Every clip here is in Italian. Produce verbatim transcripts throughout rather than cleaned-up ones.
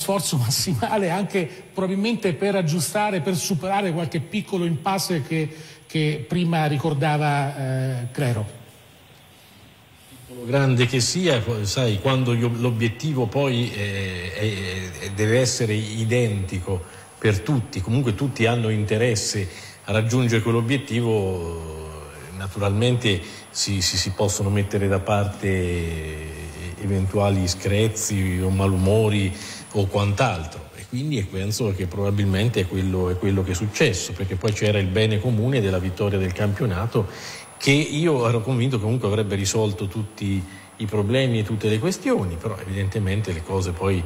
sforzo massimale anche probabilmente per aggiustare, per superare qualche piccolo impasse che, che prima ricordava eh, Crero. Grande che sia, sai, quando l'obiettivo poi è, è, deve essere identico per tutti, comunque tutti hanno interesse a raggiungere quell'obiettivo, naturalmente si, si, si possono mettere da parte eventuali screzi o malumori o quant'altro, e quindi penso che probabilmente è quello, è quello che è successo, perché poi c'era il bene comune della vittoria del campionato, che io ero convinto comunque avrebbe risolto tutti i problemi e tutte le questioni, però evidentemente le cose poi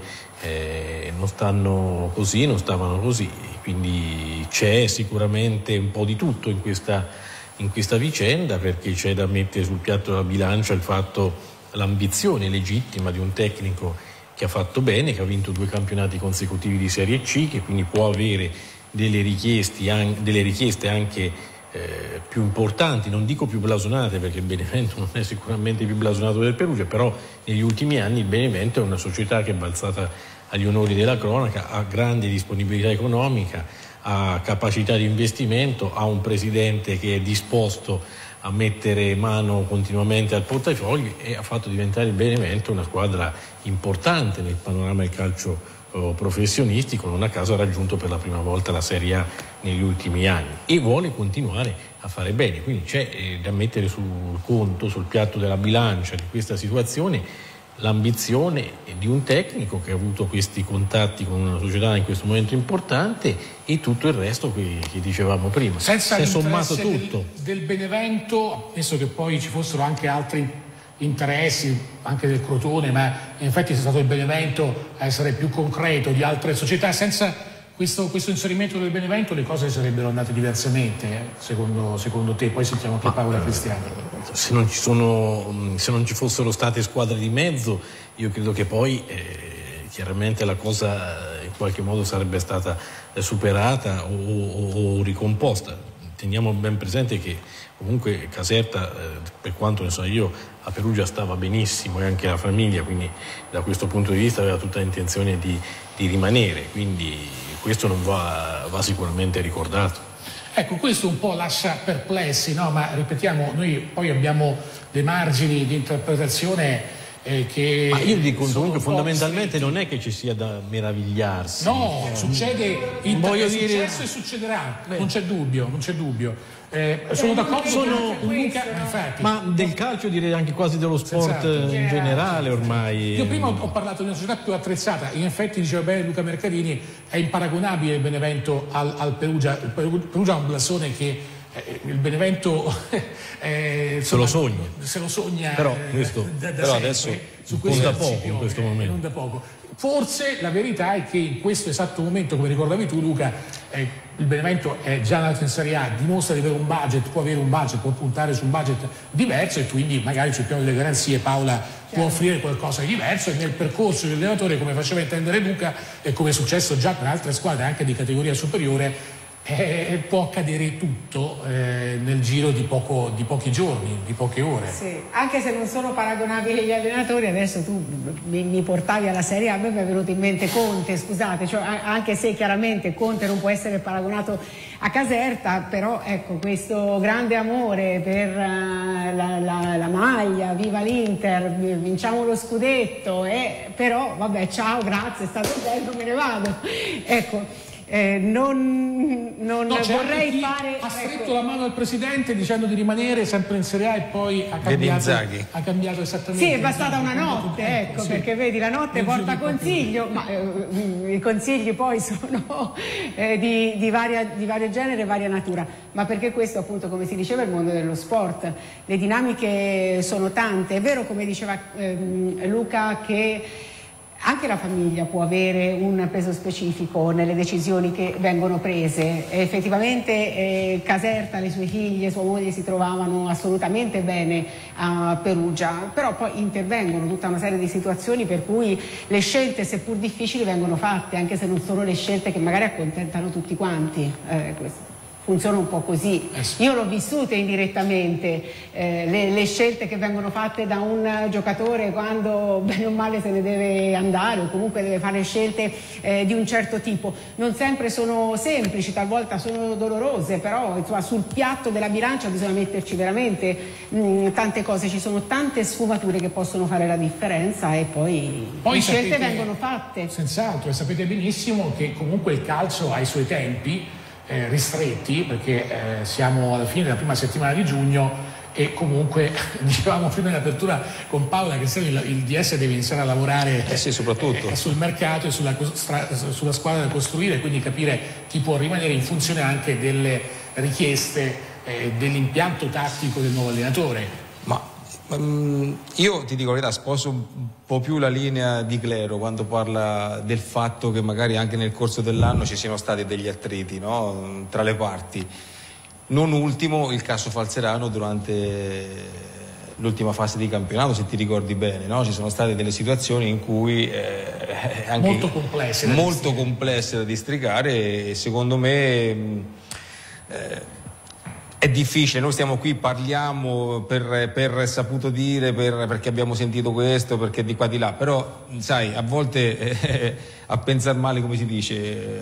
eh, non stanno così, non stavano così, quindi c'è sicuramente un po' di tutto in questa, in questa vicenda, perché c'è da mettere sul piatto della bilancia il fatto, l'ambizione legittima di un tecnico che ha fatto bene, che ha vinto due campionati consecutivi di Serie C, che quindi può avere delle richieste, delle richieste anche Eh, più importanti, non dico più blasonate, perché il Benevento non è sicuramente più blasonato del Perugia, però negli ultimi anni il Benevento è una società che è balzata agli onori della cronaca, ha grande disponibilità economica, ha capacità di investimento, ha un presidente che è disposto a mettere mano continuamente al portafogli e ha fatto diventare il Benevento una squadra importante nel panorama del calcio professionistico. Non a caso ha raggiunto per la prima volta la Serie A negli ultimi anni e vuole continuare a fare bene, quindi c'è eh, da mettere sul conto, sul piatto della bilancia di questa situazione l'ambizione di un tecnico che ha avuto questi contatti con una società in questo momento importante e tutto il resto che, che dicevamo prima. Senza si è sommato tutto del, del Benevento, penso che poi ci fossero anche altri interessi anche del Crotone, ma in effetti sia stato il Benevento a essere più concreto di altre società. Senza questo, questo inserimento del Benevento le cose sarebbero andate diversamente, eh? secondo, secondo te? Poi sentiamo anche Paola Cristiano. Se non ci sono, se non ci fossero state squadre di mezzo, io credo che poi eh, chiaramente la cosa in qualche modo sarebbe stata superata o, o, o ricomposta. Teniamo ben presente che comunque Caserta, eh, per quanto ne so io, a Perugia stava benissimo e anche la famiglia, quindi da questo punto di vista aveva tutta l'intenzione di, di rimanere, quindi questo non va, va sicuramente ricordato. Ecco, questo un po' lascia perplessi, no? Ma ripetiamo, noi poi abbiamo dei margini di interpretazione eh, che... Ma io dico comunque fondamentalmente non è che ci sia da meravigliarsi. No, succede, in voglio è dire... successo e succederà, Beh. non c'è dubbio, non c'è dubbio. Eh, sono d'accordo sono con Luca, infatti. Ma del calcio, direi anche quasi dello sport esatto. in generale ormai. Io prima ho parlato di una società più attrezzata, in effetti diceva bene Luca Mercadini, è imparagonabile il Benevento al, al Perugia. Il Perugia ha un blasone che eh, il Benevento eh, insomma, se lo sogna. Se lo sogna però, questo, eh, da, da però sempre, adesso su conta poco in questo momento. Non da poco. Forse la verità è che in questo esatto momento, come ricordavi tu Luca, eh, il Benevento è già nato in Serie A, dimostra di avere un budget, può avere un budget, può puntare su un budget diverso e quindi magari sul piano delle garanzie Paola può offrire qualcosa di diverso e nel percorso dell'allenatore, come faceva intendere Luca e come è successo già per altre squadre anche di categoria superiore, Eh, può accadere tutto eh, nel giro di, poco, di pochi giorni, di poche ore. Sì, anche se non sono paragonabili gli allenatori, adesso tu mi, mi portavi alla Serie A, a me mi è venuto in mente Conte, scusate, cioè, anche se chiaramente Conte non può essere paragonato a Caserta, però ecco questo grande amore per uh, la, la, la maglia, viva l'Inter, vinciamo lo scudetto, e, però vabbè ciao, grazie, è stato bello, me ne vado. Ecco. Eh, non, non no, vorrei fare ha stretto ecco. la mano al presidente dicendo di rimanere sempre in Serie A e poi ha cambiato, ha cambiato esattamente. Sì, è bastata una notte, ecco, sì. Perché vedi la notte non porta consiglio, ma eh, i consigli poi sono eh, di, di, varia, di vario genere e varia natura, ma perché questo appunto, come si diceva, è il mondo dello sport, le dinamiche sono tante. È vero, come diceva ehm, Luca, che anche la famiglia può avere un peso specifico nelle decisioni che vengono prese. E effettivamente eh, Caserta, le sue figlie, sua moglie si trovavano assolutamente bene a Perugia, però poi intervengono tutta una serie di situazioni per cui le scelte, seppur difficili, vengono fatte, anche se non sono le scelte che magari accontentano tutti quanti. Eh, questo. funziona un po' così. Io l'ho vissuto indirettamente, eh, le, le scelte che vengono fatte da un giocatore quando bene o male se ne deve andare o comunque deve fare scelte eh, di un certo tipo. Non sempre sono semplici, talvolta sono dolorose, però insomma, sul piatto della bilancia bisogna metterci veramente mh, tante cose, ci sono tante sfumature che possono fare la differenza e poi, poi le sapete, scelte vengono fatte. Senz'altro, e sapete benissimo che comunque il calcio ha i suoi tempi Eh, ristretti, perché eh, siamo alla fine della prima settimana di giugno e comunque dicevamo prima in apertura con Paola che il, il D S deve iniziare a lavorare eh sì, soprattutto. eh, sul mercato e sulla, sulla squadra da costruire, quindi capire chi può rimanere in funzione anche delle richieste eh, dell'impianto tattico del nuovo allenatore. Ma io ti dico la verità, sposo un po' più la linea di Clero quando parla del fatto che magari anche nel corso dell'anno ci siano stati degli attriti, no? Tra le parti. Non ultimo il caso Falzerano durante l'ultima fase di campionato, se ti ricordi bene, no? Ci sono state delle situazioni in cui eh, anche molto complesse, molto complesse da districare e secondo me eh, è difficile. Noi stiamo qui, parliamo per, per saputo dire, per, perché abbiamo sentito questo, perché di qua di là, però sai, a volte eh, a pensar male, come si dice,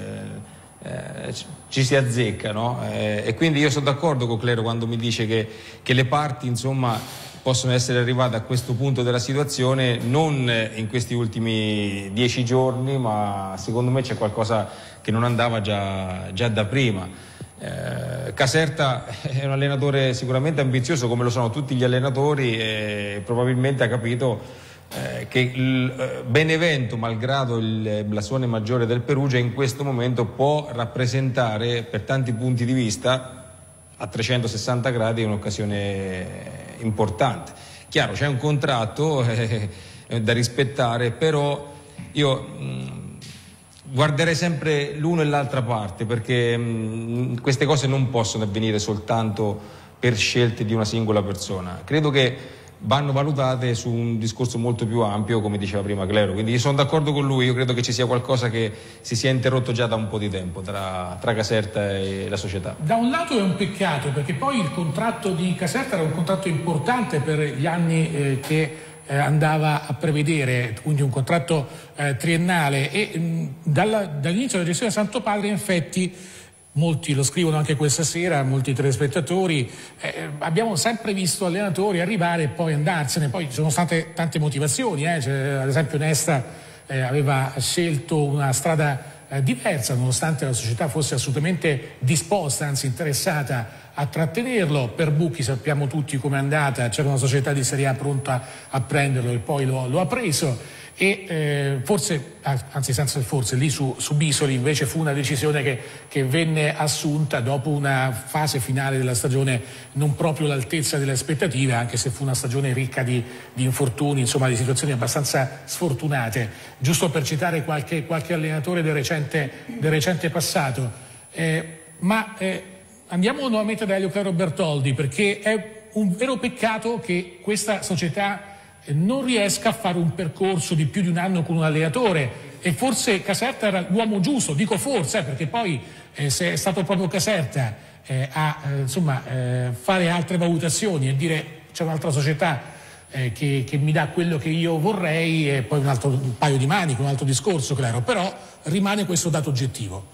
eh, ci si azzecca, no? Eh, e quindi io sono d'accordo con Clero quando mi dice che, che le parti insomma possono essere arrivate a questo punto della situazione non in questi ultimi dieci giorni, ma secondo me c'è qualcosa che non andava già, già da prima. Eh, Caserta è un allenatore sicuramente ambizioso, come lo sono tutti gli allenatori, e probabilmente ha capito eh, che il eh, Benevento, malgrado il blasone maggiore del Perugia, in questo momento può rappresentare per tanti punti di vista a trecentosessanta gradi un'occasione importante. Chiaro, c'è un contratto eh, da rispettare, però io mh, guarderei sempre l'uno e l'altra parte, perché mh, queste cose non possono avvenire soltanto per scelte di una singola persona. Credo che vanno valutate su un discorso molto più ampio, come diceva prima Clero, quindi io sono d'accordo con lui. Io credo che ci sia qualcosa che si sia interrotto già da un po' di tempo tra, tra Caserta e la società. Da un lato è un peccato, perché poi il contratto di Caserta era un contratto importante per gli anni eh, che Eh, andava a prevedere, quindi un contratto eh, triennale, e mh, dalla, dall'inizio della gestione Santo Padre in effetti molti lo scrivono anche questa sera, molti telespettatori, eh, abbiamo sempre visto allenatori arrivare e poi andarsene. Poi ci sono state tante motivazioni, eh, cioè, ad esempio Nesta eh, aveva scelto una strada eh, diversa, nonostante la società fosse assolutamente disposta, anzi interessata a trattenerlo. Per Bucchi sappiamo tutti com'è andata, c'era una società di Serie A pronta a prenderlo e poi lo, lo ha preso, e eh, forse, anzi senza il forse, lì su, su Bisoli invece fu una decisione che, che venne assunta dopo una fase finale della stagione non proprio all'altezza delle aspettative, anche se fu una stagione ricca di, di infortuni, insomma di situazioni abbastanza sfortunate, giusto per citare qualche, qualche allenatore del recente, del recente passato. Eh, ma eh, andiamo nuovamente da Elio Clero Bertoldi, perché è un vero peccato che questa società non riesca a fare un percorso di più di un anno con un allenatore, e forse Caserta era l'uomo giusto, dico forse, eh, perché poi eh, se è stato proprio Caserta eh, a eh, insomma, eh, fare altre valutazioni e dire c'è un'altra società eh, che, che mi dà quello che io vorrei, e poi un altro un paio di maniche, un altro discorso, claro, però rimane questo dato oggettivo.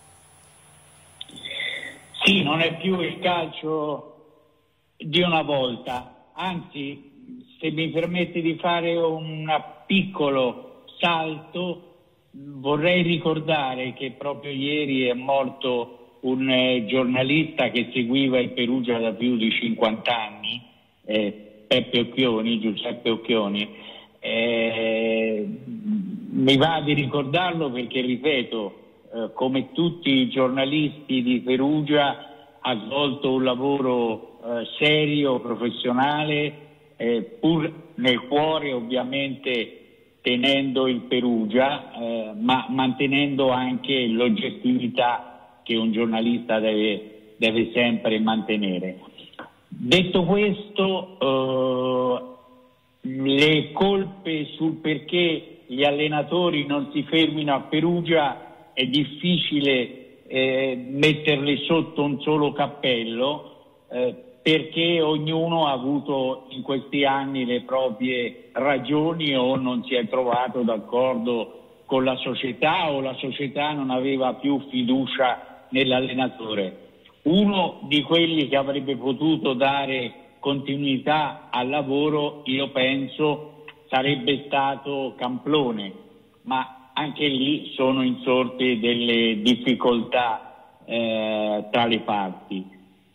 Sì, non è più il calcio di una volta, anzi, se mi permette di fare un piccolo salto, vorrei ricordare che proprio ieri è morto un eh, giornalista che seguiva il Perugia da più di cinquanta anni, eh, Peppe Occhioni, Giuseppe Occhioni. Eh, mi va di ricordarlo perché, ripeto, eh, come tutti i giornalisti di Perugia ha svolto un lavoro eh, serio, professionale, Eh, pur nel cuore ovviamente tenendo il Perugia, eh, ma mantenendo anche l'oggettività che un giornalista deve, deve sempre mantenere. Detto questo, eh, le colpe sul perché gli allenatori non si fermino a Perugia è difficile eh, metterli sotto un solo cappello, eh, perché ognuno ha avuto in questi anni le proprie ragioni o non si è trovato d'accordo con la società o la società non aveva più fiducia nell'allenatore. Uno di quelli che avrebbe potuto dare continuità al lavoro, io penso, sarebbe stato Camplone, ma anche lì sono insorte delle difficoltà eh, tra le parti.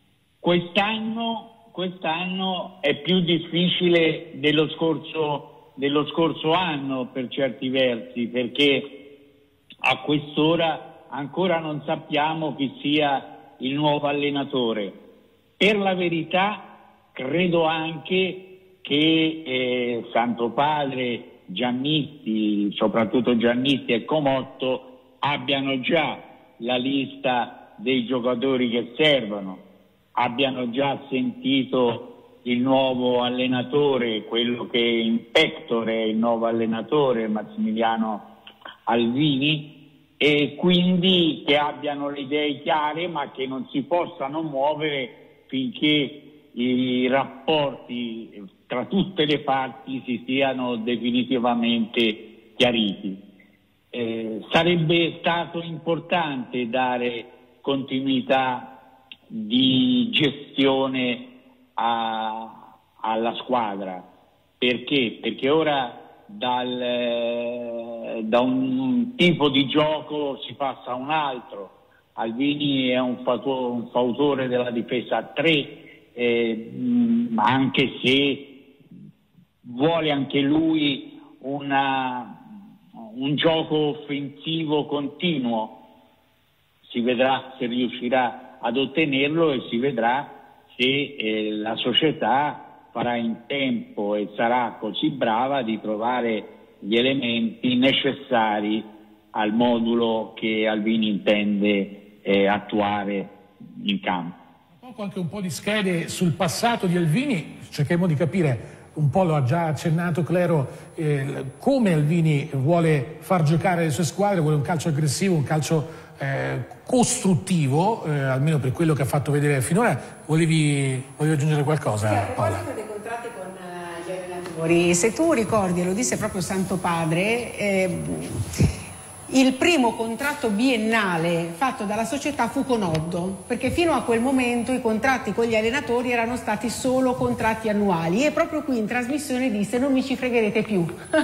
Quest'anno, quest'anno è più difficile dello scorso, dello scorso anno per certi versi, perché a quest'ora ancora non sappiamo chi sia il nuovo allenatore. Per la verità credo anche che eh, Santo Padre, Giannitti, soprattutto Giannitti e Comotto, abbiano già la lista dei giocatori che servono, abbiano già sentito il nuovo allenatore, quello che in pectore è il nuovo allenatore, Massimiliano Alvini, e quindi che abbiano le idee chiare, ma che non si possano muovere finché i rapporti tra tutte le parti si siano definitivamente chiariti. Eh, sarebbe stato importante dare continuità di gestione a, alla squadra. Perché? Perché ora dal, eh, da un tipo di gioco si passa a un altro. Alvini è un, fautore, un fautore della difesa a tre, eh, mh, anche se vuole anche lui una, un gioco offensivo continuo. Si vedrà se riuscirà ad ottenerlo e si vedrà se eh, la società farà in tempo e sarà così brava di trovare gli elementi necessari al modulo che Alvini intende eh, attuare in campo. Poco anche un po' di schede sul passato di Alvini, cerchiamo di capire, un po' lo ha già accennato Clero, eh, come Alvini vuole far giocare le sue squadre, vuole un calcio aggressivo, un calcio eh, costruttivo, eh, almeno per quello che ha fatto vedere finora. Volevi, volevi aggiungere qualcosa, sì, Paola? dei contratti con uh, gli allenatori, se tu ricordi, lo disse proprio Santo Padre, eh, il primo contratto biennale fatto dalla società fu con Oddo, perché fino a quel momento i contratti con gli allenatori erano stati solo contratti annuali, e proprio qui in trasmissione disse: non mi ci fregherete più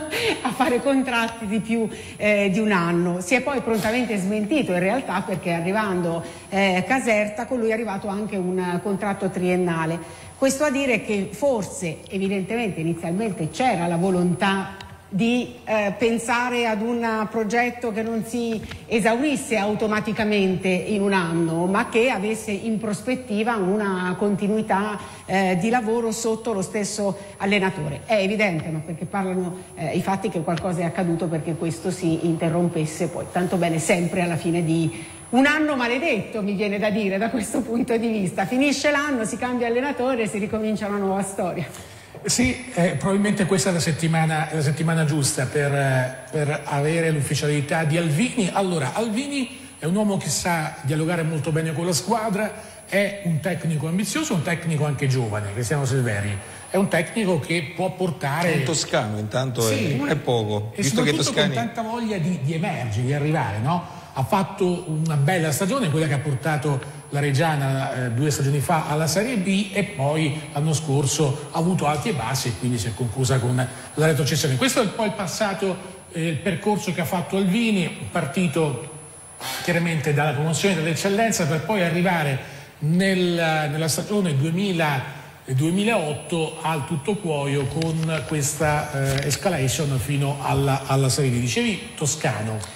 a fare contratti di più eh, di un anno. Si è poi prontamente smentito in realtà, perché arrivando eh, Caserta, con lui è arrivato anche un contratto triennale. Questo a dire che forse, evidentemente inizialmente c'era la volontà di eh, pensare ad un progetto che non si esaurisse automaticamente in un anno, ma che avesse in prospettiva una continuità eh, di lavoro sotto lo stesso allenatore. È evidente, ma perché parlano eh, i fatti, che qualcosa è accaduto perché questo si interrompesse poi. Tanto bene sempre alla fine di un anno maledetto, mi viene da dire, da questo punto di vista. Finisce l'anno, si cambia allenatore e si ricomincia una nuova storia. Sì, eh, probabilmente questa è la settimana, è la settimana giusta per, eh, per avere l'ufficialità di Alvini. Allora, Alvini è un uomo che sa dialogare molto bene con la squadra, è un tecnico ambizioso, un tecnico anche giovane, Cristiano Silveri. È un tecnico che può portare... È un toscano, intanto sì, è, non è poco. E visto soprattutto che Toscani... con tanta voglia di, di emergere, di arrivare, no? Ha fatto una bella stagione, quella che ha portato la Reggiana eh, due stagioni fa alla Serie B, e poi l'anno scorso ha avuto alti e bassi e quindi si è conclusa con la retrocessione. Questo è un po' il passato, eh, il percorso che ha fatto Alvini, partito chiaramente dalla promozione dell'eccellenza per poi arrivare nel, nella stagione duemila duemilaotto al tutto cuoio con questa eh, escalation fino alla, alla Serie B. Dicevi toscano.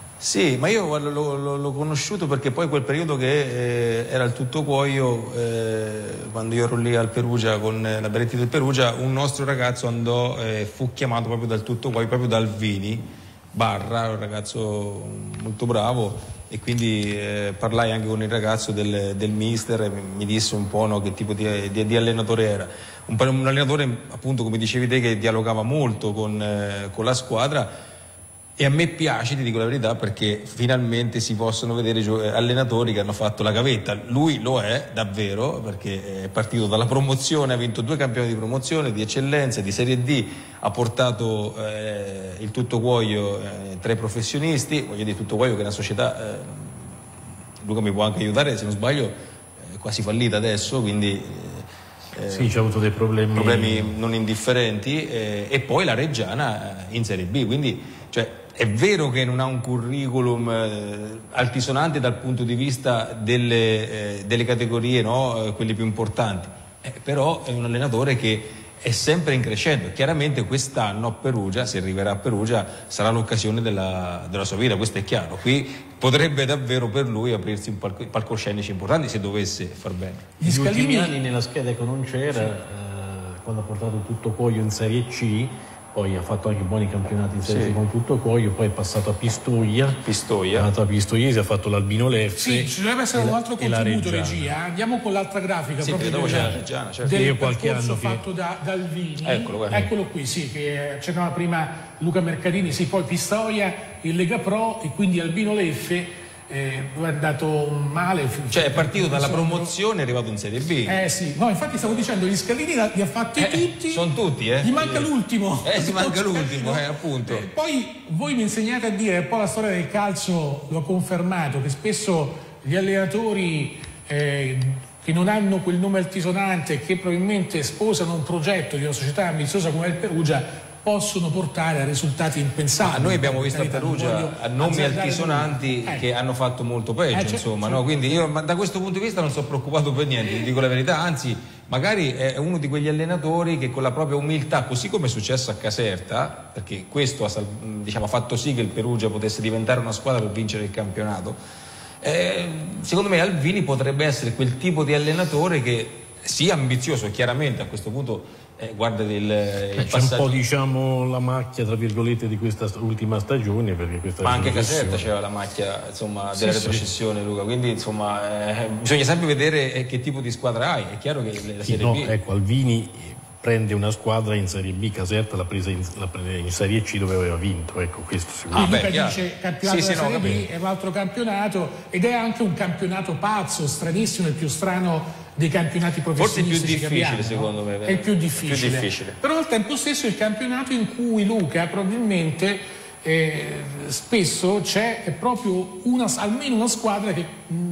Sì, ma io l'ho, l'ho, l'ho conosciuto perché poi quel periodo che eh, era il tutto cuoio, eh, quando io ero lì al Perugia con la Beretti del Perugia, un nostro ragazzo andò, eh, fu chiamato proprio dal tutto cuoio, proprio da Alvini Barra, un ragazzo molto bravo, e quindi eh, parlai anche con il ragazzo del, del mister e mi disse un po', no, che tipo di, di, di allenatore era. Un, un allenatore, appunto, come dicevi te, che dialogava molto con, eh, con la squadra. E a me piace, ti dico la verità, perché finalmente si possono vedere allenatori che hanno fatto la gavetta. Lui lo è davvero, perché è partito dalla promozione, ha vinto due campioni di promozione, di eccellenza, di Serie D, ha portato eh, il Tutto Cuoio eh, tra i professionisti, voglio dire Tutto Cuoio che è una società, eh, Luca mi può anche aiutare se non sbaglio, eh, quasi fallita adesso, quindi... Eh, sì, c'ha avuto dei problemi... problemi non indifferenti, eh, e poi la Reggiana in Serie B, quindi... Cioè, è vero che non ha un curriculum eh, altisonante dal punto di vista delle, eh, delle categorie, no? eh, quelle più importanti, eh, però è un allenatore che è sempre in crescendo. Chiaramente quest'anno a Perugia, se arriverà a Perugia, sarà l'occasione della, della sua vita, questo è chiaro. Qui potrebbe davvero per lui aprirsi un palco, palcoscenici importanti se dovesse far bene. Gli Scalini... ultimi anni nella scheda che non c'era, sì. eh, quando ha portato Tutto Cuoio in Serie C, poi ha fatto anche buoni campionati in Serie sì. con Tutto Cuoio, poi è passato a Pistoia, Pistoia. è andato a Pistoiese, ha fatto l'Albino Leffe. Sì, ci dovrebbe essere un altro contributo regia. Andiamo con l'altra grafica, sì, proprio del, c'è la Reggiana, certo. del io qualche anno fatto che... da, da Alvini. Eccolo, Eccolo qui, sì, che c'era prima Luca Mercadini, sì, poi Pistoia, il Lega Pro e quindi Albino Leffe. Eh, è andato male, cioè è partito dalla promozione e è arrivato in Serie B. Eh sì, no, infatti stavo dicendo, gli Scalini li ha fatti eh, tutti. Sono tutti, eh. Gli manca l'ultimo. Eh, si manca l'ultimo, eh, appunto. Eh, poi voi mi insegnate a dire, poi la storia del calcio lo ha confermato, che spesso gli allenatori eh, che non hanno quel nome altisonante, che probabilmente sposano un progetto di una società ambiziosa come il Perugia, possono portare a risultati impensabili. Ah, noi abbiamo visto a Perugia a nomi altisonanti eh. che hanno fatto molto peggio, eh, c'è, insomma, c'è, no? Quindi io ma da questo punto di vista non sono preoccupato per niente, ti dico la verità, anzi magari è uno di quegli allenatori che con la propria umiltà, così come è successo a Caserta, perché questo ha, diciamo, ha fatto sì che il Perugia potesse diventare una squadra per vincere il campionato, eh, secondo me Alvini potrebbe essere quel tipo di allenatore che sia ambizioso, chiaramente a questo punto Eh, guarda del, eh, c'è un po', diciamo, la macchia tra virgolette di questa ultima stagione, perché questa ma anche Caserta c'era la macchia, insomma, della sì, retrocessione, sì. Luca, quindi insomma eh, bisogna sempre vedere eh, che tipo di squadra hai. È chiaro che la sì, Serie no, B ecco, Alvini prende una squadra in Serie B, Caserta l'ha presa in, la prende in Serie C dove aveva vinto, ecco, questo sicuramente. Ah, Luca dice campionato sì, della sì, Serie no, B è un altro campionato ed è anche un campionato pazzo, stranissimo, il più strano dei campionati professionistici. Forse il più difficile, abbiamo, secondo no? me. È il più difficile. più difficile. Però al tempo stesso è il campionato in cui Luca probabilmente eh, spesso c'è è proprio una, almeno una squadra che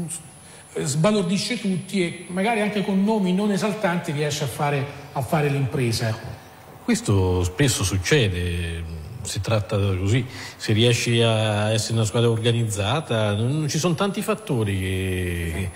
mh, sbalordisce tutti e magari anche con nomi non esaltanti riesce a fare, a fare l'impresa. Questo spesso succede. Si tratta così, se riesci a essere una squadra organizzata, non, ci sono tanti fattori che,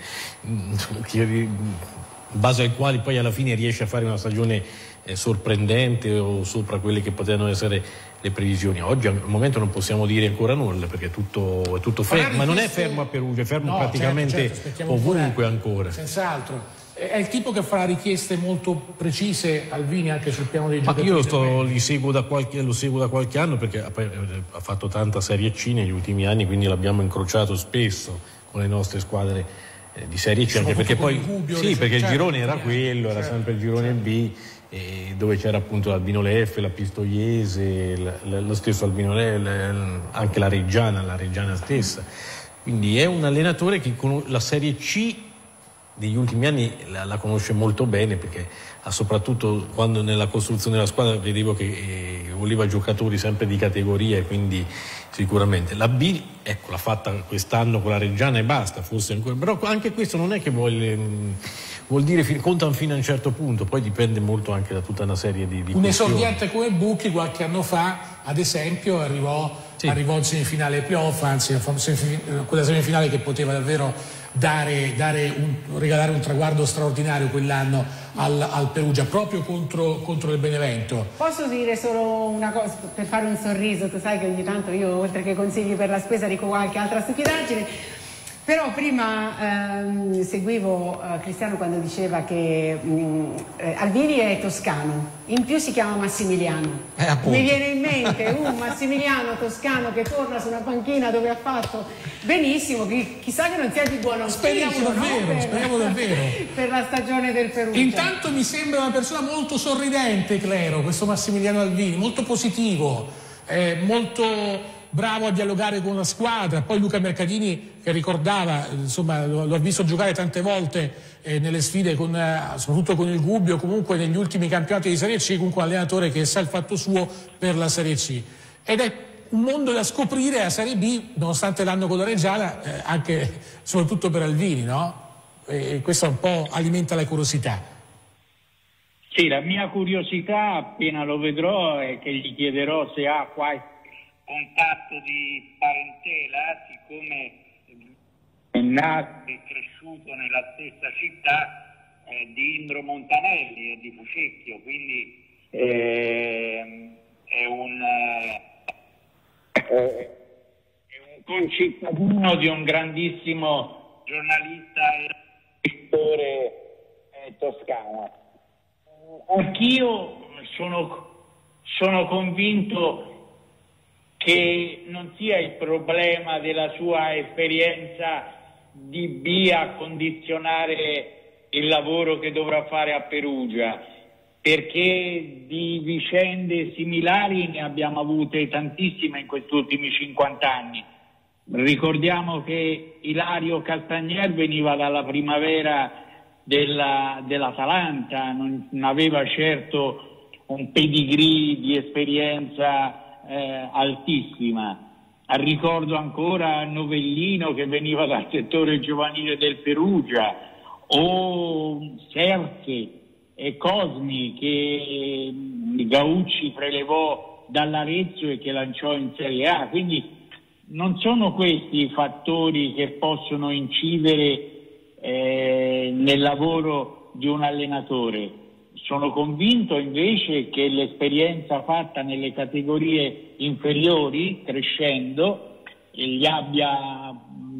che, in base ai quali poi alla fine riesci a fare una stagione eh, sorprendente o sopra quelle che potevano essere le previsioni. Oggi al momento non possiamo dire ancora nulla perché è tutto, è tutto fermo, ma non è fermo a Perugia, è fermo no, praticamente certo, certo, ovunque ancora. Senz'altro. È il tipo che farà richieste molto precise Alvini anche sul piano dei giocatori. Ma io lo, sto, li seguo da qualche, lo seguo da qualche anno perché ha, ha fatto tanta Serie C negli ultimi anni, quindi l'abbiamo incrociato spesso con le nostre squadre eh, di Serie C, anche perché poi Rubio, sì, perché il girone era quello, certo, era sempre il girone certo. B, eh, dove c'era appunto l'Albino Leffe, la Pistoiese, la, la, lo stesso Albino Leffe, anche la Reggiana, la Reggiana stessa. Quindi è un allenatore che con la Serie C degli ultimi anni la, la conosce molto bene perché ha soprattutto quando nella costruzione della squadra vedevo che eh, voleva giocatori sempre di categoria e quindi sicuramente la B ecco l'ha fatta quest'anno con la Reggiana e basta forse ancora, però anche questo non è che vuole mh, vuol dire contano fino a un certo punto, poi dipende molto anche da tutta una serie di, di un questioni. Esordiente come Bucchi qualche anno fa ad esempio arrivò, sì. arrivò in semifinale ai playoff, anzi quella semifinale che poteva davvero Dare, dare un, regalare un traguardo straordinario quell'anno al, al Perugia proprio contro, contro il Benevento. Posso dire solo una cosa per fare un sorriso? Tu sai che ogni tanto io oltre che consigli per la spesa dico qualche altra stupidaggine. Però prima ehm, seguivo eh, Cristiano quando diceva che mh, eh, Alvini è toscano, in più si chiama Massimiliano. Eh, Mi viene in mente un Massimiliano toscano che torna su una panchina dove ha fatto benissimo, chi, chissà che non sia di buon auspicio. Speriamo davvero, no? per, speriamo davvero. Per la stagione del Perugia. Intanto mi sembra una persona molto sorridente, Clero, questo Massimiliano Alvini, molto positivo, eh, molto... bravo a dialogare con la squadra. Poi Luca Mercatini, che ricordava, insomma, lo, lo ha visto giocare tante volte eh, nelle sfide, con, eh, soprattutto con il Gubbio, comunque negli ultimi campionati di Serie C, comunque un allenatore che sa il fatto suo per la Serie C. Ed è un mondo da scoprire a Serie B, nonostante l'anno con la Reggiana, eh, anche soprattutto per Alvini, no? E questo un po' alimenta la curiosità. Sì, la mia curiosità appena lo vedrò è che gli chiederò se ha qualche contatto di parentela, siccome è nato e cresciuto nella stessa città eh, di Indro Montanelli e di Fucecchio, quindi eh, è un... Eh, è un concittadino di un grandissimo giornalista e scrittore eh, toscano. Anch'io sono, sono convinto che non sia il problema della sua esperienza di B a condizionare il lavoro che dovrà fare a Perugia, perché di vicende similari ne abbiamo avute tantissime in questi ultimi cinquanta anni. Ricordiamo che Ilario Castagnier veniva dalla primavera della, dell'Atalanta, non, non aveva certo un pedigree di esperienza eh, altissima. Ricordo ancora Novellino che veniva dal settore giovanile del Perugia, o Serse e Cosmi che Gaucci prelevò dall'Arezzo e che lanciò in Serie A. Quindi non sono questi i fattori che possono incidere eh, nel lavoro di un allenatore. Sono convinto invece che l'esperienza fatta nelle categorie inferiori, crescendo, gli abbia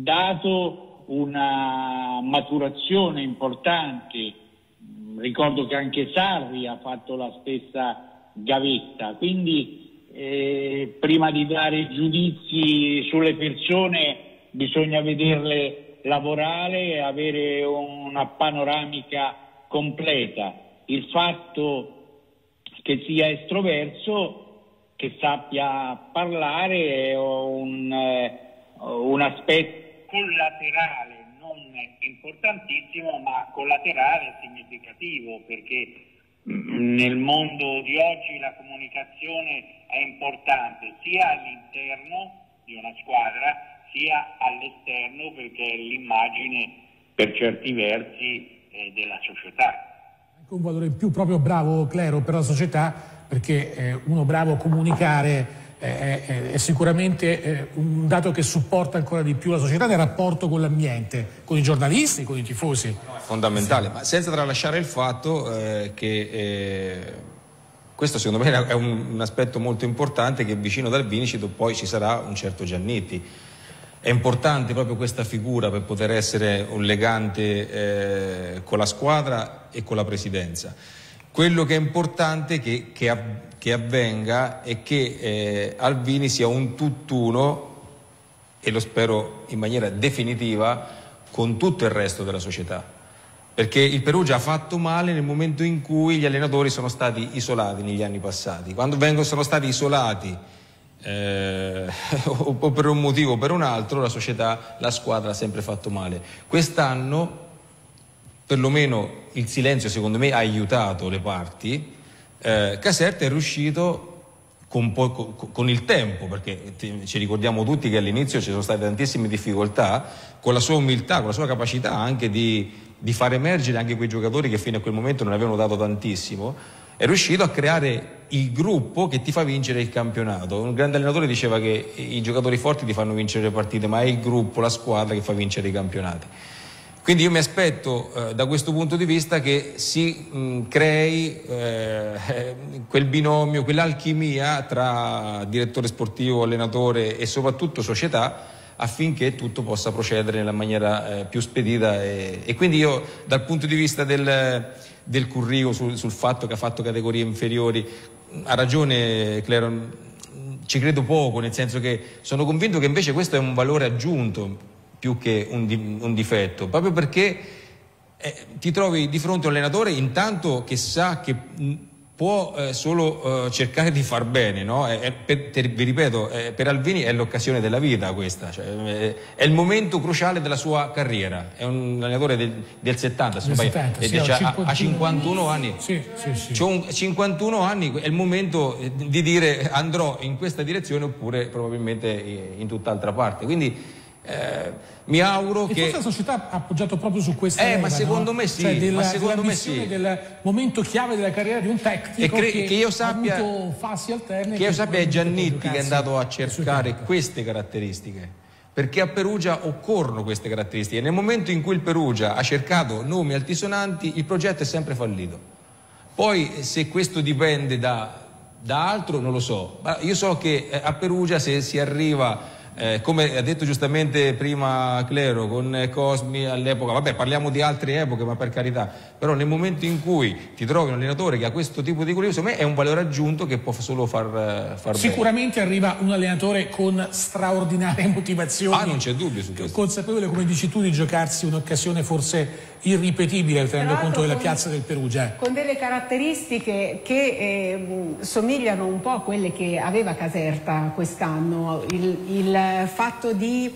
dato una maturazione importante. Ricordo che anche Sarri ha fatto la stessa gavetta, quindi eh, prima di dare giudizi sulle persone bisogna vederle lavorare e avere una panoramica completa. Il fatto che sia estroverso, che sappia parlare, è un, eh, un aspetto collaterale, importantissimo, ma collaterale significativo, perché nel mondo di oggi la comunicazione è importante sia all'interno di una squadra sia all'esterno, perché è l'immagine per certi versi eh, della società. Anche un valore in più, proprio bravo Clero, per la società, perché eh, uno bravo a comunicare È, è, è sicuramente eh, un dato che supporta ancora di più la società nel rapporto con l'ambiente, con i giornalisti, con i tifosi. Fondamentale, sì. Ma senza tralasciare il fatto eh, che eh, questo secondo me è un, un aspetto molto importante, che vicino ad Alvini poi ci sarà un certo Giannitti. È importante proprio questa figura per poter essere un legante eh, con la squadra e con la presidenza. Quello che è importante che, che, che avvenga è che eh, Alvini sia un tutt'uno, e lo spero in maniera definitiva, con tutto il resto della società, perché il Perugia ha fatto male nel momento in cui gli allenatori sono stati isolati negli anni passati. Quando vengono, sono stati isolati eh, o, o per un motivo o per un altro, la società, la squadra ha sempre fatto male. Quest'anno perlomeno il silenzio secondo me ha aiutato le parti. eh, Caserta è riuscito con, po- con il tempo, perché ci ricordiamo tutti che all'inizio ci sono state tantissime difficoltà, con la sua umiltà, con la sua capacità anche di, di far emergere anche quei giocatori che fino a quel momento non avevano dato tantissimo, è riuscito a creare il gruppo che ti fa vincere il campionato. Un grande allenatore diceva che i giocatori forti ti fanno vincere le partite, ma è il gruppo, la squadra che fa vincere i campionati. Quindi io mi aspetto eh, da questo punto di vista che si mh, crei eh, quel binomio, quell'alchimia tra direttore sportivo, allenatore e soprattutto società, affinché tutto possa procedere nella maniera eh, più spedita. E, e quindi io dal punto di vista del, del curriculum, sul, sul fatto che ha fatto categorie inferiori, ha ragione Clero, ci credo poco, nel senso che sono convinto che invece questo è un valore aggiunto più che un, di, un difetto, proprio perché eh, ti trovi di fronte a un allenatore intanto che sa che mh, può eh, solo eh, cercare di far bene, no? È, è, per, per, vi ripeto, è, per Alvini è l'occasione della vita questa, cioè, è, è il momento cruciale della sua carriera, è un allenatore del, del settanta, del settanta sì, cioè, ha, ha cinquantuno anni, sì, sì, sì. C'ho un, cinquantuno anni, è il momento di dire andrò in questa direzione oppure probabilmente in tutt'altra parte, quindi Eh, mi auguro e che forse la società ha appoggiato proprio su questa eh, leva, ma secondo no? me sì, cioè della, ma secondo me sì. del momento chiave della carriera di un tecnico e cre- che, che io sappia, ha avuto fasi alterne, che io sappia è Giannitti che è andato a cercare cercare queste caratteristiche, perché a Perugia occorrono queste caratteristiche. Nel momento in cui il Perugia ha cercato nomi altisonanti, il progetto è sempre fallito. Poi se questo dipende da, da altro non lo so, ma io so che a Perugia se si arriva Eh, come ha detto giustamente prima Clero con eh, Cosmi all'epoca, vabbè parliamo di altre epoche ma per carità, però nel momento in cui ti trovi un allenatore che ha questo tipo di curriculum, secondo me è un valore aggiunto che può solo far, far sicuramente bene. Arriva un allenatore con straordinarie motivazioni, ah non c'è dubbio su questo, consapevole come dici tu di giocarsi un'occasione forse irripetibile tenendo conto della con, piazza del Perugia, con delle caratteristiche che eh, somigliano un po' a quelle che aveva Caserta quest'anno, il, il fatto di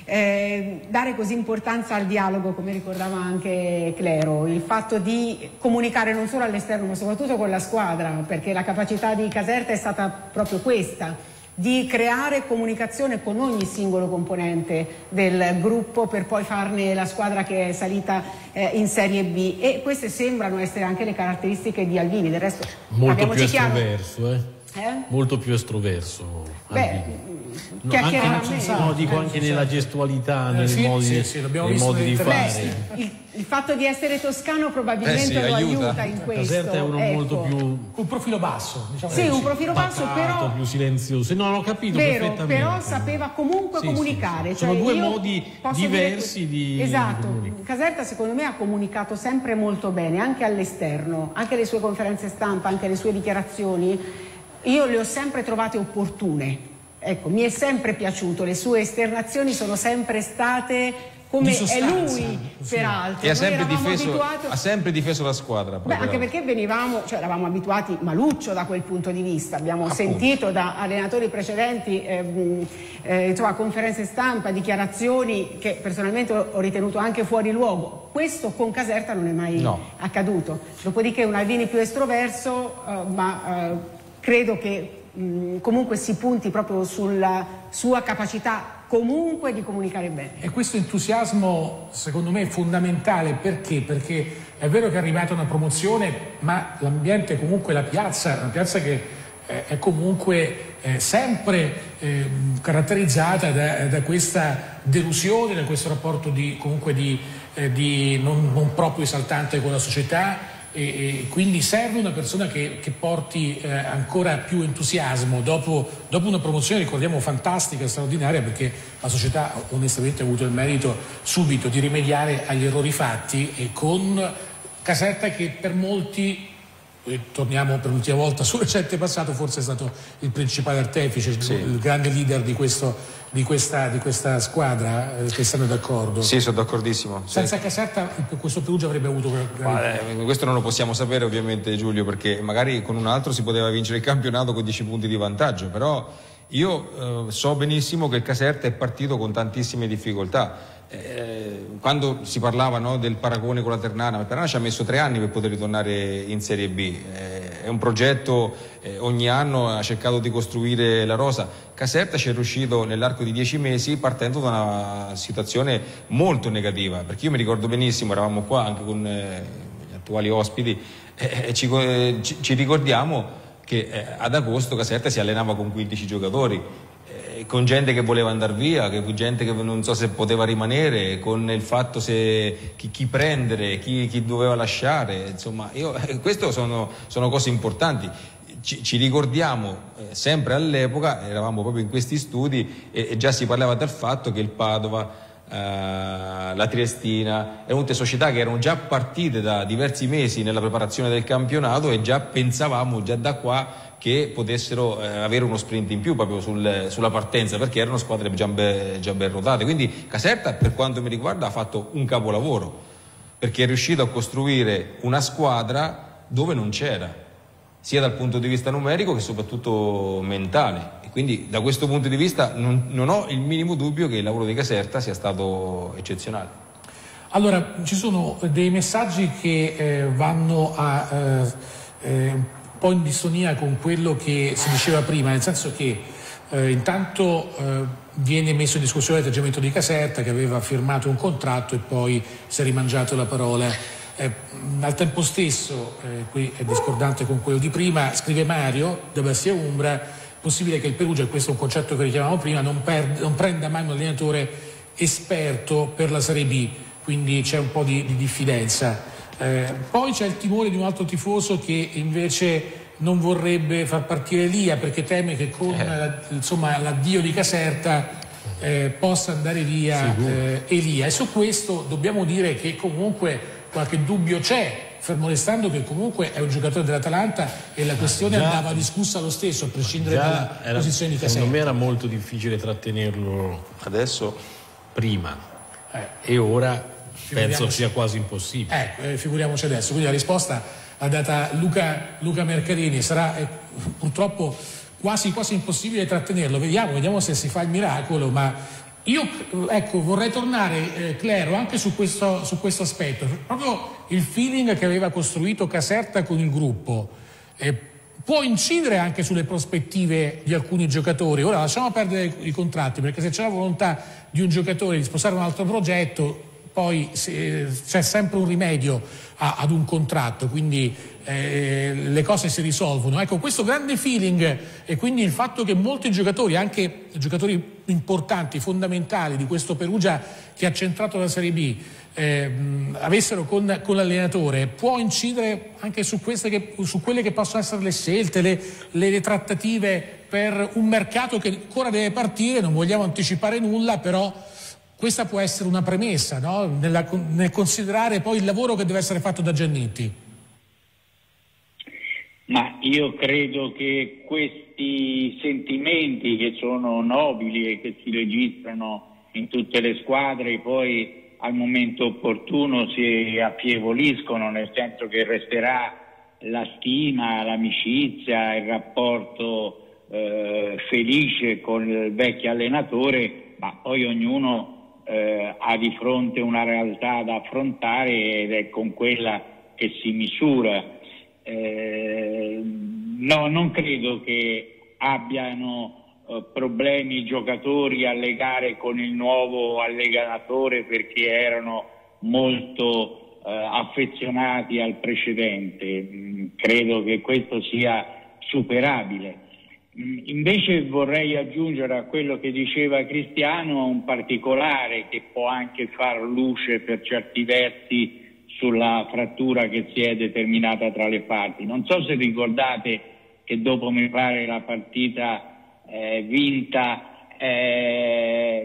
eh, dare così importanza al dialogo, come ricordava anche Clero, il fatto di comunicare non solo all'esterno ma soprattutto con la squadra, perché la capacità di Caserta è stata proprio questa, di creare comunicazione con ogni singolo componente del gruppo per poi farne la squadra che è salita eh, in Serie B, e queste sembrano essere anche le caratteristiche di Alvini. Del resto molto più estroverso, eh? Eh? molto più estroverso. Beh, No, anche, no, dico anche nella gestualità, nei sì, modi, sì, sì, nei modi di fare. Beh, il, il fatto di essere toscano probabilmente eh sì, lo aiuta. aiuta in questo. Caserta è uno ecco. molto più un profilo basso, diciamo sì, così. un profilo basso, pacato, però più silenzioso. No, l'ho capito vero, perfettamente. però sapeva comunque sì, comunicare. Sì, sì. Cioè, sono due io modi diversi dire... di esatto. di Caserta secondo me ha comunicato sempre molto bene, anche all'esterno, anche le sue conferenze stampa, anche le sue dichiarazioni. Io le ho sempre trovate opportune. Ecco, mi è sempre piaciuto, le sue esternazioni sono sempre state come è lui, sì. Peraltro. E ha sempre, difeso, abituati... ha sempre difeso la squadra. Beh, anche perché venivamo, cioè eravamo abituati maluccio da quel punto di vista, abbiamo Appunto. sentito da allenatori precedenti eh, eh, insomma, conferenze stampa, dichiarazioni che personalmente ho ritenuto anche fuori luogo. Questo con Caserta non è mai no. accaduto. Dopodiché un Alvini più estroverso, eh, ma eh, credo che mh, comunque si punti proprio sulla sua capacità comunque di comunicare bene. E questo entusiasmo secondo me è fondamentale, perché? Perché è vero che è arrivata una promozione, ma l'ambiente comunque, la piazza, una piazza che eh, è comunque eh, sempre eh, caratterizzata da, da questa delusione, da questo rapporto di, comunque di, eh, di non, non proprio esaltante con la società. E, e quindi serve una persona che, che porti eh, ancora più entusiasmo dopo, dopo una promozione, ricordiamo, fantastica, straordinaria, perché la società onestamente ha avuto il merito subito di rimediare agli errori fatti, e con Caserta che per molti, e torniamo per l'ultima volta sul recente passato, forse è stato il principale artefice, sì. il grande leader di questo Di questa, di questa squadra, eh, che stanno d'accordo? Sì, sono d'accordissimo. Senza sì. Caserta questo Perugia avrebbe avuto... Ma, eh, questo non lo possiamo sapere ovviamente, Giulio, perché magari con un altro si poteva vincere il campionato con dieci punti di vantaggio, però io eh, so benissimo che il Caserta è partito con tantissime difficoltà. Eh, quando si parlava, no, del paragone con la Ternana, la Ternana ci ha messo tre anni per poter ritornare in Serie B, eh, è un progetto, eh, ogni anno ha cercato di costruire la rosa. Caserta ci è riuscito nell'arco di dieci mesi, partendo da una situazione molto negativa, perché io mi ricordo benissimo, eravamo qua anche con eh, gli attuali ospiti, eh, e ci, eh, ci, ci ricordiamo che eh, ad agosto Caserta si allenava con quindici giocatori, con gente che voleva andare via, con gente che non so se poteva rimanere, con il fatto se chi, chi prendere, chi, chi doveva lasciare, insomma, io, queste sono, sono cose importanti. Ci, ci ricordiamo eh, sempre all'epoca, eravamo proprio in questi studi e, e già si parlava del fatto che il Padova, eh, la Triestina, erano tutte società che erano già partite da diversi mesi nella preparazione del campionato, e già pensavamo già da qua che potessero eh, avere uno sprint in più proprio sul, sulla partenza, perché erano squadre già ben, già ben rodate. Quindi Caserta, per quanto mi riguarda, ha fatto un capolavoro, perché è riuscito a costruire una squadra dove non c'era. sia dal punto di vista numerico che soprattutto mentale. E quindi da questo punto di vista non, non ho il minimo dubbio che il lavoro di Caserta sia stato eccezionale. Allora, ci sono dei messaggi che eh, vanno a eh, eh, un po' in distonia con quello che si diceva prima, nel senso che eh, intanto eh, viene messo in discussione l'atteggiamento di Caserta, che aveva firmato un contratto e poi si è rimangiato la parola. Eh, al tempo stesso, eh, qui è discordante con quello di prima, scrive Mario da Bastia Umbra: è possibile che il Perugia, e questo è un concetto che richiamavamo prima, non, per, non prenda mai un allenatore esperto per la Serie B, quindi c'è un po' di, di diffidenza. Eh, poi c'è il timore di un altro tifoso che invece non vorrebbe far partire Elia perché teme che con eh. insomma, l'addio di Caserta eh, possa andare via eh, Elia, e su questo dobbiamo dire che comunque qualche dubbio c'è, fermo restando che comunque è un giocatore dell'Atalanta e la questione già, andava discussa lo stesso a prescindere dalla era, posizione di Caserta. Secondo me era molto difficile trattenerlo adesso, prima eh. e ora penso sia quasi impossibile. Ecco, eh, figuriamoci adesso. Quindi la risposta l'ha data Luca, Luca Mercarini. Sarà eh, purtroppo quasi quasi impossibile trattenerlo. Vediamo, vediamo se si fa il miracolo, ma io ecco, vorrei tornare, eh, Clero, anche su questo, su questo aspetto. Proprio il feeling che aveva costruito Caserta con il gruppo eh, può incidere anche sulle prospettive di alcuni giocatori. Ora lasciamo perdere i contratti, perché se c'è la volontà di un giocatore di spostare un altro progetto, poi se, c'è sempre un rimedio a, ad un contratto, quindi eh, le cose si risolvono. Ecco, questo grande feeling e quindi il fatto che molti giocatori, anche giocatori importanti, fondamentali di questo Perugia che ha centrato la Serie B, eh, avessero con, con l'allenatore, può incidere anche su, queste che, su quelle che possono essere le scelte, le, le, le trattative per un mercato che ancora deve partire. Non vogliamo anticipare nulla, però questa può essere una premessa, no? Nella, nel considerare poi il lavoro che deve essere fatto da Giannitti. Ma io credo che questi sentimenti, che sono nobili e che si registrano in tutte le squadre, poi al momento opportuno si affievoliscono, nel senso che resterà la stima, l'amicizia, il rapporto eh, felice con il vecchio allenatore, ma poi ognuno Eh, ha di fronte una realtà da affrontare ed è con quella che si misura. Eh, no, non credo che abbiano eh, problemi i giocatori a legare con il nuovo allenatore perché erano molto eh, affezionati al precedente. Mm, credo che questo sia superabile. Invece vorrei aggiungere a quello che diceva Cristiano un particolare che può anche far luce per certi versi sulla frattura che si è determinata tra le parti. Non so se ricordate che dopo, mi pare, la partita eh, vinta eh,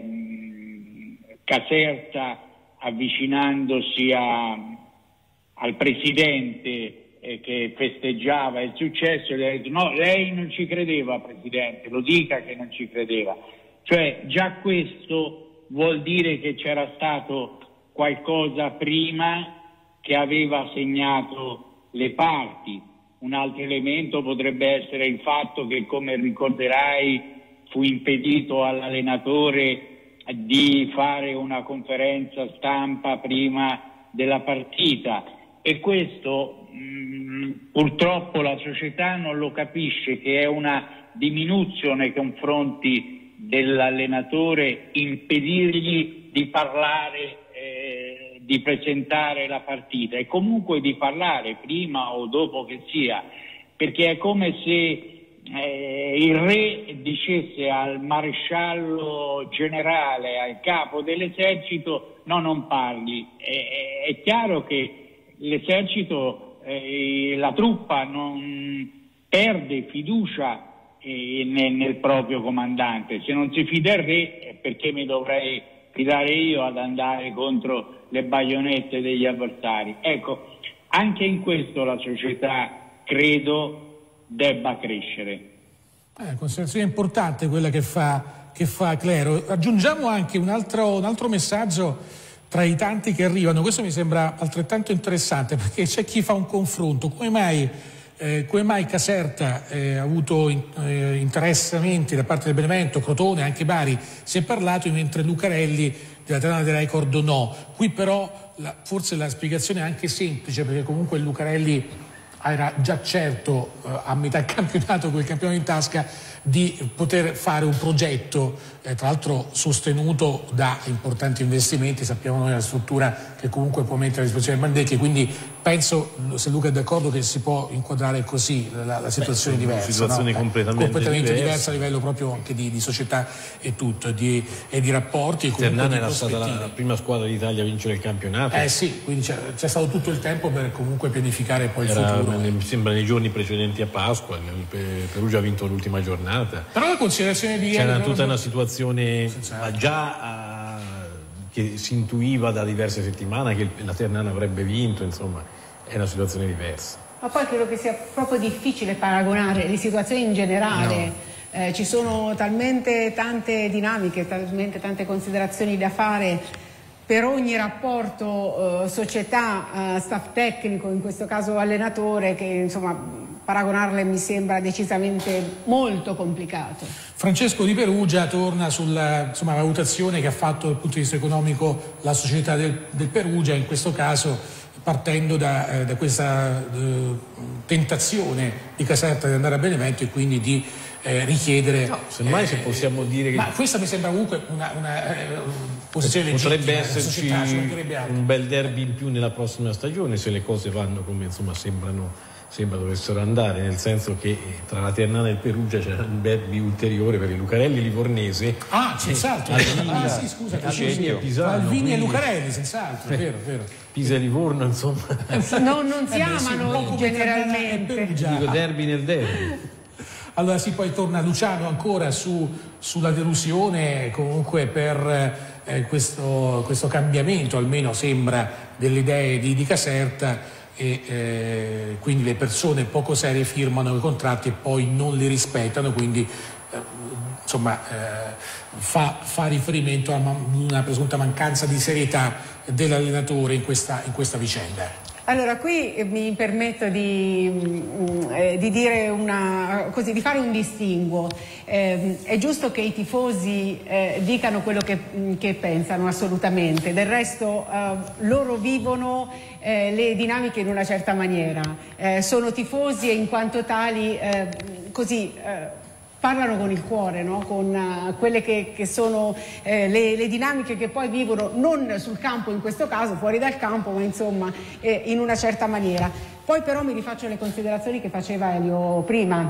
Caserta, avvicinandosi a, al presidente che festeggiava il successo, gli ha detto: no, lei non ci credeva, Presidente, lo dica che non ci credeva. Cioè già questo vuol dire che c'era stato qualcosa prima che aveva segnato le parti. Un altro elemento potrebbe essere il fatto che, come ricorderai, fu impedito all'allenatore di fare una conferenza stampa prima della partita, e questo purtroppo la società non lo capisce, che è una diminuzione nei confronti dell'allenatore impedirgli di parlare, eh, di presentare la partita e comunque di parlare prima o dopo che sia, perché è come se eh, il re dicesse al maresciallo generale, al capo dell'esercito: no, non parli. È, è chiaro che l'esercito, eh, la truppa non perde fiducia eh, nel, nel proprio comandante. Se non si fida il re, perché mi dovrei fidare io ad andare contro le baionette degli avversari? Ecco, anche in questo la società credo debba crescere. È una considerazione importante quella che fa, che fa Clero. Aggiungiamo anche un altro, un altro messaggio tra i tanti che arrivano. Questo mi sembra altrettanto interessante, perché c'è chi fa un confronto: come mai Eh, come mai Caserta eh, ha avuto in, eh, interessamenti da parte del Benevento, Crotone, anche Bari, si è parlato, mentre Lucarelli della Ternana dei Record no. Qui però la, forse la spiegazione è anche semplice, perché comunque il Lucarelli era già certo eh, a metà campionato, quel campionato in tasca, di poter fare un progetto, eh, tra l'altro sostenuto da importanti investimenti. Sappiamo noi la struttura che comunque può mettere a disposizione Bandecchi, quindi penso, se Luca è d'accordo, che si può inquadrare così la, la situazione. Beh, diversa, una situazione no? completamente, completamente diversa. diversa diversa a livello proprio anche di, di società e tutto, di, e di rapporti. Ternana era stata la, la prima squadra d'Italia a vincere il campionato. Eh sì, quindi c'è, c'è stato tutto il tempo per comunque pianificare poi era, il futuro. Mi sembra nei giorni precedenti a Pasqua, il Perugia ha vinto l'ultima giornata. Però la considerazione di c'era ieri tutta una situazione già uh, che si intuiva da diverse settimane che la Ternana avrebbe vinto, insomma è una situazione diversa. Ma poi credo che sia proprio difficile paragonare le situazioni in generale. No. Eh, ci sono talmente tante dinamiche, talmente tante considerazioni da fare per ogni rapporto eh, società, eh, staff tecnico, in questo caso allenatore, che insomma paragonarle mi sembra decisamente molto complicato. Francesco Di Perugia torna sulla insomma, valutazione che ha fatto dal punto di vista economico la società del, del Perugia, in questo caso partendo da, eh, da questa eh, tentazione di Caserta di andare a Benevento e quindi di eh, richiedere... No, semmai eh, se possiamo dire che... Ma questa mi sembra comunque una, una eh, posizione legittima. Potrebbe esserci società, un bel derby in più nella prossima stagione, se le cose vanno come insomma sembrano... sembra dovessero andare, nel senso che tra la Ternana e il Perugia c'era un derby ulteriore per il Lucarelli Livornese. Ah, senz'altro. Ah, sì, scusa, Alvini e Pisano. Alvini e Lucarelli, senz'altro, è vero, vero. Pisa e Livorno, insomma. No, non si eh amano beh, sì, generalmente. Dico derby nel derby. Allora sì, poi torna Luciano ancora su, sulla delusione comunque per eh, questo, questo cambiamento, almeno sembra, delle idee di, di Caserta. E eh, quindi le persone poco serie firmano i contratti e poi non li rispettano, quindi eh, insomma eh, fa, fa riferimento a una presunta mancanza di serietà dell'allenatore in questa, in questa vicenda. Allora, qui mi permetto di, eh, di dire una, così, di fare un distinguo. Eh, è giusto che i tifosi eh, dicano quello che, che pensano, assolutamente. Del resto eh, loro vivono eh, le dinamiche in una certa maniera. Eh, sono tifosi e in quanto tali eh, così... Eh, parlano con il cuore, no? Con uh, quelle che, che sono eh, le, le dinamiche che poi vivono non sul campo in questo caso, fuori dal campo, ma insomma eh, in una certa maniera. Poi però mi rifaccio alle considerazioni che faceva Elio prima.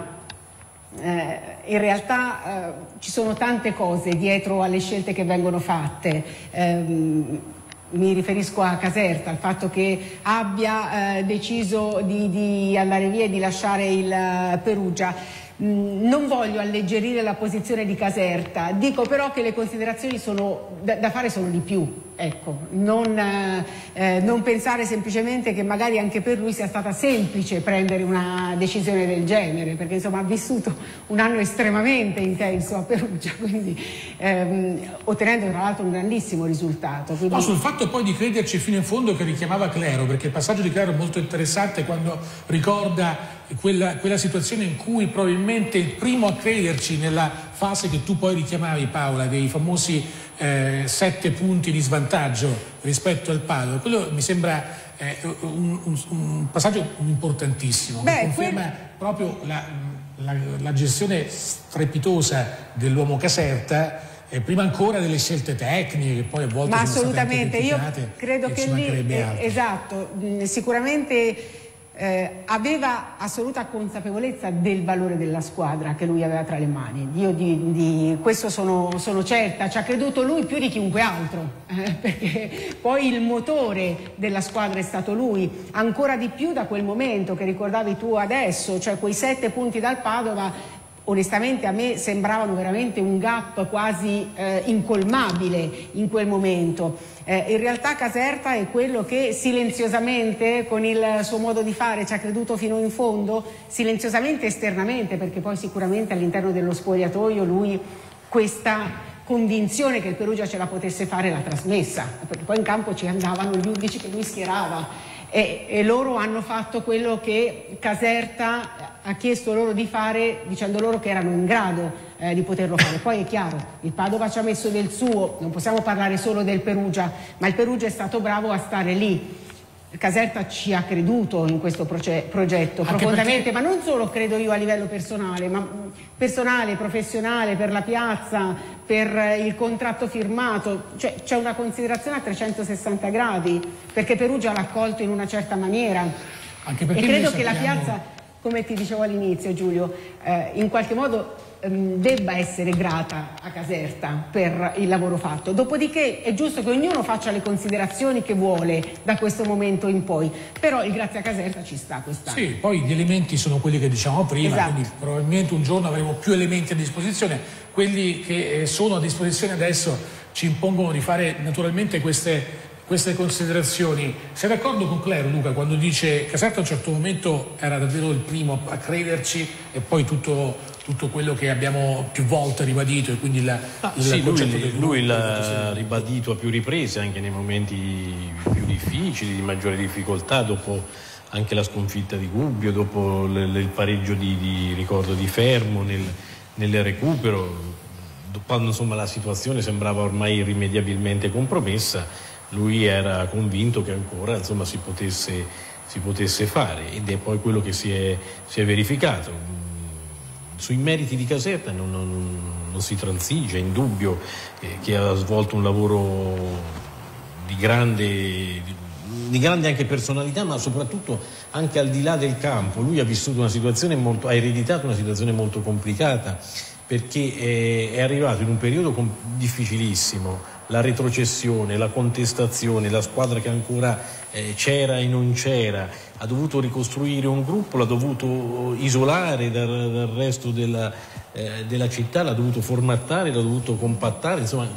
Eh, in realtà eh, ci sono tante cose dietro alle scelte che vengono fatte. Eh, mi riferisco a Caserta, al fatto che abbia eh, deciso di, di andare via e di lasciare il uh, Perugia. Non voglio alleggerire la posizione di Caserta, dico però che le considerazioni sono, da, da fare sono di più, ecco, non, eh, non pensare semplicemente che magari anche per lui sia stata semplice prendere una decisione del genere, perché insomma ha vissuto un anno estremamente intenso a Perugia, quindi ehm, ottenendo tra l'altro un grandissimo risultato. Quindi... No, sul fatto poi di crederci fino in fondo che richiamava Clero, perché il passaggio di Clero è molto interessante quando ricorda Quella, quella situazione in cui probabilmente il primo a crederci nella fase che tu poi richiamavi, Paola, dei famosi eh, sette punti di svantaggio rispetto al Padova, quello mi sembra eh, un, un, un passaggio importantissimo. Beh, che conferma quel... proprio la, la, la gestione strepitosa dell'uomo Caserta, eh, prima ancora delle scelte tecniche che poi a volte Ma sono assolutamente, state io credo che lì eh, esatto, mh, sicuramente Eh, aveva assoluta consapevolezza del valore della squadra che lui aveva tra le mani. Io di, di questo sono, sono certa, ci ha creduto lui più di chiunque altro, eh, perché poi il motore della squadra è stato lui, ancora di più da quel momento che ricordavi tu adesso, cioè quei sette punti dal Padova. Onestamente a me sembravano veramente un gap quasi eh, incolmabile in quel momento. Eh, in realtà Caserta è quello che silenziosamente, con il suo modo di fare, ci ha creduto fino in fondo, silenziosamente esternamente, perché poi sicuramente all'interno dello spogliatoio lui questa convinzione che il Perugia ce la potesse fare l'ha trasmessa, perché poi in campo ci andavano gli undici che lui schierava. e, e loro hanno fatto quello che Caserta ha chiesto loro di fare, dicendo loro che erano in grado eh, di poterlo fare. Poi è chiaro, il Padova ci ha messo del suo, non possiamo parlare solo del Perugia, ma il Perugia è stato bravo a stare lì. Caserta ci ha creduto in questo progetto Anche profondamente, perché... ma non solo credo io a livello personale, ma personale, professionale, per la piazza, per il contratto firmato, cioè c'è una considerazione a trecentosessanta gradi, perché Perugia l'ha accolto in una certa maniera. Anche perché e credo noi che sappiamo... la piazza, come ti dicevo all'inizio Giulio, eh, in qualche modo ehm, debba essere grata a Caserta per il lavoro fatto. Dopodiché è giusto che ognuno faccia le considerazioni che vuole da questo momento in poi, però il grazie a Caserta ci sta quest'anno. Sì, poi gli elementi sono quelli che diciamo prima, esatto. Quindi probabilmente un giorno avremo più elementi a disposizione. Quelli che sono a disposizione adesso ci impongono di fare naturalmente queste queste considerazioni. Sei d'accordo con Claire, Luca, quando dice che Caserta a un certo momento era davvero il primo a crederci e poi tutto, tutto quello che abbiamo più volte ribadito e quindi la, ah, il sì, concetto lui, del lui l'ha ribadito a più riprese anche nei momenti più difficili, di maggiore difficoltà, dopo anche la sconfitta di Gubbio, dopo l- l- il pareggio di, di ricordo di Fermo nel, nel recupero, quando insomma la situazione sembrava ormai irrimediabilmente compromessa. Lui era convinto che ancora insomma, si, potesse, si potesse fare ed è poi quello che si è, si è verificato. Sui meriti di Caserta non, non, non si transige, è indubbio eh, che ha svolto un lavoro di grande, di, di grande anche personalità, ma soprattutto anche al di là del campo. Lui ha vissuto una situazione molto, ha ereditato una situazione molto complicata, perché è, è arrivato in un periodo com- difficilissimo. La retrocessione, la contestazione, la squadra che ancora eh, c'era e non c'era, ha dovuto ricostruire un gruppo, l'ha dovuto isolare dal, dal resto della, eh, della città, l'ha dovuto formattare, l'ha dovuto compattare, insomma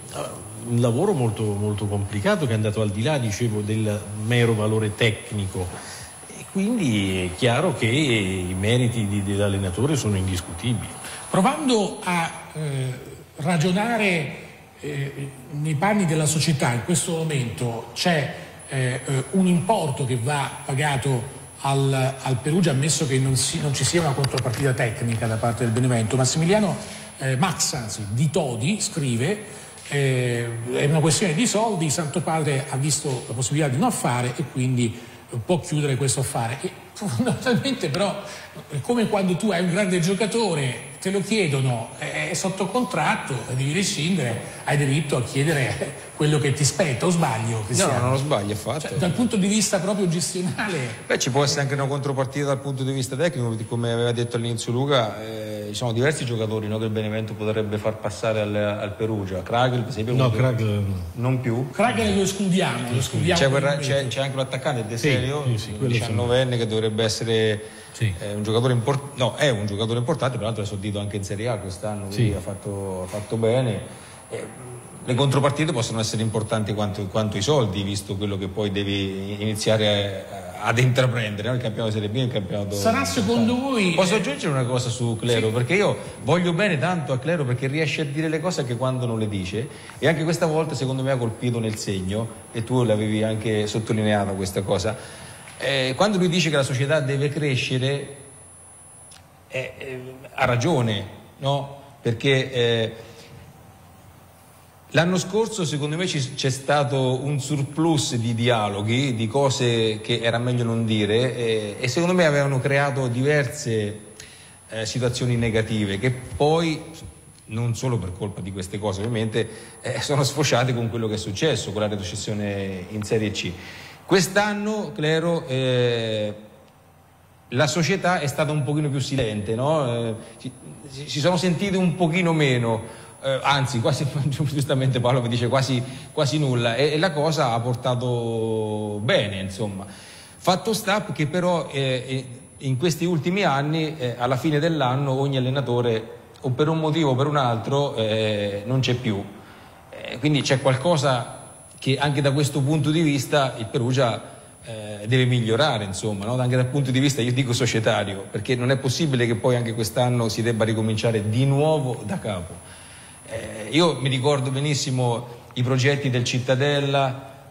un lavoro molto, molto complicato che è andato al di là, dicevo, del mero valore tecnico. E quindi è chiaro che i meriti di, dell'allenatore sono indiscutibili. Provando a eh, ragionare Eh, nei panni della società, in questo momento c'è eh, un importo che va pagato al, al Perugia, ammesso che non, si, non ci sia una contropartita tecnica da parte del Benevento. Massimiliano eh, Max, anzi, di Todi, scrive eh, è una questione di soldi, Santo Padre ha visto la possibilità di non affare e quindi può chiudere questo affare. E fondamentalmente però è come quando tu hai un grande giocatore, te lo chiedono, è sotto contratto, devi rescindere, hai diritto a chiedere quello che ti spetta, o sbaglio? No, no, non lo sbaglio affatto. Cioè, dal punto di vista proprio gestionale. Beh, ci può essere anche una contropartita dal punto di vista tecnico, come aveva detto all'inizio Luca, eh, ci sono diversi giocatori, no, che il Benevento potrebbe far passare al, al Perugia. Kragel, per esempio, no, Kragel non più. Kragel lo escludiamo, lo escludiamo. C'è, quel, c'è, c'è anche l'attaccante De Serio, sì, sì, sì, diciannovenne, che dovrebbe essere sì. eh, un giocatore importante, no, è un giocatore importante, peraltro è soddito anche in Serie A quest'anno, quindi sì. ha, fatto, ha fatto bene. Eh, le contropartite possono essere importanti quanto, quanto i soldi, visto quello che poi devi iniziare a, ad intraprendere, no? Il campionato Serie B e il campionato. Sarà secondo voi? Posso aggiungere una cosa su Clero? Sì. Perché io voglio bene tanto a Clero, perché riesce a dire le cose anche quando non le dice, e anche questa volta secondo me ha colpito nel segno, e tu l'avevi anche sottolineata questa cosa. Eh, quando lui dice che la società deve crescere, eh, eh, ha ragione, no? Perché eh, l'anno scorso secondo me ci, c'è stato un surplus di dialoghi, di cose che era meglio non dire, eh, e secondo me avevano creato diverse eh, situazioni negative che poi, non solo per colpa di queste cose ovviamente, eh, sono sfociate con quello che è successo, con la retrocessione in Serie C. Quest'anno, Clero, eh, la società è stata un pochino più silente, no? eh, si, si sono sentite un pochino meno, eh, anzi quasi, giustamente Paolo mi dice quasi, quasi nulla, e, e la cosa ha portato bene, insomma. Fatto sta che però eh, in questi ultimi anni, eh, alla fine dell'anno, ogni allenatore, o per un motivo o per un altro, eh, non c'è più, eh, quindi c'è qualcosa che anche da questo punto di vista il Perugia eh, deve migliorare, insomma, no? Anche dal punto di vista, io dico, societario, perché non è possibile che poi anche quest'anno si debba ricominciare di nuovo da capo. Eh, io mi ricordo benissimo i progetti del Cittadella,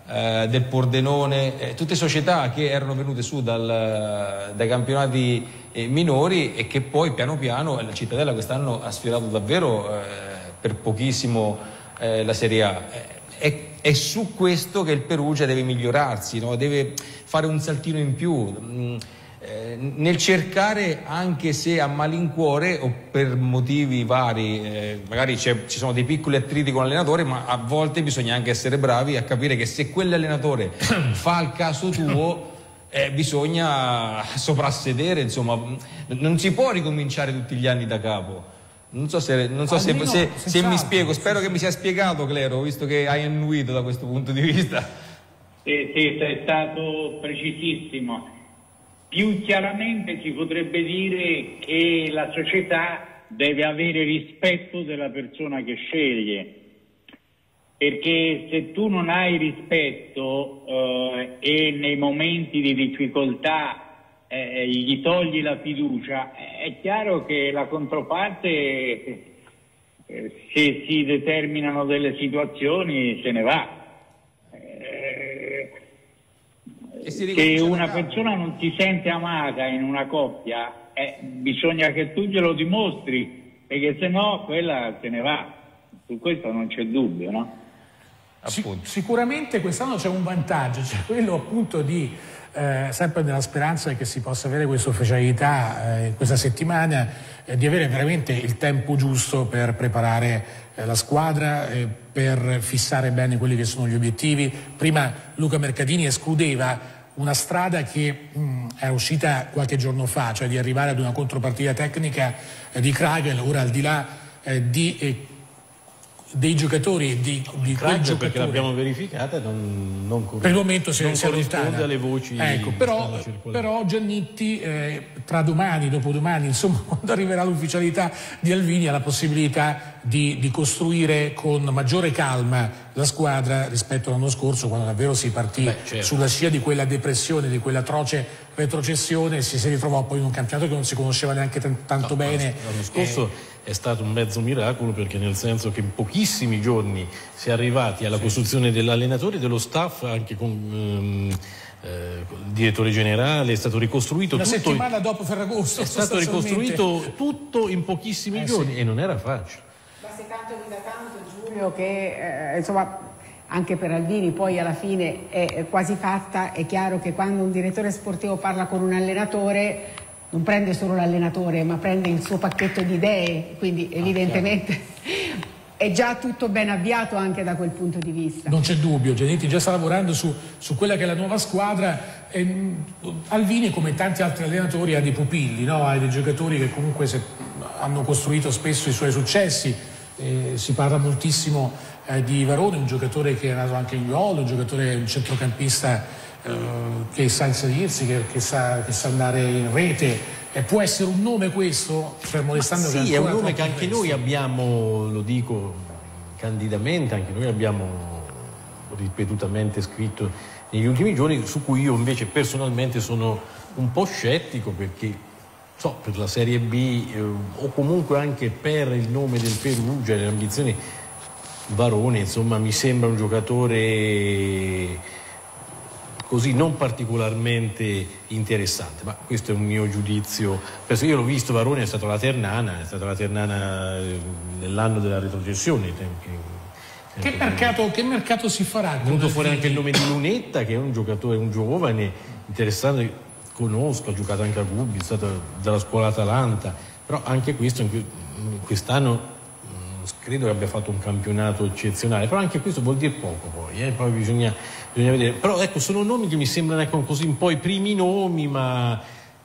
eh, del Pordenone, eh, tutte società che erano venute su dal, dai campionati eh, minori e che poi piano piano la Cittadella quest'anno ha sfiorato davvero eh, per pochissimo eh, la Serie A. È, è su questo che il Perugia deve migliorarsi, no? Deve fare un saltino in più, mh, eh, nel cercare, anche se a malincuore o per motivi vari, eh, magari ci sono dei piccoli attriti con l'allenatore, ma a volte bisogna anche essere bravi a capire che se quell'allenatore fa il caso tuo, eh, bisogna soprassedere, insomma, non si può ricominciare tutti gli anni da capo. Non so se, non so se, se, se mi spiego, spero che mi sia spiegato, Clero, visto che hai annuito da questo punto di vista. Sì, sì, sei stato precisissimo. Più chiaramente si potrebbe dire che la società deve avere rispetto della persona che sceglie, perché se tu non hai rispetto eh, e nei momenti di difficoltà Eh, gli togli la fiducia, è chiaro che la controparte, eh, se si determinano delle situazioni, se ne va. Eh, se una persona non si sente amata in una coppia, eh, bisogna che tu glielo dimostri, perché se no quella se ne va. Su questo non c'è dubbio, no? Sic- sicuramente quest'anno c'è un vantaggio, cioè quello appunto di Eh, sempre nella speranza che si possa avere questa ufficialità eh, in questa settimana, eh, di avere veramente il tempo giusto per preparare eh, la squadra, eh, per fissare bene quelli che sono gli obiettivi. Prima Luca Mercadini escludeva una strada che mh, era uscita qualche giorno fa, cioè di arrivare ad una contropartita tecnica eh, di Kragel. Ora, al di là eh, di eh, dei giocatori e di, di quel giocatore, perché l'abbiamo verificata, non, non corrisponde, per il momento si, non si corrisponde alle voci. Ecco, però, però Giannitti eh, tra domani, dopodomani, insomma, quando arriverà l'ufficialità di Alvini, ha la possibilità di, di costruire con maggiore calma la squadra rispetto all'anno scorso, quando davvero si partì Beh, certo. sulla scia di quella depressione, di quella atroce retrocessione, e si, si ritrovò poi in un campionato che non si conosceva neanche t- tanto no, bene. L'anno scorso eh, è stato un mezzo miracolo, perché nel senso che in pochissimi giorni si è arrivati alla sì. costruzione dell'allenatore, dello staff, anche con ehm, eh, il direttore generale, è stato ricostruito una tutto. Una settimana dopo Ferragosto. È stato ricostruito tutto in pochissimi eh, giorni sì. e non era facile. Ma se tanto mi dà tanto, Giulio, che eh, insomma anche per Alvini poi alla fine è quasi fatta. È chiaro che quando un direttore sportivo parla con un allenatore non prende solo l'allenatore, ma prende il suo pacchetto di idee, quindi evidentemente ah, è già tutto ben avviato anche da quel punto di vista. Non c'è dubbio, Giannitti già sta lavorando su, su quella che è la nuova squadra. E Alvini, come tanti altri allenatori, ha dei pupilli, no? Ha dei giocatori che comunque se, hanno costruito spesso i suoi successi. Eh, si parla moltissimo eh, di Varone, un giocatore che è nato anche in Gol, un giocatore, un centrocampista eh, che sa inserirsi, che, che, sa, che sa andare in rete. E può essere un nome questo, fermo restando che sì, è un nome che anche noi abbiamo, lo dico candidamente, anche noi abbiamo ripetutamente scritto negli ultimi giorni, su cui io invece personalmente sono un po' scettico, perché so, per la Serie B eh, o comunque anche per il nome del Perugia e le ambizioni, Varone insomma mi sembra un giocatore così non particolarmente interessante, ma questo è un mio giudizio. Perché io l'ho visto, Varone è stato la Ternana, è stata la Ternana nell'anno della retrocessione. Che mercato, che mercato si farà? È venuto fuori anche il nome di Lunetta, che è un giocatore, un giovane interessante, conosco, ha giocato anche a Gubbio, è stato dalla scuola Atalanta, però anche questo in quest'anno credo che abbia fatto un campionato eccezionale, però anche questo vuol dire poco poi, eh? poi bisogna, bisogna vedere. Però ecco, sono nomi che mi sembrano ecco, così un po' i primi nomi, ma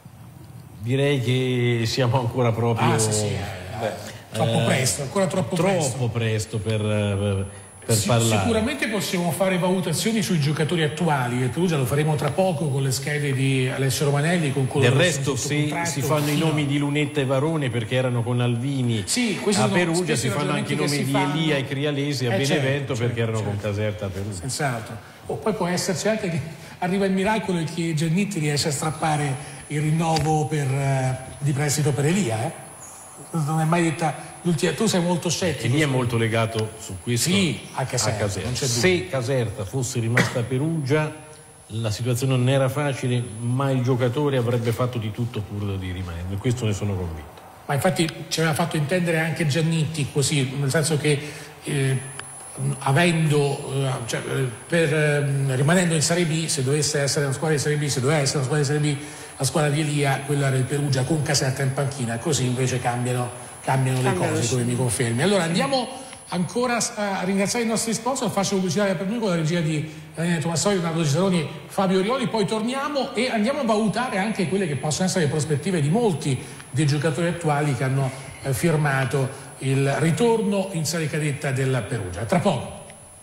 direi che siamo ancora proprio ah, sì, sì. Beh, troppo eh, presto, ancora troppo, troppo presto, presto per, per Per Sic- parlare. Sicuramente possiamo fare valutazioni sui giocatori attuali, il Perugia lo faremo tra poco con le schede di Alessio Romanelli, con del resto se si fanno i nomi di Lunetta e Varone perché erano con Alvini sì, a Perugia, si fanno anche i nomi di fanno... Elia e Crialesi a eh, Benevento certo, perché certo, erano certo. con Caserta a Perugia. Senz'altro. O poi può esserci anche che arriva il miracolo e che Giannitti riesce a strappare il rinnovo per, uh, di prestito per Elia, eh? non è mai detta tu sei molto scettico. Il mio è molto legato su questo. Sì, a Caserta, a Caserta. non c'è dubbio. Se Caserta fosse rimasta a Perugia, la situazione non era facile, ma il giocatore avrebbe fatto di tutto pur di rimanere. Di questo ne sono convinto. Ma infatti ci aveva fatto intendere anche Giannitti così, nel senso che eh, avendo, eh, cioè, per, eh, rimanendo in Serie B, se dovesse essere una squadra di Serie B, se doveva essere una squadra di Serie B, la squadra di Elia, quella del Perugia con Caserta in panchina, così invece cambiano, cambiano le cose, come mi confermi. Allora andiamo ancora a ringraziare i nostri sponsor, faccio pubblicità per noi con la regia di Daniele Tomassoli, Leonardo Ciceroni, Fabio Orioli, poi torniamo e andiamo a valutare anche quelle che possono essere le prospettive di molti dei giocatori attuali che hanno eh, firmato il ritorno in Serie Cadetta del Perugia. Tra poco.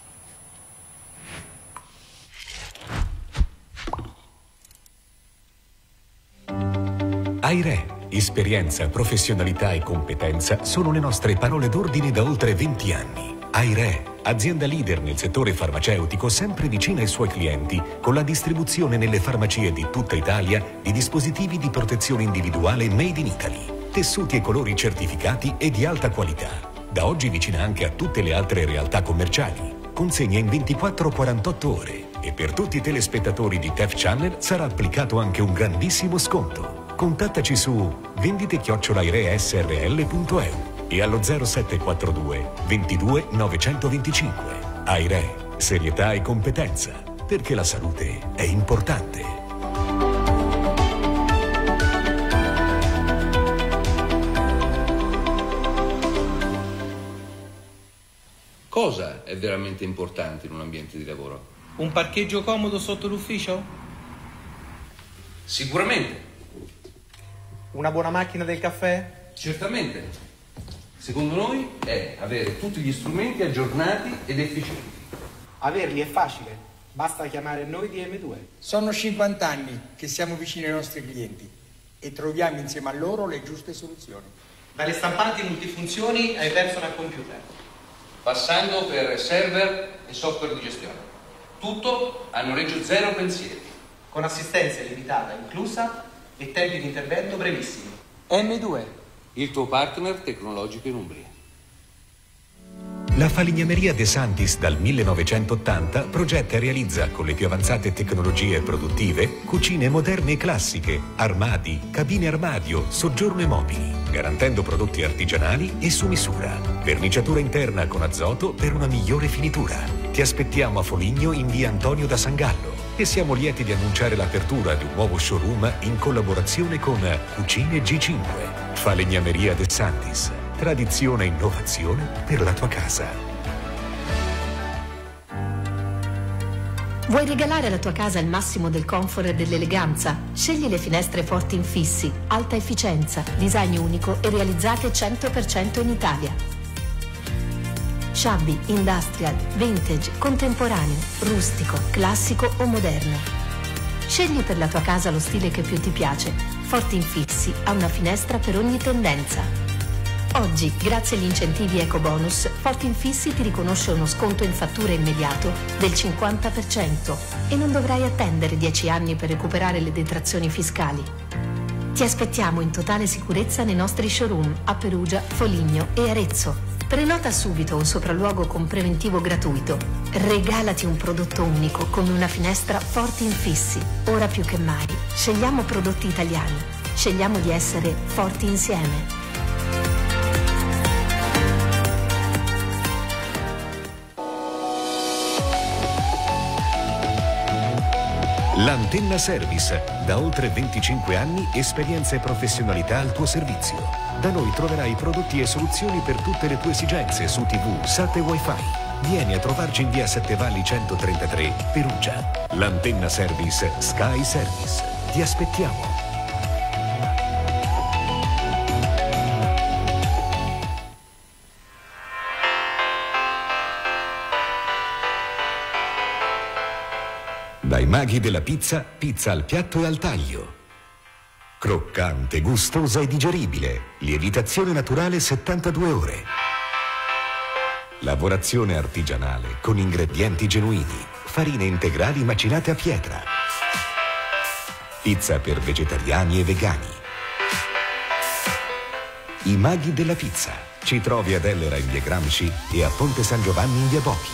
AIRE. Esperienza, professionalità e competenza sono le nostre parole d'ordine da oltre venti anni. AIRE, azienda leader nel settore farmaceutico sempre vicina ai suoi clienti, con la distribuzione nelle farmacie di tutta Italia di dispositivi di protezione individuale made in Italy, tessuti e colori certificati e di alta qualità. Da oggi vicina anche a tutte le altre realtà commerciali. Consegna in ventiquattro quarantotto ore e per tutti i telespettatori di T E F Channel sarà applicato anche un grandissimo sconto. Contattaci su vendite chiocciola aire s r l punto e u e allo zero sette quattro due ventidue novecentoventicinque. AIRE, serietà e competenza, perché la salute è importante. Cosa è veramente importante in un ambiente di lavoro? Un parcheggio comodo sotto l'ufficio? Sicuramente. Una buona macchina del caffè? Certamente. Secondo noi è avere tutti gli strumenti aggiornati ed efficienti. Averli è facile, basta chiamare noi di emme due. Sono cinquanta anni che siamo vicini ai nostri clienti e troviamo insieme a loro le giuste soluzioni. Dalle stampanti multifunzioni ai personal computer, Passando per server e software di gestione. Tutto a noleggio zero pensieri. con assistenza limitata inclusa e tempi di intervento brevissimi. emme due, il tuo partner tecnologico in Umbria. La falegnameria De Santis dal millenovecentottanta progetta e realizza con le più avanzate tecnologie produttive cucine moderne e classiche, armadi, cabine armadio, soggiorno e mobili, garantendo prodotti artigianali e su misura. Verniciatura interna con azoto per una migliore finitura. Ti aspettiamo a Foligno in via Antonio da Sangallo e siamo lieti di annunciare l'apertura di un nuovo showroom in collaborazione con Cucine G cinque. Falegnameria De Santis. Tradizione e innovazione per la tua casa. Vuoi regalare alla tua casa il massimo del comfort e dell'eleganza? Scegli le finestre forti infissi, alta efficienza, design unico e realizzate cento per cento in Italia. Shabby, industrial, vintage, contemporaneo, rustico, classico o moderno. Scegli per la tua casa lo stile che più ti piace. Forti infissi ha una finestra per ogni tendenza. Oggi, grazie agli incentivi EcoBonus, Forti Infissi ti riconosce uno sconto in fattura immediato del cinquanta per cento e non dovrai attendere dieci anni per recuperare le detrazioni fiscali. Ti aspettiamo in totale sicurezza nei nostri showroom a Perugia, Foligno e Arezzo. Prenota subito un sopralluogo con preventivo gratuito. Regalati un prodotto unico con una finestra Forti Infissi. Ora più che mai, scegliamo prodotti italiani. Scegliamo di essere forti insieme. L'Antenna Service. Da oltre venticinque anni, esperienza e professionalità al tuo servizio. Da noi troverai prodotti e soluzioni per tutte le tue esigenze su tivù, SAT e Wi-Fi. Vieni a trovarci in via Sette Valli centotrentatré, Perugia. L'Antenna Service Sky Service. Ti aspettiamo. Dai maghi della pizza, pizza al piatto e al taglio. Croccante, gustosa e digeribile. Lievitazione naturale settantadue ore. Lavorazione artigianale con ingredienti genuini. Farine integrali macinate a pietra. Pizza per vegetariani e vegani. I maghi della pizza. Ci trovi ad Ellera in via Gramsci e a Ponte San Giovanni in via Bocchi.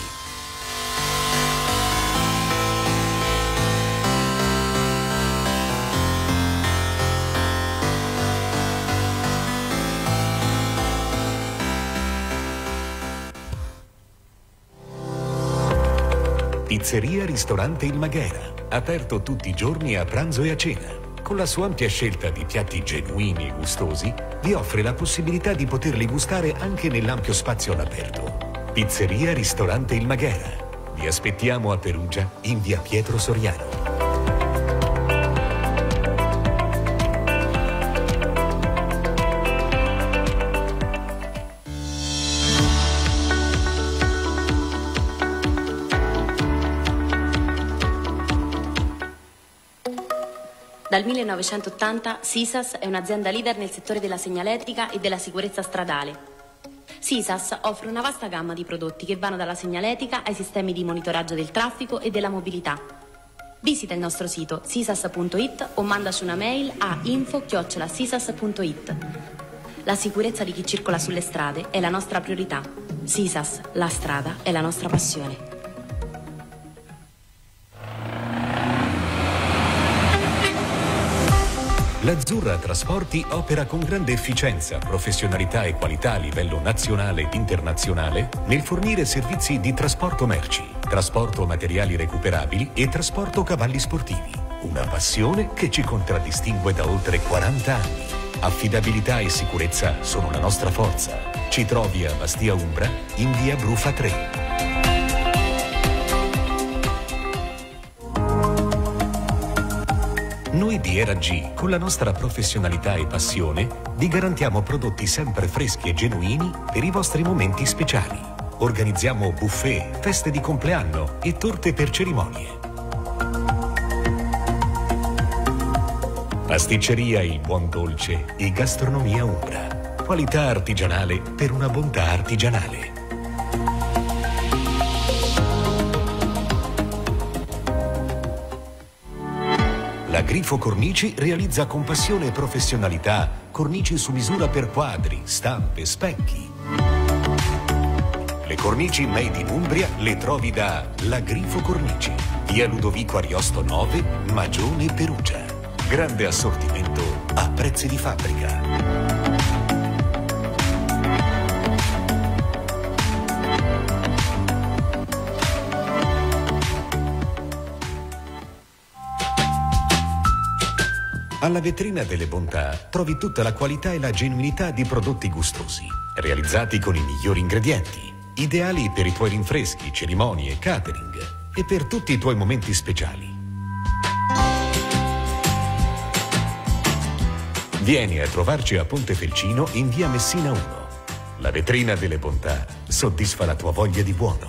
Pizzeria Ristorante Il Maghera, aperto tutti i giorni a pranzo e a cena. Con la sua ampia scelta di piatti genuini e gustosi, vi offre la possibilità di poterli gustare anche nell'ampio spazio all'aperto. Pizzeria Ristorante Il Maghera. Vi aspettiamo a Perugia, in via Pietro Soriano. Dal millenovecentottanta Sisas è un'azienda leader nel settore della segnaletica e della sicurezza stradale. Sisas offre una vasta gamma di prodotti che vanno dalla segnaletica ai sistemi di monitoraggio del traffico e della mobilità. Visita il nostro sito sisas punto it o mandaci una mail a info chiocciola sisas punto it. La sicurezza di chi circola sulle strade è la nostra priorità. Sisas, la strada è la nostra passione. L'Azzurra Trasporti opera con grande efficienza, professionalità e qualità a livello nazionale ed internazionale nel fornire servizi di trasporto merci, trasporto materiali recuperabili e trasporto cavalli sportivi. Una passione che ci contraddistingue da oltre quaranta anni. Affidabilità e sicurezza sono la nostra forza. Ci trovi a Bastia Umbra, in via Brufa tre. Noi di E R A G, con la nostra professionalità e passione, vi garantiamo prodotti sempre freschi e genuini per i vostri momenti speciali. Organizziamo buffet, feste di compleanno e torte per cerimonie. Pasticceria Il Buon Dolce e Gastronomia Umbra. Qualità artigianale per una bontà artigianale. La Grifo Cornici realizza con passione e professionalità cornici su misura per quadri, stampe, specchi. Le cornici made in Umbria le trovi da La Grifo Cornici, via Ludovico Ariosto nove, Magione, Perugia. Grande assortimento a prezzi di fabbrica. Alla vetrina delle bontà trovi tutta la qualità e la genuinità di prodotti gustosi, realizzati con i migliori ingredienti, ideali per i tuoi rinfreschi, cerimonie, catering e per tutti i tuoi momenti speciali. Vieni a trovarci a Pontefelcino in via Messina uno. La vetrina delle bontà soddisfa la tua voglia di buono.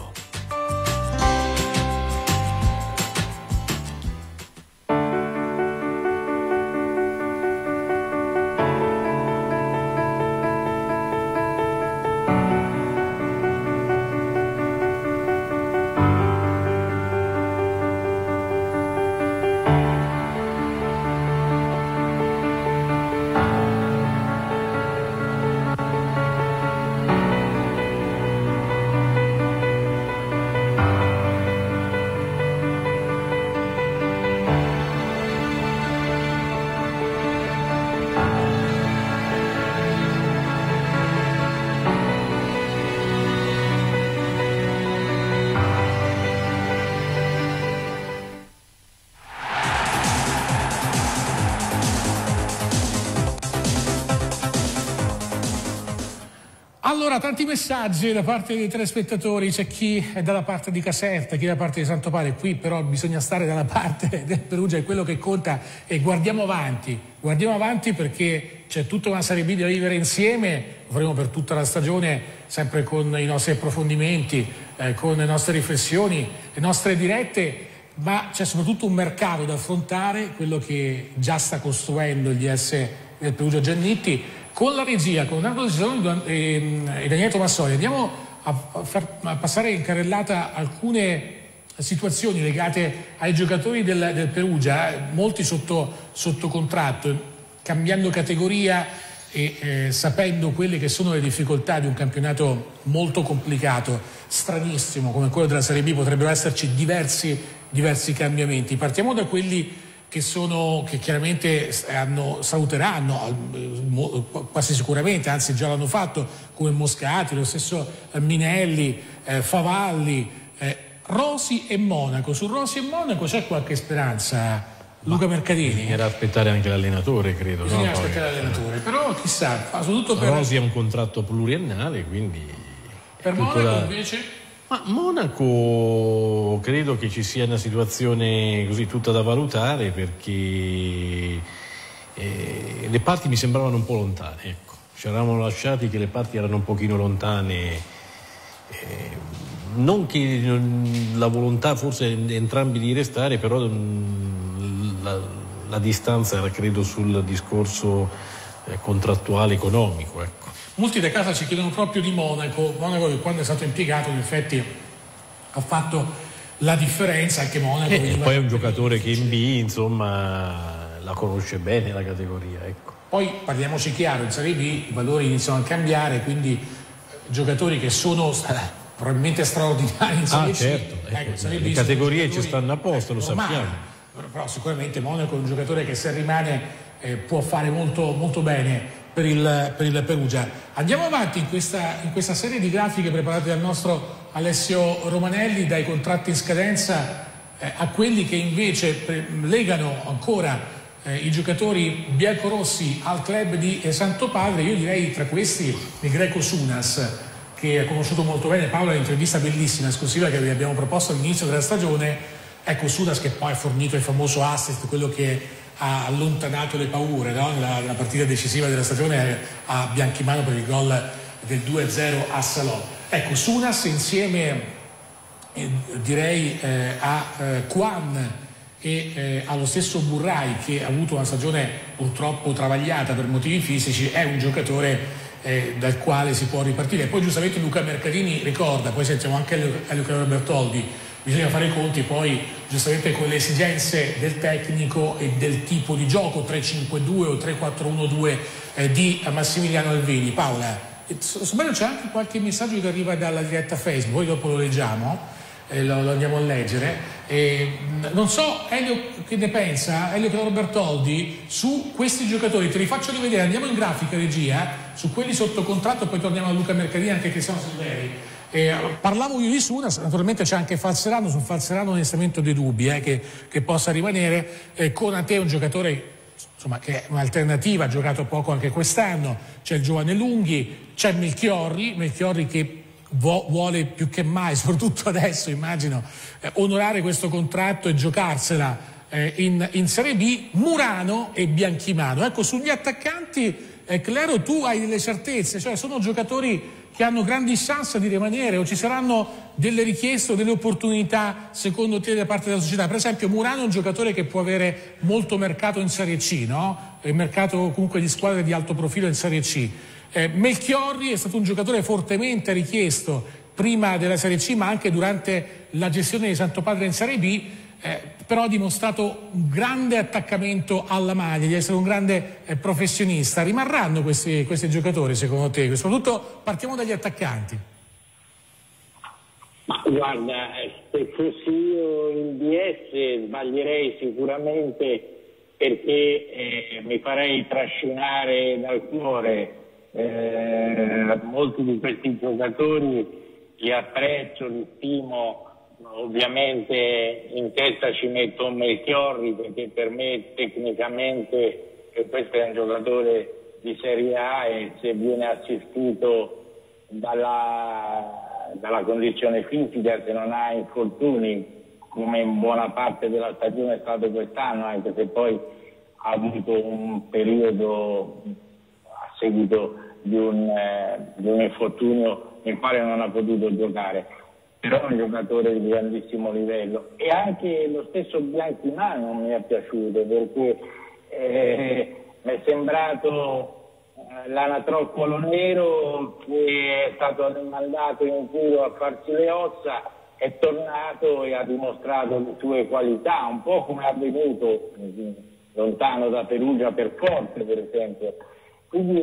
Allora, tanti messaggi da parte dei telespettatori, c'è chi è dalla parte di Caserta, chi è dalla parte di Santopare. Qui però bisogna stare dalla parte del Perugia, è quello che conta, e guardiamo avanti, guardiamo avanti perché c'è tutta una Serie B da vivere insieme, lo faremo per tutta la stagione, sempre con i nostri approfondimenti, eh, con le nostre riflessioni, le nostre dirette, ma c'è soprattutto un mercato da affrontare, quello che già sta costruendo il D S del Perugia Giannitti. Con la regia, con Nardo Decisoni e, e Daniele Tomassoli andiamo a, a far a passare in carrellata alcune situazioni legate ai giocatori del, del Perugia, molti sotto, sotto contratto, cambiando categoria, e eh, sapendo quelle che sono le difficoltà di un campionato molto complicato, stranissimo come quello della Serie B, potrebbero esserci diversi, diversi cambiamenti. Partiamo da quelli che sono che chiaramente hanno, saluteranno quasi sicuramente, anzi già l'hanno fatto, come Moscati, lo stesso Minelli, eh, Favalli, eh, Rosi e Monaco. Su Rosi e Monaco c'è qualche speranza, Luca Mercadini? Bisognerà aspettare anche l'allenatore, credo. Bisogna no? aspettare Poi, l'allenatore, però chissà, soprattutto per... Rosi ha un contratto pluriennale, quindi... Per Monaco la... invece? Ma Monaco credo che ci sia una situazione così tutta da valutare, perché eh, le parti mi sembravano un po' lontane, ecco. Ci eravamo lasciati che le parti erano un pochino lontane, eh, non che non, la volontà forse entrambi di restare, però mh, la, la distanza era credo sul discorso eh, contrattuale economico, ecco. Molti da casa ci chiedono proprio di Monaco, Monaco che quando è stato impiegato in effetti ha fatto la differenza, anche Monaco. E poi è un giocatore che in B, insomma, la conosce bene la categoria, ecco. Poi parliamoci chiaro, in Serie B i valori iniziano a cambiare, quindi giocatori che sono probabilmente straordinari in Serie ah, C. Certo, ecco, ecco, Serie le B categorie ci stanno a posto, lo normali, sappiamo. però sicuramente Monaco è un giocatore che se rimane eh, può fare molto, molto bene per il, per il Perugia. Andiamo avanti in questa, in questa serie di grafiche preparate dal nostro Alessio Romanelli, dai contratti in scadenza eh, a quelli che invece pre- legano ancora eh, i giocatori biancorossi al club di eh, Santopadre. Io direi tra questi il greco Sunas, che ha conosciuto molto bene Paolo, un'intervista bellissima, esclusiva che vi abbiamo proposto all'inizio della stagione. Ecco, Sunas che poi ha fornito il famoso assist, quello che ha allontanato le paure, no? nella, nella partita decisiva della stagione a Bianchimano per il gol del due a zero a Salò. Ecco, Sunas insieme eh, direi eh, a eh, Kwan e eh, allo stesso Burrai, che ha avuto una stagione purtroppo travagliata per motivi fisici, è un giocatore eh, dal quale si può ripartire. E poi giustamente Luca Mercadini ricorda, poi sentiamo anche Elio Claudio Bertoldi, bisogna fare i conti poi giustamente con le esigenze del tecnico e del tipo di gioco tre cinque due o tre quattro uno due eh, di Massimiliano Alvini. Paola, insomma c'è anche qualche messaggio che arriva dalla diretta Facebook, poi dopo lo leggiamo, eh, lo, lo andiamo a leggere. Eh, non so Elio che ne pensa, Elio Claudio Bertoldi, su questi giocatori. Te li faccio rivedere, andiamo in grafica regia, su quelli sotto contratto, poi torniamo a Luca Mercadini e anche Cristiano Silveri. Eh, parlavo io di Sunas, naturalmente c'è anche Falserano. Sul Falserano onestamente ho dei dubbi eh, che, che possa rimanere. eh, Konate è un giocatore insomma, che è un'alternativa, ha giocato poco anche quest'anno. C'è il giovane Lunghi, c'è Melchiorri Melchiorri che vo- vuole più che mai, soprattutto adesso immagino, eh, onorare questo contratto e giocarsela eh, in, in Serie B. Murano e Bianchimano. Ecco, sugli attaccanti eh, Clero, tu hai delle certezze, cioè sono giocatori che hanno grandi chance di rimanere, o ci saranno delle richieste o delle opportunità secondo te da parte della società? Per esempio Murano è un giocatore che può avere molto mercato in Serie C, no? Il mercato comunque di squadre di alto profilo in Serie C. Eh, Melchiorri è stato un giocatore fortemente richiesto prima della Serie C, ma anche durante la gestione di Santopadre in Serie B. Eh, però ha dimostrato un grande attaccamento alla maglia, di essere un grande eh, professionista. Rimarranno questi, questi giocatori secondo te? Soprattutto partiamo dagli attaccanti. Ma guarda, se fossi io in D S sbaglierei sicuramente, perché eh, mi farei trascinare dal cuore. Eh, molti di questi giocatori li apprezzo, li stimo. Ovviamente in testa ci metto Melchiorri, perché per me tecnicamente questo è un giocatore di Serie A e se viene assistito dalla, dalla condizione fisica, se non ha infortuni, come in buona parte della stagione è stato quest'anno, anche se poi ha avuto un periodo a seguito di un, eh, di un infortunio nel quale non ha potuto giocare. Però è un giocatore di grandissimo livello. E anche lo stesso Bianchimano non mi è piaciuto, perché eh, mi è sembrato eh, l'anatroccolo nero che è stato mandato in giro a farsi le ossa, è tornato e ha dimostrato le sue qualità, un po' come è avvenuto lontano da Perugia per Forte, per esempio. Quindi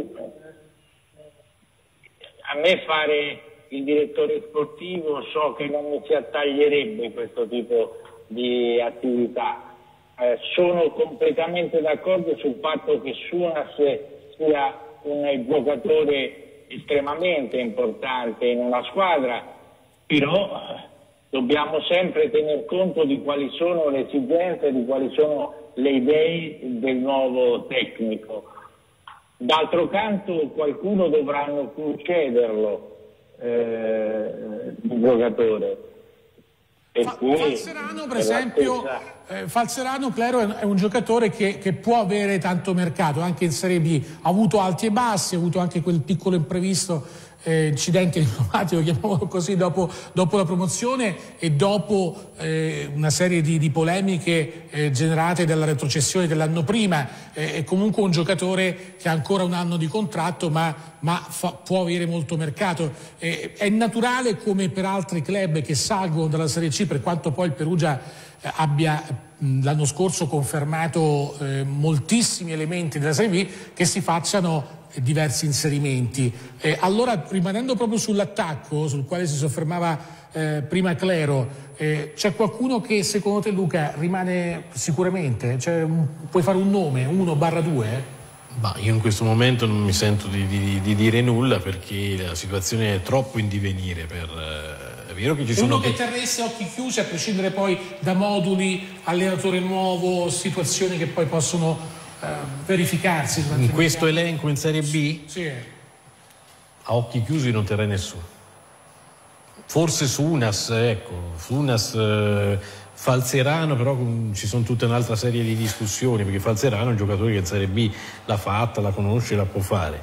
a me fare il direttore sportivo so che non mi si attaglierebbe questo tipo di attività. Eh, sono completamente d'accordo sul fatto che Sunas sia un giocatore estremamente importante in una squadra, però dobbiamo sempre tener conto di quali sono le esigenze, di quali sono le idee del nuovo tecnico. D'altro canto qualcuno dovrà concederlo eh, il giocatore. Fa, Falzerano per esempio, eh, Falzerano Clero è un giocatore che, che può avere tanto mercato anche in Serie B, ha avuto alti e bassi, ha avuto anche quel piccolo imprevisto, eh, incidente diplomatico, chiamiamolo così, dopo, dopo la promozione e dopo eh, una serie di, di polemiche eh, generate dalla retrocessione dell'anno prima. Eh, è comunque un giocatore che ha ancora un anno di contratto, ma, ma fa, può avere molto mercato. Eh, è naturale, come per altri club che salgono dalla Serie C, per quanto poi il Perugia eh, abbia l'anno scorso confermato eh, moltissimi elementi della Serie B, che si facciano diversi inserimenti. Eh, allora, rimanendo proprio sull'attacco, sul quale si soffermava eh, prima Clero, eh, c'è qualcuno che secondo te, Luca, rimane sicuramente? Cioè, un, puoi fare un nome, uno barra due? Ma io in questo momento non mi sento di, di, di dire nulla, perché la situazione è troppo in divenire per... Eh, è vero che ci sono... Uno che terresse occhi chiusi, a prescindere poi da moduli, allenatore nuovo, situazioni che poi possono verificarsi in questo elenco in Serie B? Sì. A occhi chiusi non terrei nessuno. Forse Sunas, ecco, Sunas, eh, Falzerano, però ci sono tutta un'altra serie di discussioni, perché Falzerano è un giocatore che in Serie B l'ha fatta, la conosce, la può fare.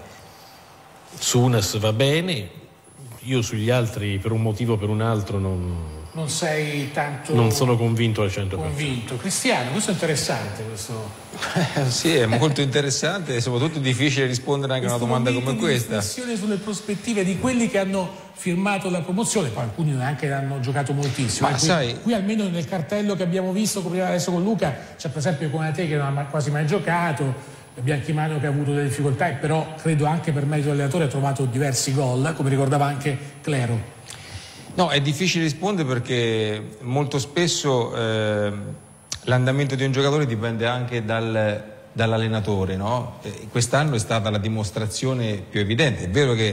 Sunas va bene, io sugli altri per un motivo o per un altro non... Non sei tanto... Non sono convinto al cento per cento. Convinto. Cristiano, questo è interessante. Questo... Eh, sì, è molto interessante e soprattutto difficile rispondere anche a una domanda come questa. Riflessione sulle prospettive di quelli che hanno firmato la promozione, poi alcuni neanche hanno giocato moltissimo. Ma qui, sai... qui almeno nel cartello che abbiamo visto adesso con Luca c'è per esempio Konate che non ha quasi mai giocato, Bianchimano che ha avuto delle difficoltà e però credo anche per merito dell'allenatore ha trovato diversi gol, come ricordava anche Clero. No, è difficile rispondere perché molto spesso eh, l'andamento di un giocatore dipende anche dal, dall'allenatore, no? Eh, quest'anno è stata la dimostrazione più evidente. È vero che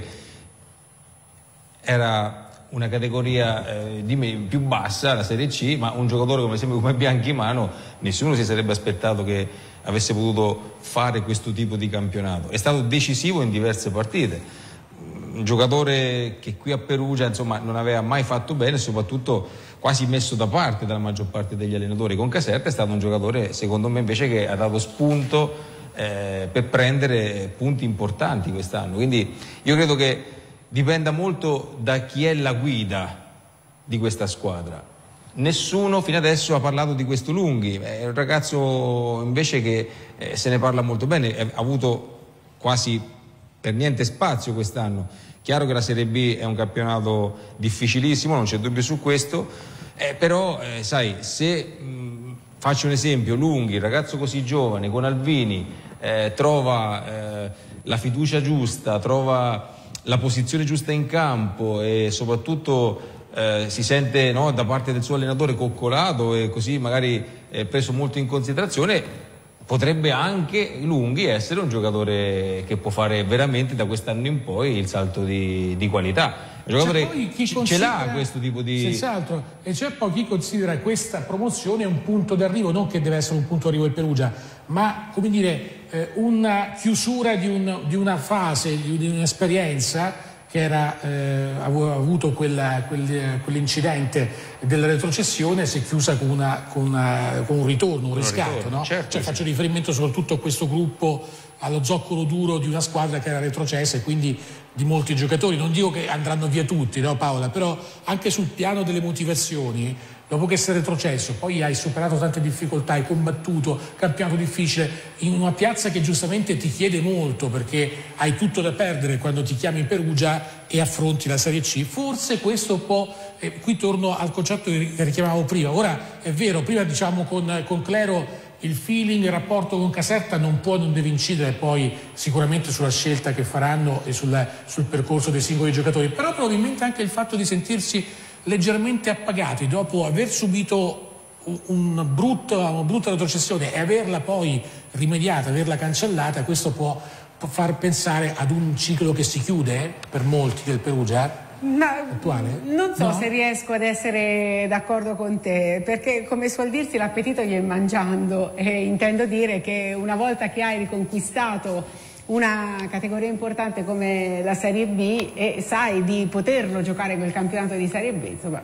era una categoria eh, di me, più bassa, la Serie C, ma un giocatore come esempio come Bianchimano nessuno si sarebbe aspettato che avesse potuto fare questo tipo di campionato. È stato decisivo in diverse partite. Un giocatore che qui a Perugia insomma non aveva mai fatto bene, soprattutto quasi messo da parte dalla maggior parte degli allenatori. Con Caserta è stato un giocatore secondo me invece che ha dato spunto eh, per prendere punti importanti quest'anno, quindi io credo che dipenda molto da chi è la guida di questa squadra. Nessuno fino adesso ha parlato di questo Lunghi, è un ragazzo invece che eh, se ne parla molto bene, ha avuto quasi per niente spazio quest'anno. Chiaro che la Serie B è un campionato difficilissimo, non c'è dubbio su questo, eh, però eh, sai, se mh, faccio un esempio, Lunghi, ragazzo così giovane, con Alvini, eh, trova eh, la fiducia giusta, trova la posizione giusta in campo e soprattutto eh, si sente, no, da parte del suo allenatore coccolato e così magari eh, preso molto in considerazione, potrebbe anche Lunghi essere un giocatore che può fare veramente da quest'anno in poi il salto di, di qualità. Un giocatore ce, ce l'ha questo tipo di... Senz'altro, e c'è poi chi considera questa promozione un punto d'arrivo, non che deve essere un punto d'arrivo il Perugia, ma come dire eh, una chiusura di, un, di una fase, di, di un'esperienza che era, eh, aveva avuto quella, quel, quell'incidente della retrocessione, si è chiusa con, una, con, una, con un ritorno, un riscatto, ritorno, no? Certo, cioè, sì. Faccio riferimento soprattutto a questo gruppo, allo zoccolo duro di una squadra che era retrocessa e quindi di molti giocatori. Non dico che andranno via tutti, no Paola, però anche sul piano delle motivazioni, dopo che sei retrocesso, poi hai superato tante difficoltà, hai combattuto, campionato difficile, in una piazza che giustamente ti chiede molto perché hai tutto da perdere quando ti chiami in Perugia e affronti la Serie C. Forse questo un po', eh, qui torno al concetto che richiamavo prima. Ora è vero, prima diciamo con, con Clero il feeling, il rapporto con Caserta non può, non deve incidere poi sicuramente sulla scelta che faranno e sul, sul percorso dei singoli giocatori, però probabilmente anche il fatto di sentirsi leggermente appagati dopo aver subito un brutto, una brutta retrocessione e averla poi rimediata, averla cancellata, questo può, può far pensare ad un ciclo che si chiude per molti del Perugia. Ma attuale? Non so no? se riesco ad essere d'accordo con te, perché come suol dirsi l'appetito viene mangiando, e intendo dire che una volta che hai riconquistato una categoria importante come la Serie B e sai di poterlo giocare quel campionato di Serie B, insomma,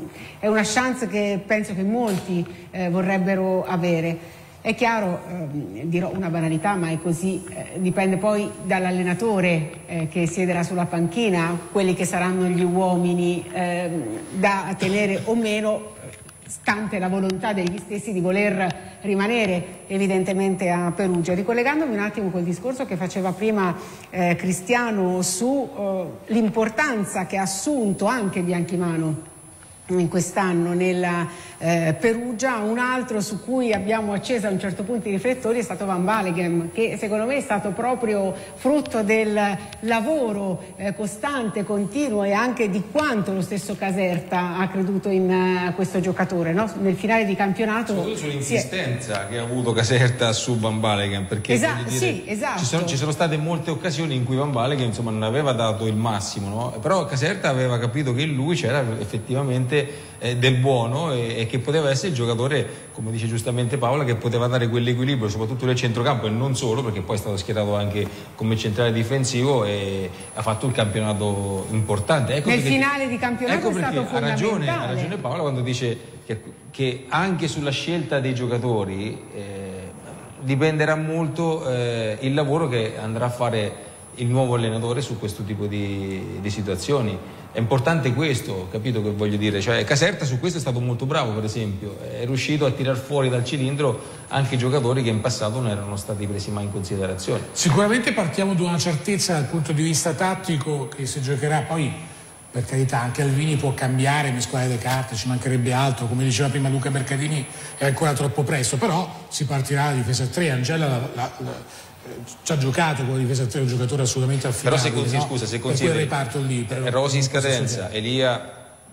è una chance che penso che molti eh, vorrebbero avere. È chiaro, eh, dirò una banalità, ma è così, eh, dipende poi dall'allenatore eh, che siederà sulla panchina, quelli che saranno gli uomini eh, da tenere o meno, stante la volontà degli stessi di voler rimanere evidentemente a Perugia. Ricollegandomi un attimo col discorso che faceva prima eh, Cristiano su eh, l'importanza che ha assunto anche Bianchimano in quest'anno nella eh, Perugia, un altro su cui abbiamo acceso a un certo punto i riflettori è stato Van Balleghem, che secondo me è stato proprio frutto del lavoro eh, costante, continuo e anche di quanto lo stesso Caserta ha creduto in uh, questo giocatore, no? Nel finale di campionato soprattutto sull'insistenza è... che ha avuto Caserta su Van Balleghem, perché esatto, dire, sì, esatto. ci, sono, ci sono state molte occasioni in cui Van Balleghem insomma non aveva dato il massimo, no? Però Caserta aveva capito che in lui c'era effettivamente Eh, del buono e, e che poteva essere il giocatore, come dice giustamente Paola, che poteva dare quell'equilibrio soprattutto nel centrocampo e non solo, perché poi è stato schierato anche come centrale difensivo e ha fatto un campionato importante. Ecco nel perché, finale di campionato ecco è stato ha ragione, ha fondamentale. ragione Paola quando dice che, che anche sulla scelta dei giocatori eh, dipenderà molto eh, il lavoro che andrà a fare il nuovo allenatore su questo tipo di, di situazioni. È importante questo, capito che voglio dire? Cioè, Caserta su questo è stato molto bravo, per esempio, è riuscito a tirar fuori dal cilindro anche giocatori che in passato non erano stati presi mai in considerazione. Sicuramente partiamo da una certezza dal punto di vista tattico che si giocherà, poi per carità anche Alvini può cambiare, mescolare le carte, ci mancherebbe altro, come diceva prima Luca Mercadini è ancora troppo presto, però si partirà dalla difesa a tre, Angela la, la, la, ci ha giocato con la difesa a tre, un giocatore assolutamente affidabile. Però se consigli, no? scusa, se per quel consideri reparto lì, però, Rosi in scadenza, Elia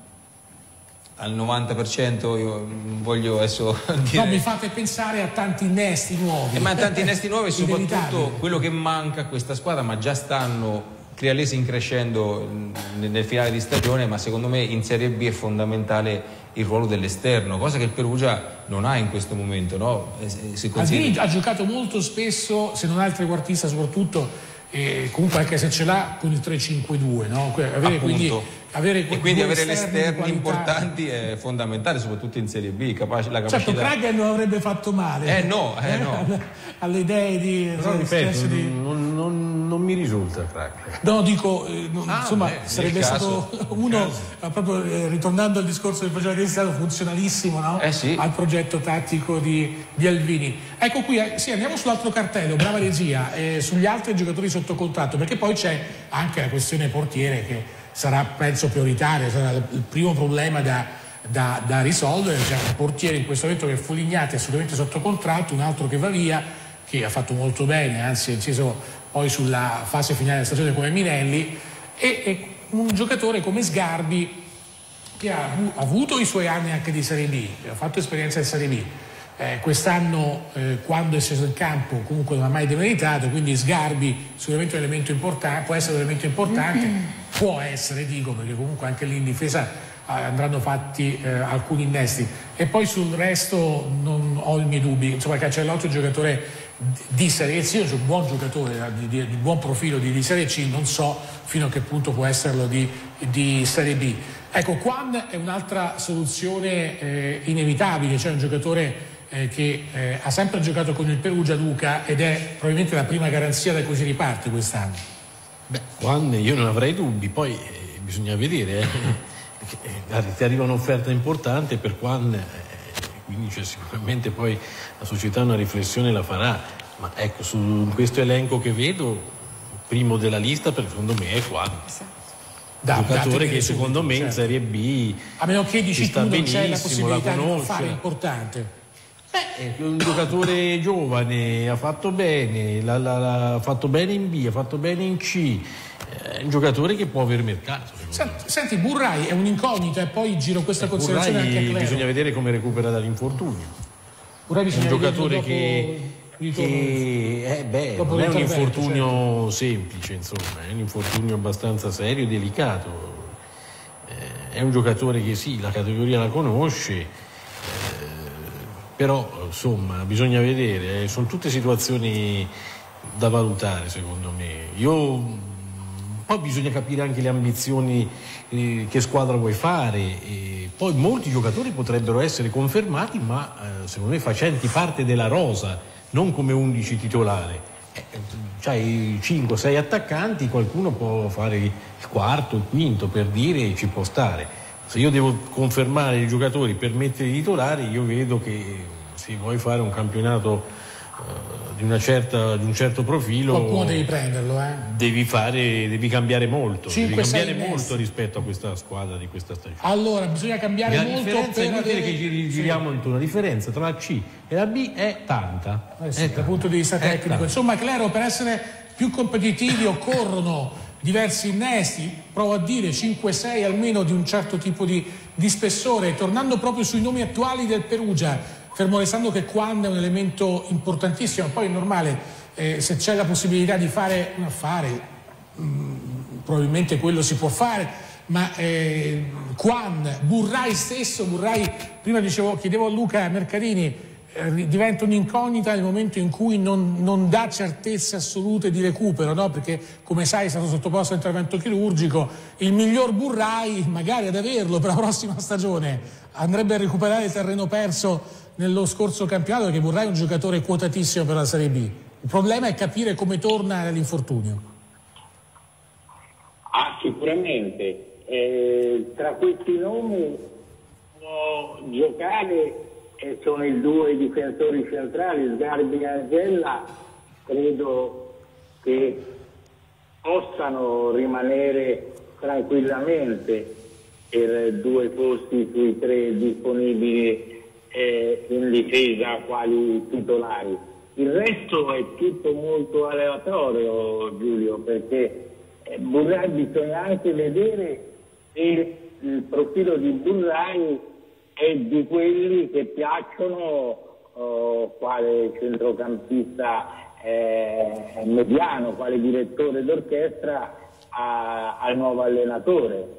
al novanta per cento, io voglio adesso dire... No, mi fate pensare a tanti innesti nuovi. Eh, ma tanti innesti nuovi e soprattutto quello che manca a questa squadra, ma già stanno Crealesi in crescendo nel finale di stagione, ma secondo me in Serie B è fondamentale il ruolo dell'esterno, cosa che il Perugia non ha in questo momento, no? Si considera... ha giocato molto spesso, se non altri quartista soprattutto, e comunque anche se ce l'ha con il tre cinque due, no? Avere quindi, avere e quindi avere l'esterno importanti è fondamentale, soprattutto in Serie B, capace, la capacità. Certo, Kragan non avrebbe fatto male. Eh no, eh no. Alle idee di... Però ripeto, di... non, non, non mi risulta Kragan. No, dico, eh, non, ah, insomma, beh, sarebbe caso, stato uno, eh, proprio eh, ritornando al discorso che faceva Cristiano, funzionalissimo, no? Eh sì. Al progetto tattico di, di Alvini. Ecco qui, eh, sì, andiamo sull'altro cartello, brava regia, eh, sugli altri giocatori sotto contratto, perché poi c'è anche la questione portiere che sarà, penso, prioritaria, sarà il primo problema da, da, da risolvere. C'è un portiere in questo momento che è Folignato, assolutamente sotto contratto, un altro che va via, che ha fatto molto bene, anzi è inciso poi sulla fase finale della stagione come Minelli, e, e un giocatore come Sgarbi che ha, ha avuto i suoi anni anche di Serie B, ha fatto esperienza in Serie B. Eh, quest'anno eh, quando è sceso in campo comunque non ha mai demeritato, quindi Sgarbi sicuramente un elemento importante, può essere un elemento importante, mm-hmm. può essere, dico, perché comunque anche lì in difesa eh, andranno fatti eh, alcuni innesti, e poi sul resto non ho i miei dubbi. Insomma, Cancellotto è un giocatore di Serie C, un buon giocatore di, di, di buon profilo di, di Serie C, non so fino a che punto può esserlo di, di Serie B. Ecco, Quan è un'altra soluzione eh, inevitabile, cioè un giocatore Eh, che eh, ha sempre giocato con il Perugia, Luca, ed è probabilmente la prima garanzia da cui si riparte quest'anno. Beh, quando io non avrei dubbi, poi eh, bisogna vedere, eh, perché eh, ti arriva un'offerta importante per Quan, eh, quindi cioè, sicuramente poi la società una riflessione la farà, ma ecco, su questo elenco che vedo, primo della lista per secondo me è Quan. Da, giocatore che secondo subito, me certo. in Serie B a meno che dici tu non c'è la possibilità la di non fare importante. Beh, è un giocatore giovane, ha fatto bene, l'ha, l'ha, ha fatto bene in B, ha fatto bene in C, è un giocatore che può avere mercato. Senti, senti, Burrai è un'incognita e poi giro questa eh, considerazione Burrai anche a Clero. Bisogna vedere come recupera dall'infortunio. Burrai È un giocatore che, che eh, beh, non è un infortunio certo. semplice, insomma, è un infortunio abbastanza serio e delicato. Eh, è un giocatore che sì, la categoria la conosce, eh, però insomma bisogna vedere, eh, sono tutte situazioni da valutare secondo me. Io Poi bisogna capire anche le ambizioni, eh, che squadra vuoi fare. E poi molti giocatori potrebbero essere confermati, ma eh, secondo me facenti parte della rosa, non come undici titolare. Eh, c'hai cinque sei attaccanti, qualcuno può fare il quarto, il quinto, per dire, ci può stare. Se io devo confermare i giocatori per mettere i titolari, io vedo che se vuoi fare un campionato Di, una certa, di un certo profilo, qualcuno devi prenderlo, eh? devi fare, devi cambiare molto, cinque, devi cambiare sei molto rispetto a questa squadra di questa stagione. Allora bisogna cambiare la molto differenza per è inutile avere... che giri, giriamo sì. intorno. La differenza tra la C e la B è tanta, eh sì, è dal tanta. punto di vista tecnico. Tanta. Insomma, Clero, per essere più competitivi occorrono diversi innesti, provo a dire cinque sei almeno di un certo tipo di, di spessore. Tornando proprio sui nomi attuali del Perugia, fermo restando che Quan è un elemento importantissimo, poi è normale, eh, se c'è la possibilità di fare un affare, mh, probabilmente quello si può fare, ma eh, Quan, Burrai stesso, Burrai, prima dicevo, chiedevo a Luca Mercadini, eh, diventa un'incognita nel momento in cui non, non dà certezze assolute di recupero, no? Perché come sai è stato sottoposto a intervento chirurgico. Il miglior Burrai, magari ad averlo per la prossima stagione, andrebbe a recuperare il terreno perso nello scorso campionato, perché Burrai è un giocatore quotatissimo per la Serie B. Il problema è capire come torna dall'infortunio. Ah, sicuramente. Eh, tra questi nomi può giocare e sono i due difensori centrali, Sgarbi e Angella. Credo che possano rimanere tranquillamente per due posti sui tre disponibili Eh, in difesa quali titolari. Il resto è tutto molto aleatorio, Giulio, perché eh, Burrai bisogna anche vedere se il profilo di Burrai è di quelli che piacciono, oh, quale centrocampista eh, mediano, quale direttore d'orchestra a, al nuovo allenatore.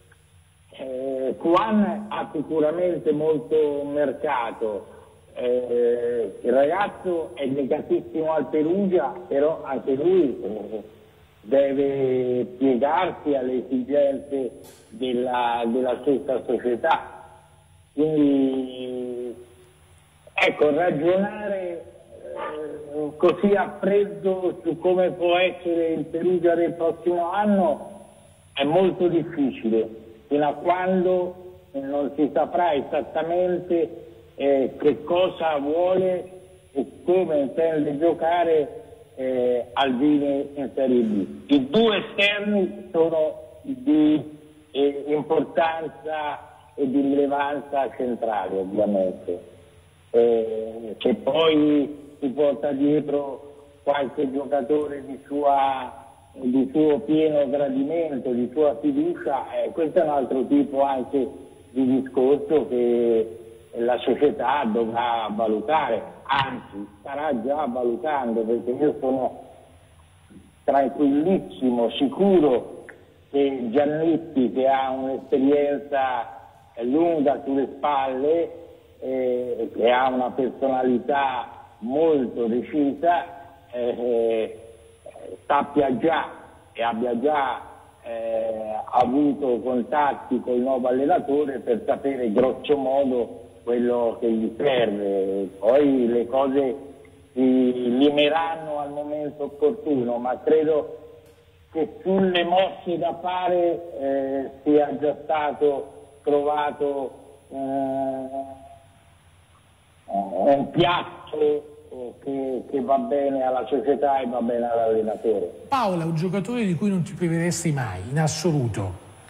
Eh, Quan ha sicuramente molto mercato, eh, il ragazzo è legatissimo al Perugia, però anche lui eh, deve piegarsi alle esigenze della, della stessa società. Quindi ecco, ragionare eh, così a freddo su come può essere il Perugia del prossimo anno è molto difficile, fino a quando non si saprà esattamente eh, che cosa vuole e come intende giocare eh, Aldini in Serie B. I due esterni sono di eh, importanza e di rilevanza centrale, ovviamente, eh, che poi si porta dietro qualche giocatore di sua di suo pieno gradimento, di sua fiducia, eh, questo è un altro tipo anche di discorso che la società dovrà valutare, anzi starà già valutando, perché io sono tranquillissimo, sicuro che Giannitti, che ha un'esperienza lunga sulle spalle, eh, che ha una personalità molto decisa, eh, sappia già e abbia già eh, avuto contatti col nuovo allenatore per sapere grosso modo quello che gli serve. Poi le cose si limeranno al momento opportuno, ma credo che sulle mosse da fare eh, sia già stato trovato eh, un piatto Che, che va bene alla società e va bene all'allenatore. Paola, un giocatore di cui non ti priveresti mai, in assoluto?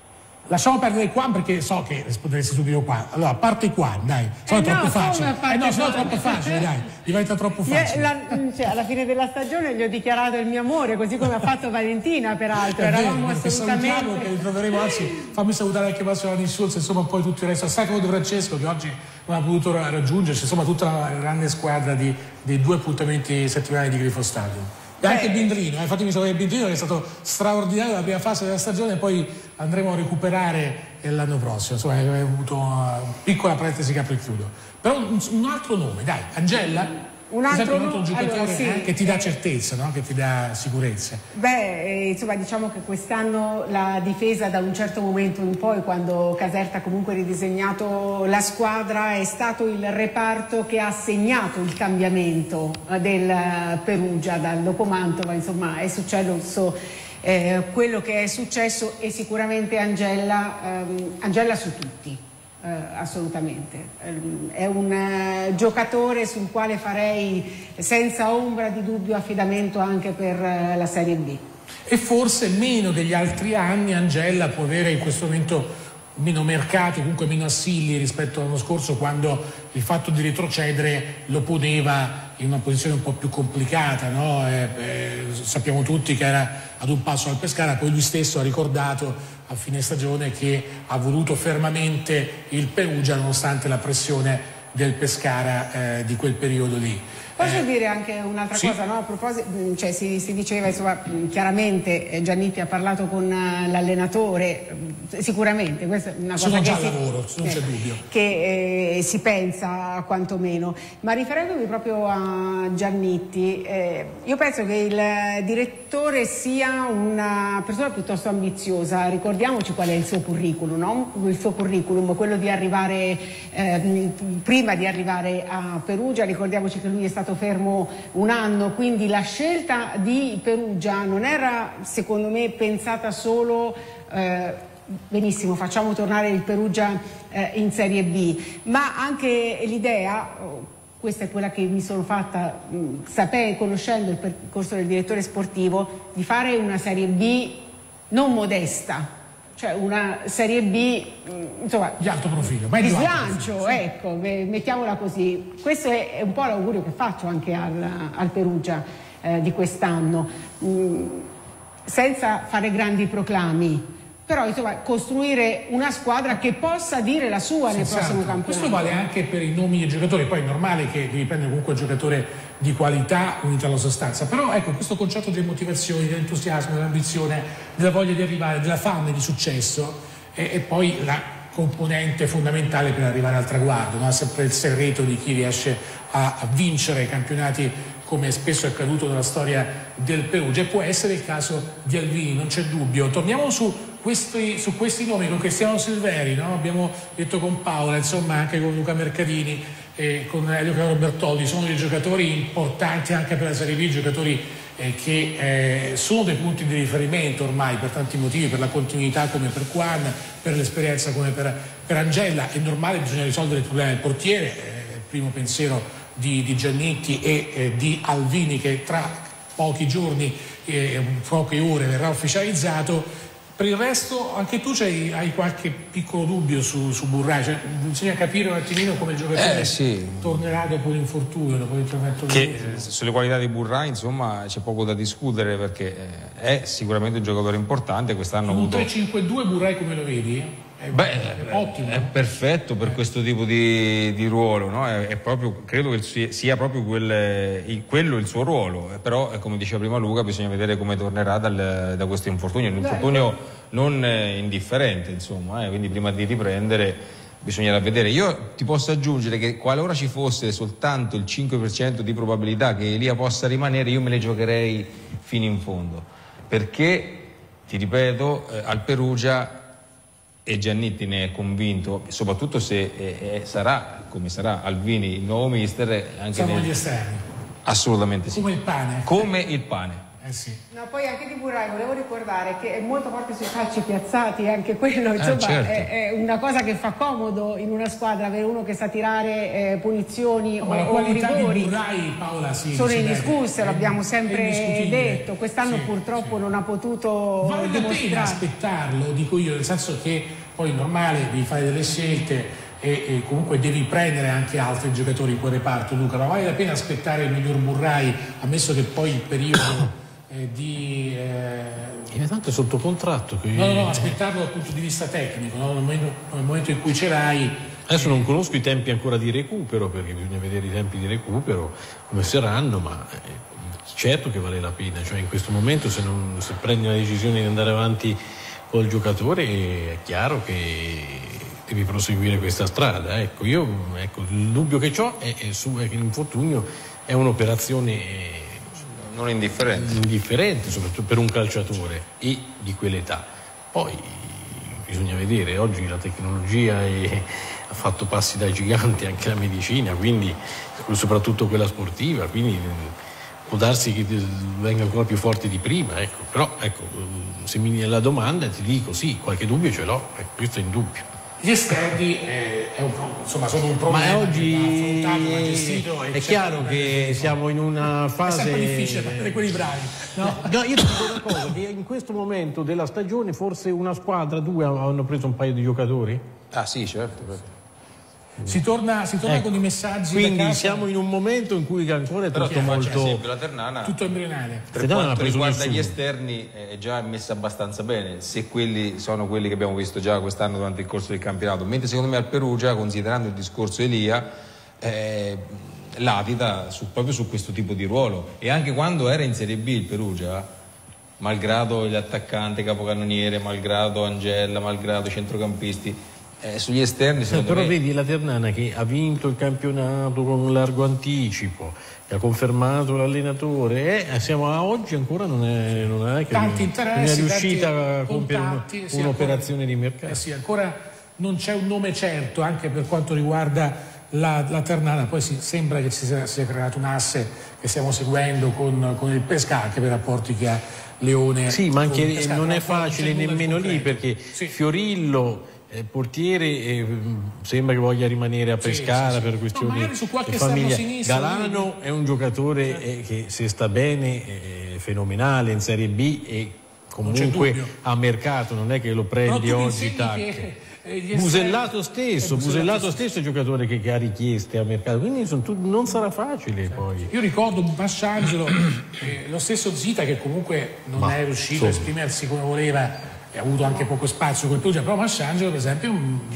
Lasciamo perdere qua perché so che risponderesti subito qua. Allora, parte qua, dai. Sono eh troppo no, facile. Eh no, sono qua? troppo facile, dai. Diventa troppo facile. La, cioè, alla fine della stagione gli ho dichiarato il mio amore, così come ha fatto Valentina, peraltro. Eravamo bene, assolutamente. Salutiamo, che ritroveremo, anzi, fammi salutare anche Massimo Di Schulz, insomma, poi tutto il resto. Sacco di Francesco, che oggi non ha potuto raggiungerci, insomma, tutta la grande squadra di, dei due appuntamenti settimanali di Grifo Stadio. E anche Bindrino, eh, fatemi sapere Bindrino, che è stato straordinario la prima fase della stagione, poi andremo a recuperare l'anno prossimo. Insomma, abbiamo avuto una piccola parentesi che apro e chiudo. Però un, un altro nome, dai, Angela. Un altro, un altro giocatore allora, sì, eh, che ti dà certezza, no? Che ti dà sicurezza. Beh, eh, insomma, diciamo che quest'anno la difesa, da un certo momento in poi, quando Caserta ha comunque ridisegnato la squadra, è stato il reparto che ha segnato il cambiamento del Perugia. Dal dopo Mantova, insomma, è successo eh, quello che è successo, e sicuramente Angela, ehm, Angela su tutti. Uh, assolutamente, um, è un uh, giocatore sul quale farei senza ombra di dubbio affidamento anche per uh, la Serie B. E forse meno degli altri anni Angela può avere in questo momento meno mercato, comunque meno assilli rispetto all'anno scorso, quando il fatto di retrocedere lo poneva in una posizione un po' più complicata, no? eh, eh, sappiamo tutti che era ad un passo dal Pescara, poi lui stesso ha ricordato a fine stagione che ha voluto fermamente il Perugia nonostante la pressione del Pescara eh, di quel periodo lì. Posso eh, dire anche un'altra sì? cosa, no? A proposito, cioè, si, si diceva, insomma, chiaramente Giannitti ha parlato con l'allenatore, sicuramente questa è una cosa sono che già si, al lavoro, non c'è eh, dubbio, che eh, si pensa quantomeno, ma riferendomi proprio a Giannitti, eh, io penso che il direttore sia una persona piuttosto ambiziosa. Ricordiamoci qual è il suo curriculum, no? Il suo curriculum, quello di arrivare eh, prima di arrivare a Perugia. Ricordiamoci che lui è stato fermo un anno, quindi la scelta di Perugia non era, secondo me, pensata solo eh, benissimo, facciamo tornare il Perugia eh, in Serie B, ma anche l'idea, oh, questa è quella che mi sono fatta mh, sapere conoscendo il percorso del direttore sportivo, di fare una Serie B non modesta, cioè una Serie B, insomma, di alto profilo, di slancio, ecco, mettiamola così. Questo è un po' l'augurio che faccio anche al, al Perugia eh, di quest'anno, mm, senza fare grandi proclami, però insomma costruire una squadra che possa dire la sua nel Senz'altro. prossimo campionato. Questo vale anche per i nomi dei giocatori, poi è normale che devi prendere comunque un giocatore di qualità unita alla sostanza, però ecco, questo concetto delle motivazioni, dell'entusiasmo, dell'ambizione, della voglia di arrivare, della fame di successo e, e poi la componente fondamentale per arrivare al traguardo, no? È sempre il segreto di chi riesce a, a vincere campionati, come spesso è accaduto nella storia del Perugia, e può essere il caso di Alvini, non c'è dubbio. Torniamo su questi, su questi nomi, con Cristiano Silveri, no? Abbiamo detto con Paola, insomma anche con Luca Mercadini e con Elio Caro Bertoldi, sono dei giocatori importanti anche per la Serie B, giocatori eh, che eh, sono dei punti di riferimento ormai per tanti motivi, per la continuità come per Quan, per l'esperienza come per, per Angela. È normale, bisogna risolvere il problema del portiere, eh, il primo pensiero di, di Giannitti e eh, di Alvini, che tra pochi giorni, eh, poche ore verrà ufficializzato. Per il resto anche tu hai, hai qualche piccolo dubbio su, su Burray, cioè, bisogna capire un attimino come il giocatore eh, sì. tornerà dopo l'infortunio, dopo l'intervento che eh, sulle qualità di Burray insomma c'è poco da discutere, perché eh, è sicuramente un giocatore importante. Quest'anno un avuto... tre cinque due Burray come lo vedi? È, Beh, è ottimo, è perfetto per eh. questo tipo di, di ruolo, no? è, è proprio, credo che sia proprio quel, il, quello il suo ruolo, però come diceva prima Luca, bisogna vedere come tornerà dal, da questo infortunio, un infortunio non indifferente, insomma, eh? Quindi prima di riprendere bisognerà vedere. Io ti posso aggiungere che qualora ci fosse soltanto il cinque per cento di probabilità che Elia possa rimanere, io me le giocherei fino in fondo, perché ti ripeto, eh, al Perugia, e Giannitti ne è convinto, soprattutto se eh, eh, sarà come sarà Alvini il nuovo mister, anche siamo nel... agli esterni, assolutamente sì, come il pane, come il pane. Eh sì. No, poi anche di Burrai volevo ricordare che è molto forte sui calci piazzati, anche quello insomma, eh, certo. è, è una cosa che fa comodo in una squadra avere uno che sa tirare eh, punizioni no, o, ma la o qualità rigori. di Burrai, Paola, sì, sono si indiscusse, vede. l'abbiamo È sempre detto. Quest'anno sì, purtroppo sì. non ha potuto vale la dimostrare. pena aspettarlo, dico io, nel senso che poi è normale, devi fare delle scelte e, e comunque devi prendere anche altri giocatori in quel reparto, Luca, ma vale la pena aspettare il miglior Burrai, ammesso che poi il periodo eh, di eh... è tanto sotto contratto che... no, no, no, aspettarlo dal punto di vista tecnico, no? nel, momento, nel momento in cui ce l'hai. Adesso non conosco i tempi ancora di recupero, perché bisogna vedere i tempi di recupero come saranno, ma eh, certo che vale la pena, cioè in questo momento se, non, se prendi la decisione di andare avanti col giocatore è chiaro che devi proseguire questa strada. Ecco, io ecco, il dubbio che ho è, è, su, è che l'infortunio è un'operazione non indifferente. indifferente, soprattutto per un calciatore e di quell'età. Poi bisogna vedere, oggi la tecnologia è, ha fatto passi da giganti, anche la medicina, quindi soprattutto quella sportiva, quindi può darsi che venga ancora più forte di prima, ecco. Però ecco, se mi viene la domanda ti dico sì, qualche dubbio ce l'ho, ecco, questo è indubbio. Gli esterni eh, è un, insomma, sono un problema. Ma oggi va affrontato, va gestito, è chiaro che siamo in una fase. È sempre difficile prendere quelli bravi. No? No, io ti dico una cosa, che in questo momento della stagione forse una squadra, due hanno preso un paio di giocatori. Ah sì, certo. Si torna, si torna ecco. con i messaggi. Quindi da casa. siamo in un momento in cui ancora è Però tutto molto. Per esempio, la Ternana, tutto embrionale. per Ternana quanto ha preso riguarda nessuno. gli esterni, è già messa abbastanza bene. Se quelli sono quelli che abbiamo visto già quest'anno durante il corso del campionato, mentre secondo me al Perugia, considerando il discorso Elia, eh, latita su, proprio su questo tipo di ruolo. E anche quando era in Serie B il Perugia, malgrado gli attaccanti, capocannoniere, malgrado Angella, malgrado i centrocampisti, eh, sugli esterni secondo però me... vedi la Ternana che ha vinto il campionato con un largo anticipo, che ha confermato l'allenatore, eh, siamo a oggi ancora non è, non è che Tanti non, interessi, non è riuscita tanti a compiere contatti, un, sì, un'operazione ancora, di mercato. Eh sì, ancora non c'è un nome certo anche per quanto riguarda la, la Ternana, poi si, sembra che si sia, sia creato un asse che stiamo seguendo con, con il Pescara, anche per i rapporti che ha Leone. Sì, ma anche Pescara, non è però facile non nemmeno lì, perché sì. Fiorillo eh, portiere eh, sembra che voglia rimanere a Pescara sì, sì, sì. per questioni no, su di famiglia. sinistro, Galano quindi... è un giocatore eh, che se sta bene è fenomenale in Serie B e comunque a mercato, non è che lo prendi oggi tac. Che, eh, Busellato stesso, eh, Busellato stesso è un giocatore che, che ha richieste a mercato, quindi sono tu, non sarà facile poi. Io ricordo Masciangelo, eh, lo stesso Zita che comunque non Ma, è riuscito insomma. a esprimersi come voleva e ha avuto anche poco spazio col Perugia, però Masciangelo per esempio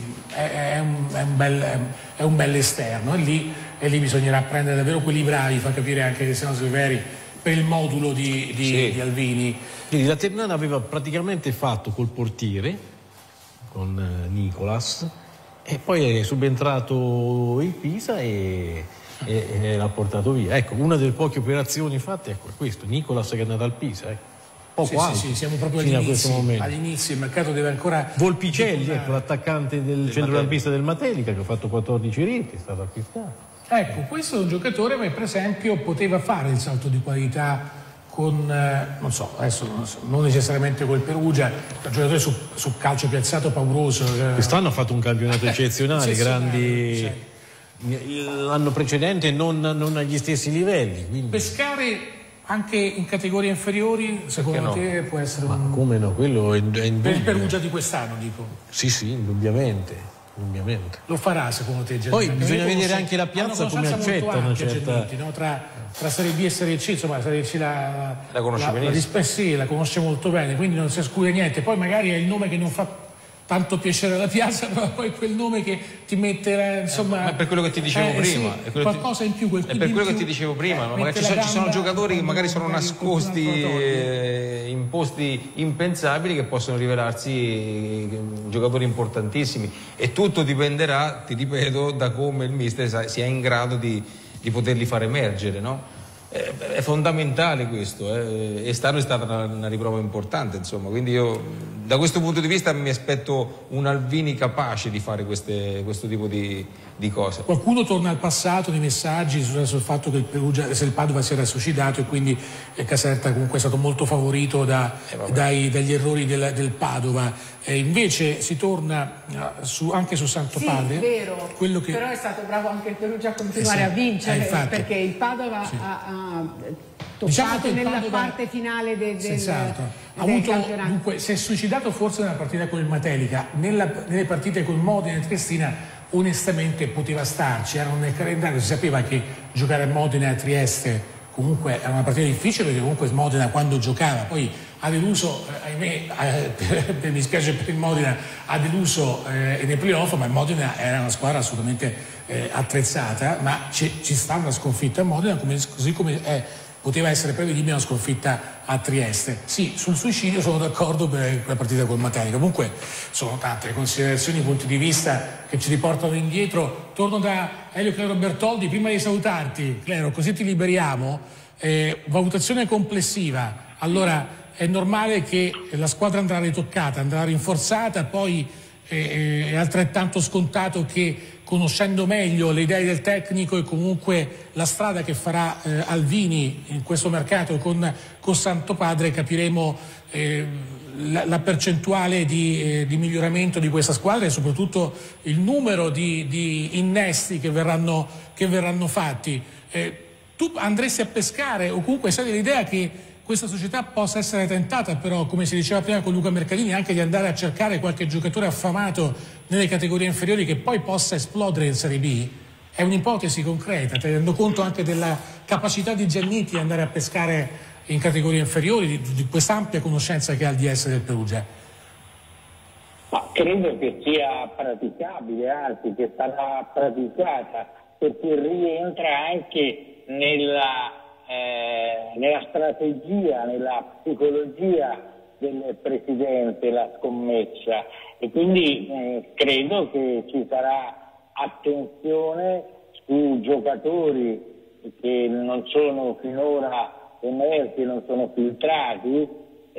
è, è, un, è, un bel, è un bel esterno e lì, e lì bisognerà prendere davvero quelli bravi, fa capire anche Cristiano Silveri per il modulo di, di, sì. di Alvini. Quindi la Ternana aveva praticamente fatto col portiere con eh, Nicolas e poi è subentrato il Pisa e, e, e l'ha portato via. Ecco, una delle poche operazioni fatte ecco, è questo, Nicolas che è andato al Pisa, ecco. Poco Sì, alto, sì, sì, siamo proprio fino agli a questo inizi, momento. agli inizi, il mercato deve ancora... Volpicelli, ecco, l'attaccante del, del centrocampista del Matelica che ha fatto quattordici reti, è stato acquistato. Ecco, questo è un giocatore che per esempio poteva fare il salto di qualità con, eh, non so, adesso non, so, non necessariamente col Perugia, un giocatore su, su calcio piazzato pauroso. Quest'anno ha fatto un campionato eccezionale, grandi... Sì. L'anno precedente non, non agli stessi livelli. Quindi... Pescare anche in categorie inferiori, secondo no? te può essere Ma un... come no? Quello è, è per il Perugia di quest'anno, dico. Sì, sì, indubbiamente, indubbiamente. Lo farà secondo te Giannini? Poi bisogna vedere anche la piazza come accetta una certa... Giannini, no? tra, tra Serie B e Serie C, insomma la Serie C la, la conosce la, benissimo. La, sì, la conosce molto bene, quindi non si esclude niente. Poi magari è il nome che non fa tanto piacere alla piazza, però poi quel nome che ti mette, insomma... Eh, ma è per quello che ti dicevo eh, prima. Sì, è quello qualcosa in più, quel È per quello che ti dicevo prima, eh, ma magari ci, sono, ci sono giocatori che magari sono nascosti eh, in posti impensabili che possono rivelarsi eh, giocatori importantissimi e tutto dipenderà, ti ripeto, da come il mister sia in grado di, di poterli far emergere, no? È fondamentale questo, eh. E Stano è stata una, una riprova importante, insomma, quindi io da questo punto di vista mi aspetto un Alvini capace di fare queste, questo tipo di, di cose. Qualcuno torna al passato nei messaggi sul, sul fatto che il, Perugia, se il Padova si era suicidato e quindi eh, Caserta comunque è stato molto favorito da, eh, dai, dagli errori del, del Padova. E invece si torna uh, su, anche su Santo sì, Padre. Vero, quello che... però è stato bravo anche il Perugia a continuare eh sì, a vincere, eh, perché il Padova sì. ha, ha toccato diciamo che nella Padova... parte finale del, del, esatto. del ha avuto, campionato. Dunque, si è suicidato forse nella partita con il Matelica, nella, nelle partite con Modena e Triestina onestamente poteva starci, erano nel calendario, si sapeva che giocare a Modena e a Trieste comunque era una partita difficile, perché comunque Modena quando giocava poi ha deluso, eh, ahimè, eh, mi spiace per il Modena, ha deluso eh, nei playoff, ma il Modena era una squadra assolutamente eh, attrezzata, ma ci, ci sta una sconfitta a Modena, come, così come è, poteva essere prevedibile una sconfitta a Trieste. Sì, sul suicidio sono d'accordo per la partita col Matelica. Comunque sono tante considerazioni, punti di vista che ci riportano indietro. Torno da Elio Clero Bertoldi, prima di salutarti, Clero, così ti liberiamo. Eh, valutazione complessiva. Allora, è normale che la squadra andrà ritoccata, andrà rinforzata, poi eh, è altrettanto scontato che, conoscendo meglio le idee del tecnico e comunque la strada che farà eh, Alvini in questo mercato con, con Santo Padre, capiremo eh, la, la percentuale di, eh, di miglioramento di questa squadra e soprattutto il numero di, di innesti che verranno, che verranno fatti. Eh, tu andresti a pescare o comunque sei dell'idea che questa società possa essere tentata, però, come si diceva prima con Luca Mercadini, anche di andare a cercare qualche giocatore affamato nelle categorie inferiori che poi possa esplodere in Serie B? È un'ipotesi concreta, tenendo conto anche della capacità di Gianniti di andare a pescare in categorie inferiori, di, di quest'ampia conoscenza che ha il D S del Perugia. Ma credo che sia praticabile, anzi che sarà praticata, perché rientra anche nella... Eh, nella strategia, nella psicologia del presidente la scommessa, e quindi eh, credo che ci sarà attenzione su giocatori che non sono finora emersi, non sono filtrati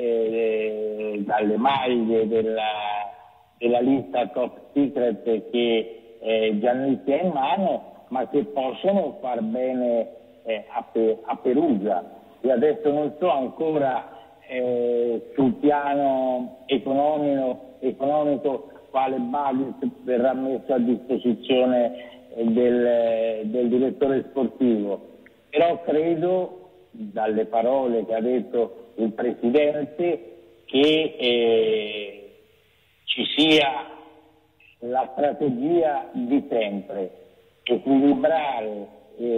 eh, dalle maglie della, della lista top secret che eh, Gianniti ha in mano, ma che possono far bene A, Pe- a Perugia. Io adesso non so ancora eh, sul piano economico, economico quale budget verrà messo a disposizione eh, del, del direttore sportivo, però credo, dalle parole che ha detto il presidente, che eh, ci sia la strategia di sempre, equilibrare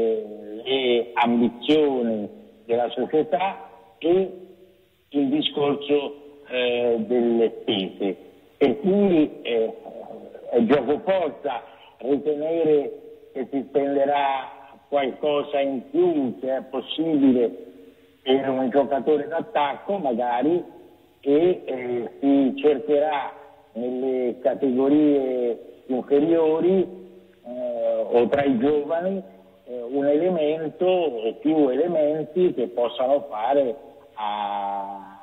le ambizioni della società e il discorso eh, delle spese, per cui eh, è gioco forza ritenere che si spenderà qualcosa in più, se è possibile, per un giocatore d'attacco magari, e eh, si cercherà nelle categorie inferiori eh, o tra i giovani un elemento o più elementi che possano fare a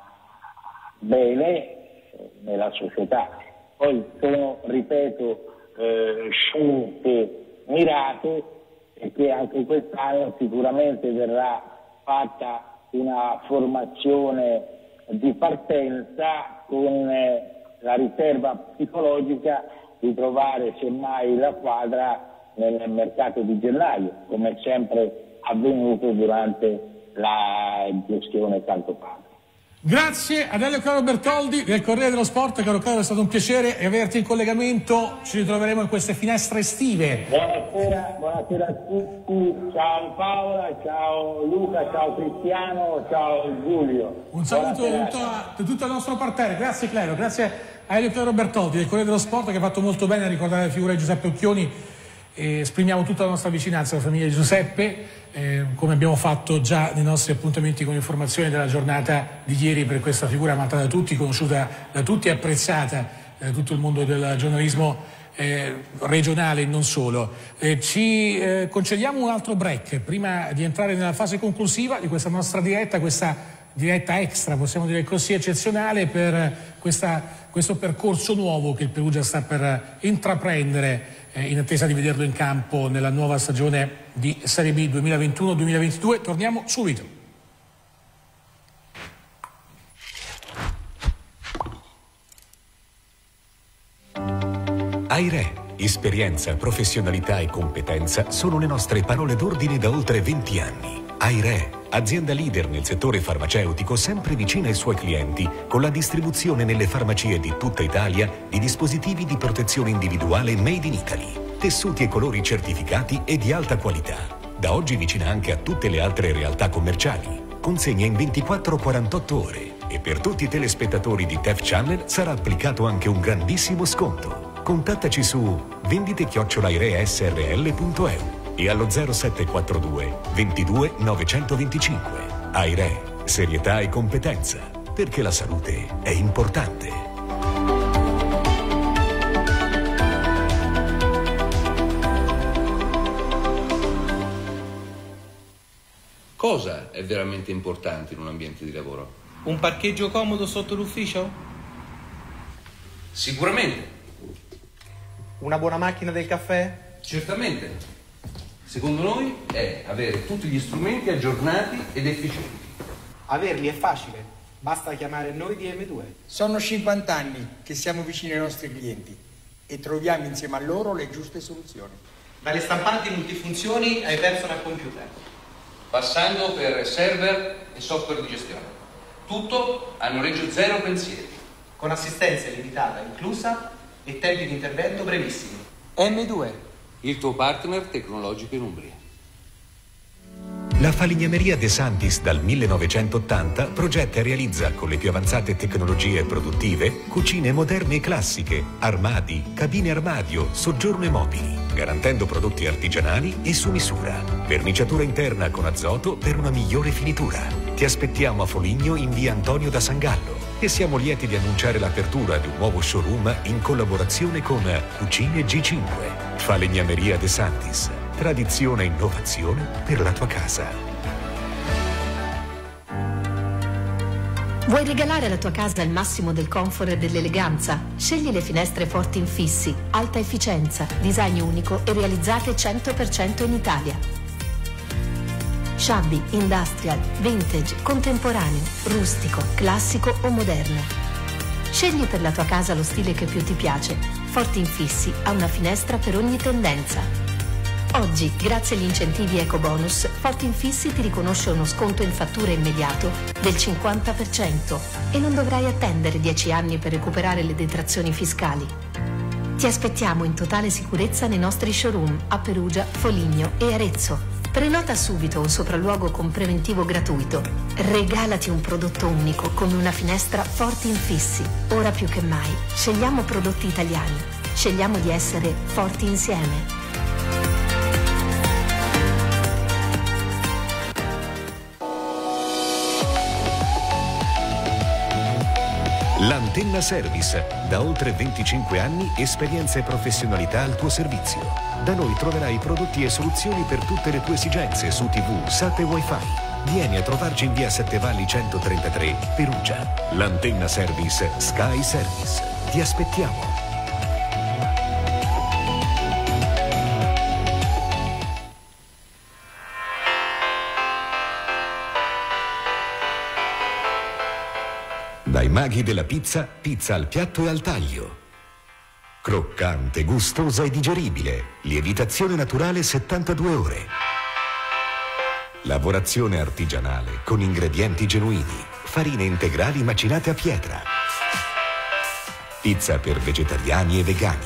bene nella società. Poi sono, ripeto, eh, scelte mirate, perché anche quest'anno sicuramente verrà fatta una formazione di partenza con eh, la riserva psicologica di trovare semmai la quadra nel mercato di gennaio, come è sempre avvenuto durante la gestione Santo Padre. Grazie ad Elio Caro Bertoldi del Corriere dello Sport. Caro Caro, è stato un piacere averti in collegamento, ci ritroveremo in queste finestre estive. Buonasera, buonasera a tutti, ciao Paola, ciao Luca, ciao Cristiano, ciao Giulio. Un saluto di tutto, tutto il nostro parterre, grazie Clero, grazie a Elio Caro Bertoldi del Corriere dello Sport, che ha fatto molto bene a ricordare la figura di Giuseppe Occhioni. E esprimiamo tutta la nostra vicinanza alla famiglia di Giuseppe, eh, come abbiamo fatto già nei nostri appuntamenti con informazioni della giornata di ieri, per questa figura amata da tutti, conosciuta da tutti e apprezzata da tutto il mondo del giornalismo eh, regionale e non solo. Eh, ci eh, concediamo un altro break prima di entrare nella fase conclusiva di questa nostra diretta, questa diretta extra, possiamo dire così, eccezionale per questa, questo percorso nuovo che il Perugia sta per intraprendere eh, in attesa di vederlo in campo nella nuova stagione di Serie B duemilaventuno duemilaventidue. Torniamo subito. AIRE, esperienza, professionalità e competenza sono le nostre parole d'ordine da oltre venti anni. AIRE, azienda leader nel settore farmaceutico, sempre vicina ai suoi clienti, con la distribuzione nelle farmacie di tutta Italia di dispositivi di protezione individuale made in Italy, tessuti e colori certificati e di alta qualità. Da oggi vicina anche a tutte le altre realtà commerciali. Consegna in ventiquattro quarantotto ore e per tutti i telespettatori di T E F Channel sarà applicato anche un grandissimo sconto. Contattaci su vendite chiocciola aire s r l punto e u e allo zero sette quattro due ventidue novecentoventicinque. AIRE, serietà e competenza, perché la salute è importante. Cosa è veramente importante in un ambiente di lavoro? Un parcheggio comodo sotto l'ufficio? Sicuramente. Una buona macchina del caffè? Certamente. Secondo noi è avere tutti gli strumenti aggiornati ed efficienti. Averli è facile, basta chiamare noi di emme due. Sono cinquanta anni che siamo vicini ai nostri clienti e troviamo insieme a loro le giuste soluzioni. Dalle stampanti multifunzioni ai personal computer. Passando per server e software di gestione. Tutto a noleggio zero pensieri. Con assistenza illimitata inclusa e tempi di intervento brevissimi. emme due. Il tuo partner tecnologico in Umbria. La falegnameria De Santis dal millenovecentottanta progetta e realizza con le più avanzate tecnologie produttive cucine moderne e classiche, armadi, cabine armadio, soggiorno e mobili, garantendo prodotti artigianali e su misura. Verniciatura interna con azoto per una migliore finitura. Ti aspettiamo a Foligno in via Antonio da Sangallo e siamo lieti di annunciare l'apertura di un nuovo showroom in collaborazione con Cucine G cinque. Falegnameria De Santis, tradizione e innovazione per la tua casa. Vuoi regalare alla tua casa il massimo del comfort e dell'eleganza? Scegli le finestre forti infissi, alta efficienza, design unico e realizzate cento per cento in Italia. Shabby, industrial, vintage, contemporaneo, rustico, classico o moderno. Scegli per la tua casa lo stile che più ti piace. Forti infissi ha una finestra per ogni tendenza. Oggi, grazie agli incentivi EcoBonus, Forti Infissi ti riconosce uno sconto in fattura immediato del cinquanta per cento e non dovrai attendere dieci anni per recuperare le detrazioni fiscali. Ti aspettiamo in totale sicurezza nei nostri showroom a Perugia, Foligno e Arezzo. Prenota subito un sopralluogo con preventivo gratuito. Regalati un prodotto unico come una finestra Forti Infissi. Ora più che mai, scegliamo prodotti italiani. Scegliamo di essere forti insieme. L'Antenna Service, da oltre venticinque anni, esperienza e professionalità al tuo servizio. Da noi troverai prodotti e soluzioni per tutte le tue esigenze su tivù, S A T e Wi-Fi. Vieni a trovarci in via Sette Valli centotrentatré, Perugia. L'Antenna Service Sky Service. Ti aspettiamo. Dai maghi della pizza, pizza al piatto e al taglio. Croccante, gustosa e digeribile. Lievitazione naturale settantadue ore. Lavorazione artigianale con ingredienti genuini. Farine integrali macinate a pietra. Pizza per vegetariani e vegani.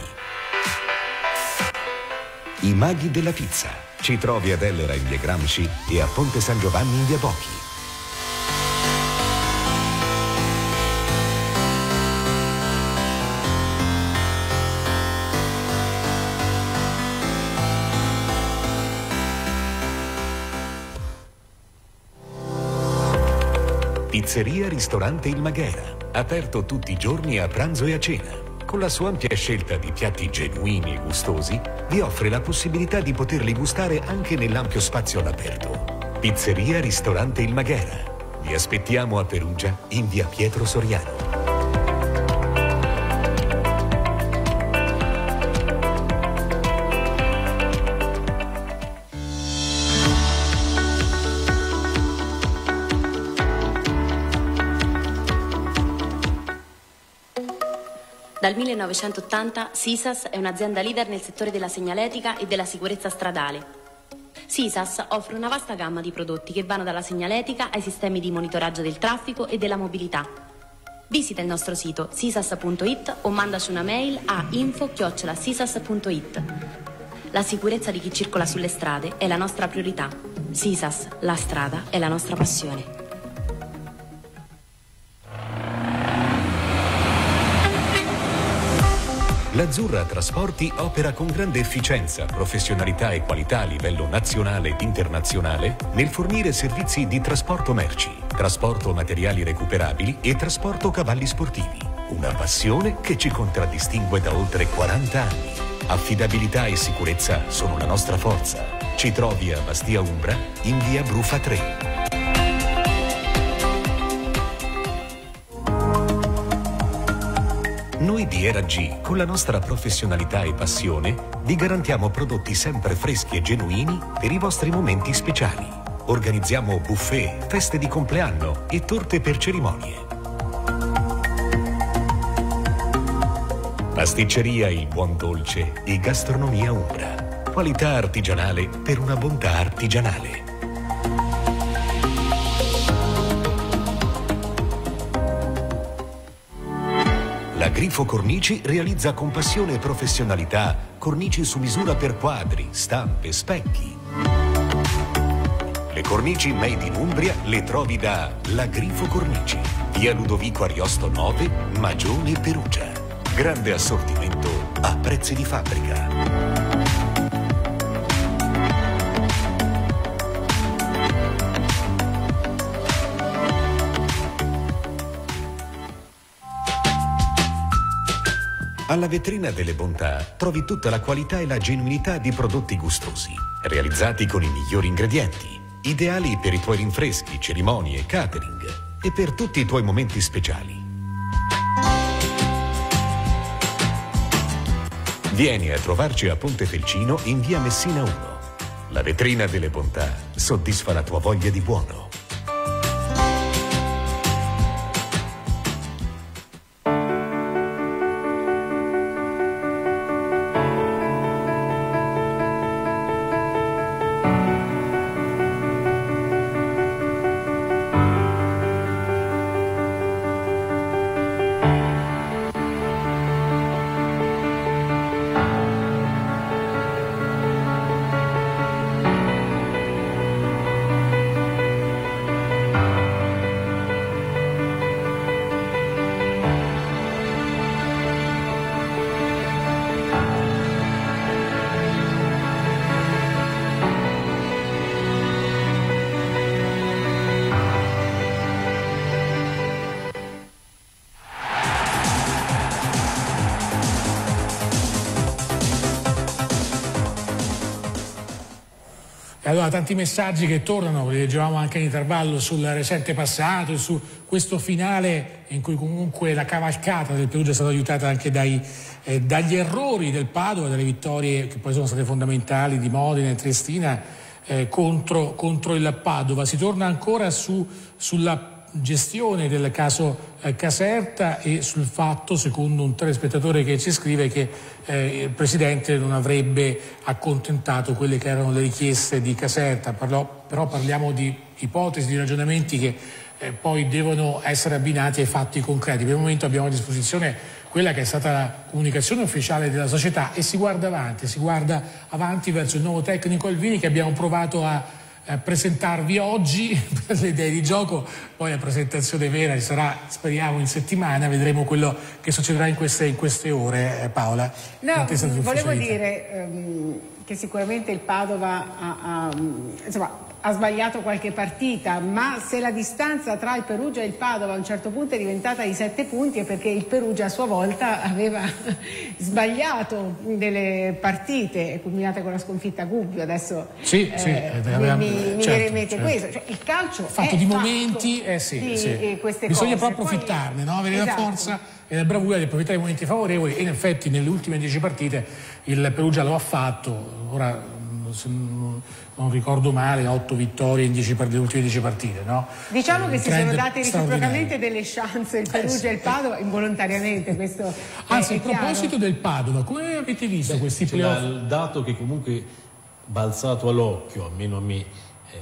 I maghi della pizza. Ci trovi ad Ellera in via Gramsci e a Ponte San Giovanni in via Bocchi. Pizzeria Ristorante Il Maghera, aperto tutti i giorni a pranzo e a cena. Con la sua ampia scelta di piatti genuini e gustosi, vi offre la possibilità di poterli gustare anche nell'ampio spazio all'aperto. Pizzeria Ristorante Il Maghera. Vi aspettiamo a Perugia in via Pietro Soriano. Dal millenovecentottanta Sisas è un'azienda leader nel settore della segnaletica e della sicurezza stradale. Sisas offre una vasta gamma di prodotti che vanno dalla segnaletica ai sistemi di monitoraggio del traffico e della mobilità. Visita il nostro sito sisas punto it o mandaci una mail a info chiocciola sisas punto it. La sicurezza di chi circola sulle strade è la nostra priorità. Sisas, la strada è la nostra passione. L'Azzurra Trasporti opera con grande efficienza, professionalità e qualità a livello nazionale ed internazionale nel fornire servizi di trasporto merci, trasporto materiali recuperabili e trasporto cavalli sportivi. Una passione che ci contraddistingue da oltre quaranta anni. Affidabilità e sicurezza sono la nostra forza. Ci trovi a Bastia Umbra in via Brufa tre. Noi di Era G, con la nostra professionalità e passione, vi garantiamo prodotti sempre freschi e genuini per i vostri momenti speciali. Organizziamo buffet, feste di compleanno e torte per cerimonie. Pasticceria Il Buon Dolce e Gastronomia Umbra. Qualità artigianale per una bontà artigianale. La Grifo Cornici realizza con passione e professionalità cornici su misura per quadri, stampe, specchi. Le cornici made in Umbria le trovi da La Grifo Cornici, via Ludovico Ariosto nove, Magione, Perugia. Grande assortimento a prezzi di fabbrica. Alla vetrina delle bontà trovi tutta la qualità e la genuinità di prodotti gustosi, realizzati con i migliori ingredienti, ideali per i tuoi rinfreschi, cerimonie, catering e per tutti i tuoi momenti speciali. Vieni a trovarci a Ponte Felcino in via Messina uno. La vetrina delle bontà soddisfa la tua voglia di buono. Allora, tanti messaggi che tornano, li leggevamo anche in intervallo sul recente passato e su questo finale in cui comunque la cavalcata del Perugia è stata aiutata anche dai, eh, dagli errori del Padova, dalle vittorie che poi sono state fondamentali di Modena e Triestina eh, contro, contro il Padova. Si torna ancora su, sulla gestione del caso eh, Caserta e sul fatto, secondo un telespettatore che ci scrive, che eh, il Presidente non avrebbe accontentato quelle che erano le richieste di Caserta. Parlò, però parliamo di ipotesi, di ragionamenti che eh, poi devono essere abbinati ai fatti concreti. Per il momento abbiamo a disposizione quella che è stata la comunicazione ufficiale della società e si guarda avanti, si guarda avanti verso il nuovo tecnico Alvini che abbiamo provato a a presentarvi oggi per le idee di gioco, poi la presentazione vera sarà, speriamo, in settimana, vedremo quello che succederà in queste, in queste ore. eh, Paola. No, volevo dire um, che sicuramente il Padova ha, ha, insomma, ha sbagliato qualche partita, ma se la distanza tra il Perugia e il Padova a un certo punto è diventata di sette punti è perché il Perugia a sua volta aveva sbagliato delle partite, culminate con la sconfitta a Gubbio. Adesso sì, eh, sì, aveva, mi, mi, certo, mi remette certo. questo, cioè, il calcio fatto è di fatto momenti, eh sì, di sì. queste bisogna cose. proprio approfittarne, no? Avere esatto. la forza e la bravura di approfittare dei momenti favorevoli, e in effetti nelle ultime dieci partite il Perugia lo ha fatto. Ora se non ricordo male, otto vittorie in dieci partite, le ultime dieci partite, no? Diciamo che si sono date straordinario. reciprocamente delle chance il Perugia eh sì. e il Padova involontariamente, questo anzi è, a è proposito chiaro. del Padova, come avete visto Beh, questi playoff? Il dato che comunque balzato all'occhio, almeno a me, eh,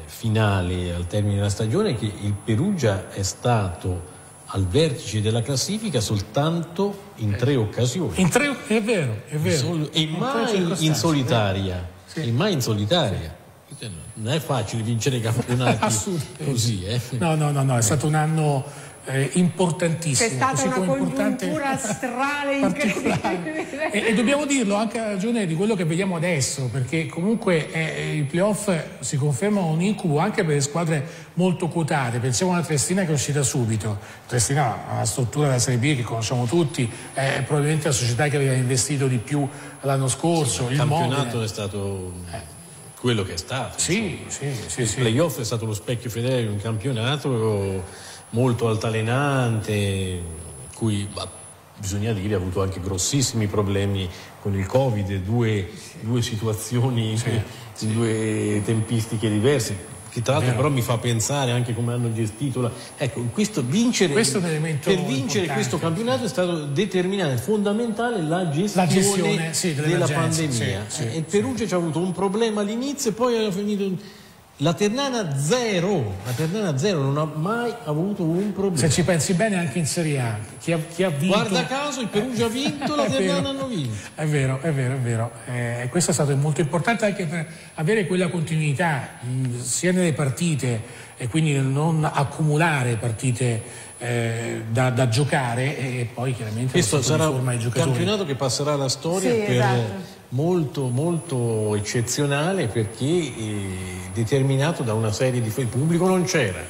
finale al termine della stagione, è che il Perugia è stato al vertice della classifica soltanto in tre occasioni. In tre, è vero, è vero. Sol- e mai in, in solitaria. Sì. E mai in solitaria. Sì. Non è facile vincere i campionati così, eh? No, no, no, no, è stato un anno eh, importantissimo. C'è stata una congiuntura strale incredibile. E, e dobbiamo dirlo anche a ragione di quello che vediamo adesso, perché comunque eh, i playoff si confermano un incubo anche per le squadre molto quotate. Pensiamo alla Triestina che è uscita subito. Triestina ha una struttura della Serie B che conosciamo tutti, è probabilmente la società che aveva investito di più l'anno scorso. Sì, il, il campionato Modena è stato eh. quello che è stato. Sì, sì, sì, il sì. playoff è stato lo specchio fedele di un campionato molto altalenante, cui bah, bisogna dire ha avuto anche grossissimi problemi con il Covid, due, due situazioni sì, in sì. due tempistiche diverse, che tra l'altro però mi fa pensare anche come hanno gestito la... ecco, questo vincere questo è un elemento per vincere questo campionato è stato determinante, fondamentale la gestione, la gestione sì, della pandemia sì, sì, e il Perugia sì. ci ha avuto un problema all'inizio e poi ha finito. La Ternana zero, la Ternana zero non ha mai avuto un problema. Se ci pensi bene anche in Serie A, chi ha, chi ha vinto... Guarda caso il Perugia ha vinto, la Ternana hanno vinto. È vero, è vero, è vero. Eh, questo è stato molto importante anche per avere quella continuità mh, sia nelle partite e quindi nel non accumulare partite eh, da, da giocare e poi chiaramente questo sarà un giocatori. campionato che passerà alla storia sì, per esatto. molto molto eccezionale perché è determinato da una serie di il pubblico non c'era,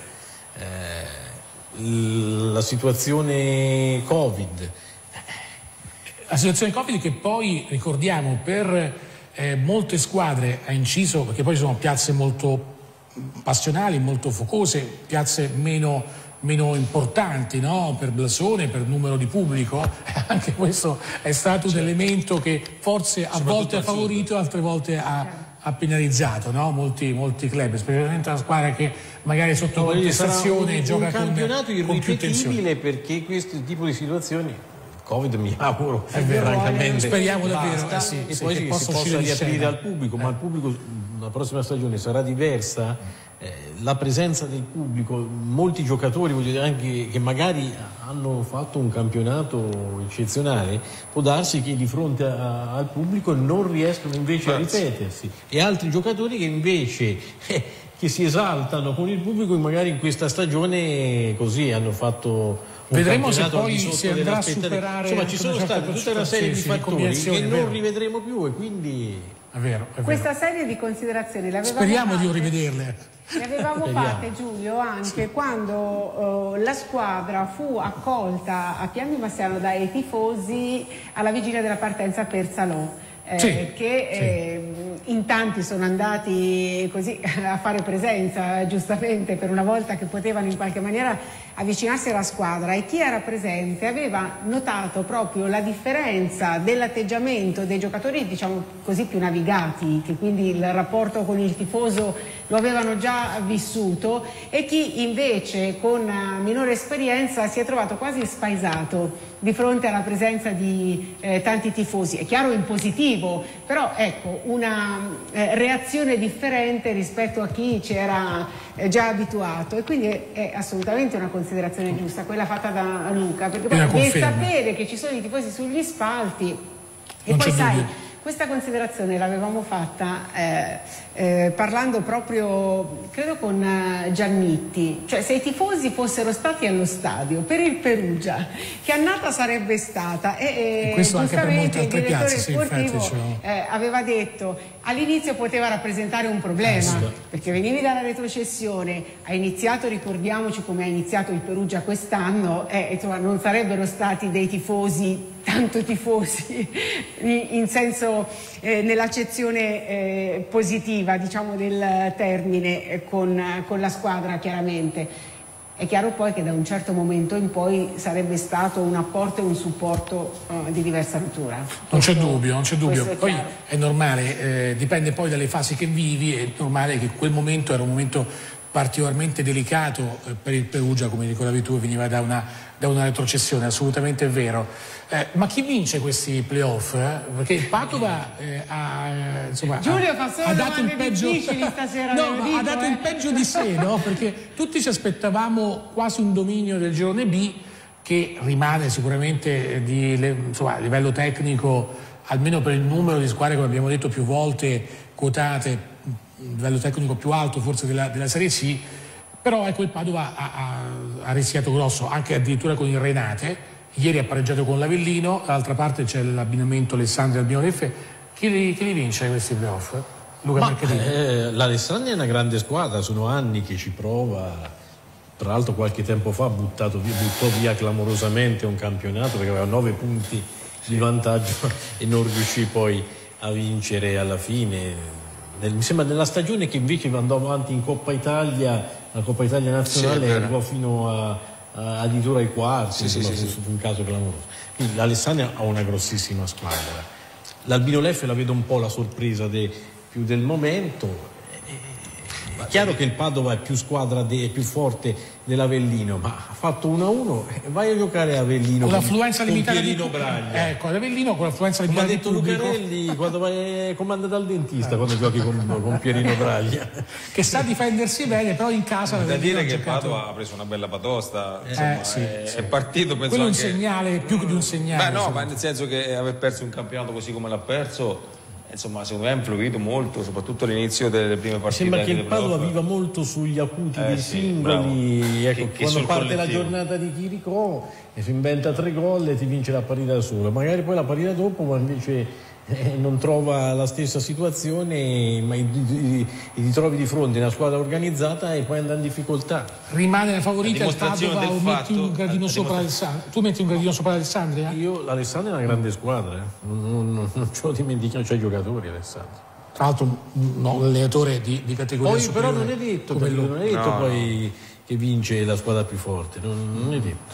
eh, la situazione Covid la situazione Covid che poi ricordiamo per eh, molte squadre ha inciso, perché poi sono piazze molto passionali, molto focose, piazze meno, meno importanti, no? Per blasone, per numero di pubblico, anche questo è stato un elemento che forse a volte ha favorito, altre volte ha, ha penalizzato, no? molti, molti club, specialmente la squadra che magari sotto contestazione un, gioca un campionato con, con più tensione. Perché questo tipo di situazioni Covid mi auguro è vero, francamente speriamo davvero basta, eh sì, e sì, poi che si possa possa riaprire al pubblico, eh. ma il pubblico la prossima stagione sarà diversa, eh, la presenza del pubblico, molti giocatori voglio dire, anche che magari hanno fatto un campionato eccezionale, può darsi che di fronte a, al pubblico non riescono invece Grazie. a ripetersi, e altri giocatori che invece eh, che si esaltano con il pubblico magari in questa stagione così hanno fatto vedremo se poi si andrà a superare. Insomma, ci sono state tutta una serie sì, di fattori sì, che non vero. rivedremo più e quindi è vero, è vero. Questa serie di considerazioni l'avevamo speriamo fatte, di rivederle. Le avevamo speriamo. fatte, Giulio, anche quando uh, la squadra fu accolta a Pian di Massiano dai tifosi alla vigilia della partenza per Salò. Eh, sì, che eh, sì. in tanti sono andati così a fare presenza, giustamente, per una volta che potevano in qualche maniera avvicinarsi alla squadra, e chi era presente aveva notato proprio la differenza dell'atteggiamento dei giocatori, diciamo così, più navigati, che quindi il rapporto con il tifoso lo avevano già vissuto, e chi invece con minore esperienza si è trovato quasi spaesato di fronte alla presenza di eh, tanti tifosi. È chiaro in positivo, però ecco una eh, reazione differente rispetto a chi c'era eh, già abituato, e quindi è, è assolutamente una considerazione giusta quella fatta da Luca, perché poi nel sapere che ci sono i tifosi sugli spalti e non poi sai dubbio. Questa considerazione l'avevamo fatta eh, eh, parlando proprio, credo, con eh, Giannitti. Cioè, se i tifosi fossero stati allo stadio per il Perugia, che annata sarebbe stata? E, e questo anche per molte altre piazze, sì, sportivo infatti, cioè... eh, aveva detto all'inizio poteva rappresentare un problema, eh, sì. perché venivi dalla retrocessione, hai iniziato, ricordiamoci come ha iniziato il Perugia quest'anno, eh, insomma, non sarebbero stati dei tifosi, tanto tifosi in senso eh, nell'accezione eh, positiva, diciamo, del termine, eh, con, con la squadra, chiaramente. È chiaro poi che da un certo momento in poi sarebbe stato un apporto e un supporto uh, di diversa natura. Non c'è dubbio, non c'è dubbio. È poi è normale, eh, dipende poi dalle fasi che vivi, è normale che quel momento era un momento particolarmente delicato eh, per il Perugia, come ricordavi tu, veniva da una, da una retrocessione, assolutamente vero. Eh, ma chi vince questi playoff? Eh? Perché il Padova eh, ha, insomma, Giulio ha, fa solo ha dato il peggio stasera, no, dico, ma ha dato eh. il peggio di sé, no? Perché tutti ci aspettavamo quasi un dominio del girone B, che rimane sicuramente di insomma, a livello tecnico, almeno per il numero di squadre, come abbiamo detto più volte, quotate, un livello tecnico più alto forse della, della Serie C, però ecco il Padova ha, ha, ha rischiato grosso, anche addirittura con il Renate. Ieri ha pareggiato con l'Avellino, dall'altra parte c'è l'abbinamento Alessandria-Albino Leffe. Chi li, chi li vince questi playoff? Luca eh, L'Alessandria è una grande squadra, sono anni che ci prova. Tra l'altro qualche tempo fa ha buttato via, buttò via clamorosamente un campionato perché aveva nove punti di vantaggio e non riuscì poi a vincere alla fine. Nel, mi sembra nella stagione che invece andò avanti in Coppa Italia, la Coppa Italia nazionale, sì, arrivò fino a addirittura ai quarti, sì, insomma, sì, sì, fu un caso clamoroso. Quindi l'Alessandria ha una grossissima squadra. L'Albino Leffe la vedo un po' la sorpresa de, più del momento. È chiaro che il Padova è più squadra, de, è più forte dell'Avellino, ma ha fatto uno a uno, vai a giocare a Avellino con l'affluenza limitata di Braglia. Ecco, ad Avellino con l'affluenza limitata di pubblico. Come ha detto Lucarelli quando vai comanda dal dentista, eh. quando giochi con, con Pierino Braglia, che sa difendersi bene, però in casa da dire che il Padova ha preso una bella batosta, insomma, eh, sì, è, sì. è partito, penso. Quello è un anche... segnale, più di un segnale. Beh, no, insomma. ma nel senso che aver perso un campionato così come l'ha perso, insomma, secondo me ha influito molto, soprattutto all'inizio delle prime partite. Sembra che il Padova viva molto sugli acuti eh, dei sì, singoli, ecco, che, quando che parte la giornata di Chiricò e si inventa tre gol e ti vince la partita da solo, magari poi la partita dopo, ma invece eh, non trova la stessa situazione, ma ti trovi di fronte a una squadra organizzata e poi andare in difficoltà. Rimane la favorita il Padova o fatto, metti un gradino sopra l'Alessandria? Tu metti un gradino sopra l'Alessandria? Io l'Alessandria è una grande squadra, eh. non, non, non ce lo dimentichiamo, c'è i giocatori Alessandria. Tra l'altro un, no, un allenatore di, di categoria poi, superiore. però non è detto, come non è detto no, poi no. che vince la squadra più forte, non, non è detto.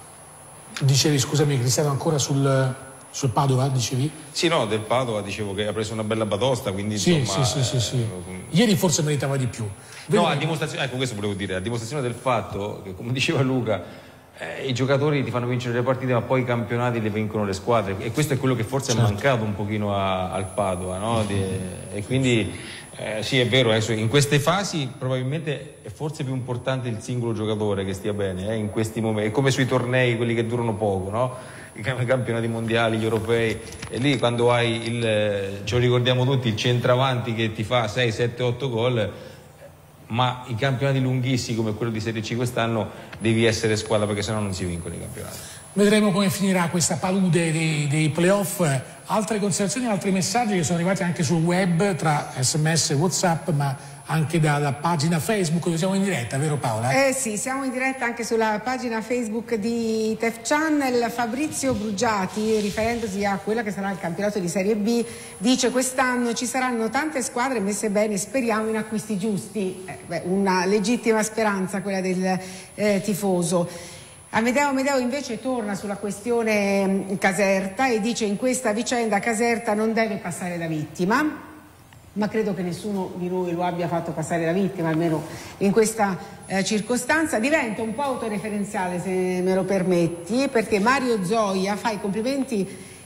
Dicevi, scusami Cristiano, ancora sul, sul Padova, dicevi? Sì, no, del Padova dicevo che ha preso una bella batosta, quindi sì, insomma... Sì, sì, eh, sì, sì. Ieri forse meritava di più. No, a dimostrazione, ecco questo volevo dire, a dimostrazione del fatto che, come diceva Luca, eh, i giocatori ti fanno vincere le partite, ma poi i campionati li vincono le squadre, e questo è quello che forse certo. è mancato un pochino a, al Padova, no? Di, e quindi eh, sì, è vero, adesso, in queste fasi probabilmente è forse più importante il singolo giocatore che stia bene, eh, in questi momenti, è come sui tornei, quelli che durano poco, no? I campionati mondiali, gli europei, e lì quando hai il, ce lo ricordiamo tutti, il centravanti che ti fa sei, sette, otto gol, ma i campionati lunghissimi come quello di Serie C quest'anno devi essere squadra, perché sennò non si vincono i campionati. Vedremo come finirà questa palude dei, dei playoff. Altre considerazioni, altri messaggi che sono arrivati anche sul web, tra sms e WhatsApp, ma anche dalla pagina Facebook, dove siamo in diretta, vero Paola? Eh sì, siamo in diretta anche sulla pagina Facebook di T E F Channel. Fabrizio Brugiati, riferendosi a quella che sarà il campionato di Serie B, dice: quest'anno ci saranno tante squadre messe bene, speriamo in acquisti giusti. Eh, beh, una legittima speranza quella del eh, tifoso. Amedeo Amedeo invece torna sulla questione Caserta e dice: in questa vicenda Caserta non deve passare da vittima. Ma credo che nessuno di noi lo abbia fatto passare da vittima, almeno in questa eh, circostanza. Diventa un po' autoreferenziale, se me lo permetti, perché Mario Zoia fa i complimenti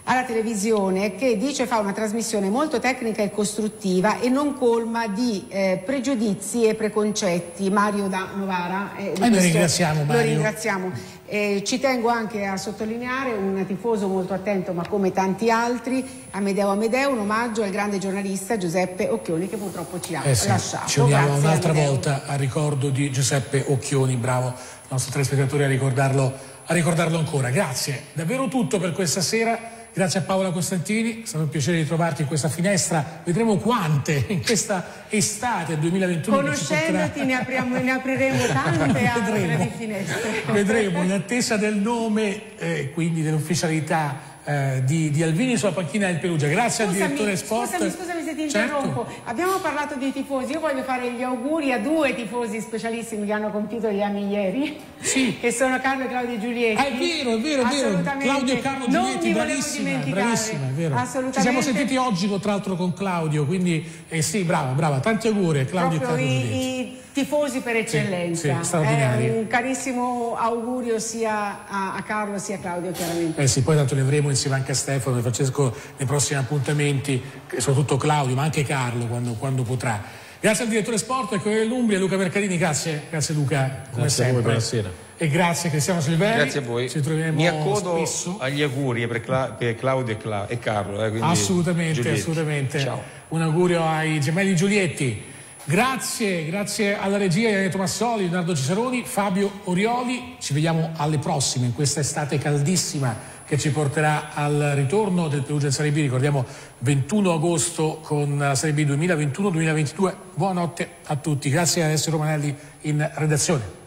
alla televisione, che dice fa una trasmissione molto tecnica e costruttiva e non colma di eh, pregiudizi e preconcetti. Mario da Novara, eh, eh, noi ringraziamo Mario. Lo ringraziamo. Eh, ci tengo anche a sottolineare un tifoso molto attento, ma come tanti altri, Amedeo Amedeo, un omaggio al grande giornalista Giuseppe Occhioni, che purtroppo ci ha eh sì, lasciato. Ci uniamo Grazie, un'altra Amedeo. volta al ricordo di Giuseppe Occhioni, bravo il nostro telespettatore a ricordarlo, a ricordarlo ancora. Grazie, davvero tutto per questa sera. Grazie a Paola Costantini, è stato un piacere di trovarti in questa finestra, vedremo quante in questa estate duemilaventuno. Conoscendoti potrà... ne, apriamo, ne apriremo tante altre di finestre. Vedremo, in attesa del nome, eh, quindi dell'ufficialità eh, di, di Alvini sulla panchina del Perugia. Grazie scusami, al direttore sport. Scusami, scusami se ti certo. interrompo. Abbiamo parlato di tifosi, io voglio fare gli auguri a due tifosi specialissimi che hanno compiuto gli anni ieri, sì. che sono Carlo e Claudio Giulietti. Ah, è vero, è vero, è vero. Claudio e Carlo Giulietti, bravissima, bravissima, è vero. Assolutamente. Ci siamo sentiti oggi tra l'altro con Claudio, quindi eh, sì, brava, brava, tanti auguri a Claudio Proprio e Carlo Giulietti. I, i tifosi per eccellenza. Sì, sì, straordinari. Eh, un carissimo augurio sia a, a Carlo sia a Claudio, chiaramente. Eh sì, poi tanto ne avremo insieme anche a Stefano e Francesco nei prossimi appuntamenti, soprattutto Claudio, ma anche Carlo quando, quando potrà. Grazie al direttore sport, ecco l'Umbria, Luca Mercadini, grazie, grazie Luca, come grazie sempre. A voi, buonasera. E grazie Cristiano Silveri. Grazie a voi. Ci troveremo Mi accodo spesso. agli auguri per, Cla- per Claudio e, Cla- e Carlo. Eh, assolutamente, Giulietti. assolutamente. Ciao. Un augurio ai gemelli Giulietti. Grazie, grazie alla regia di Renato Massoli, Leonardo Cesaroni, Fabio Orioli. Ci vediamo alle prossime in questa estate caldissima che ci porterà al ritorno del Perugia in Serie B. Ricordiamo ventuno agosto con la Serie B duemilaventuno duemilaventidue. Buonanotte a tutti. Grazie a Alessio Romanelli in redazione.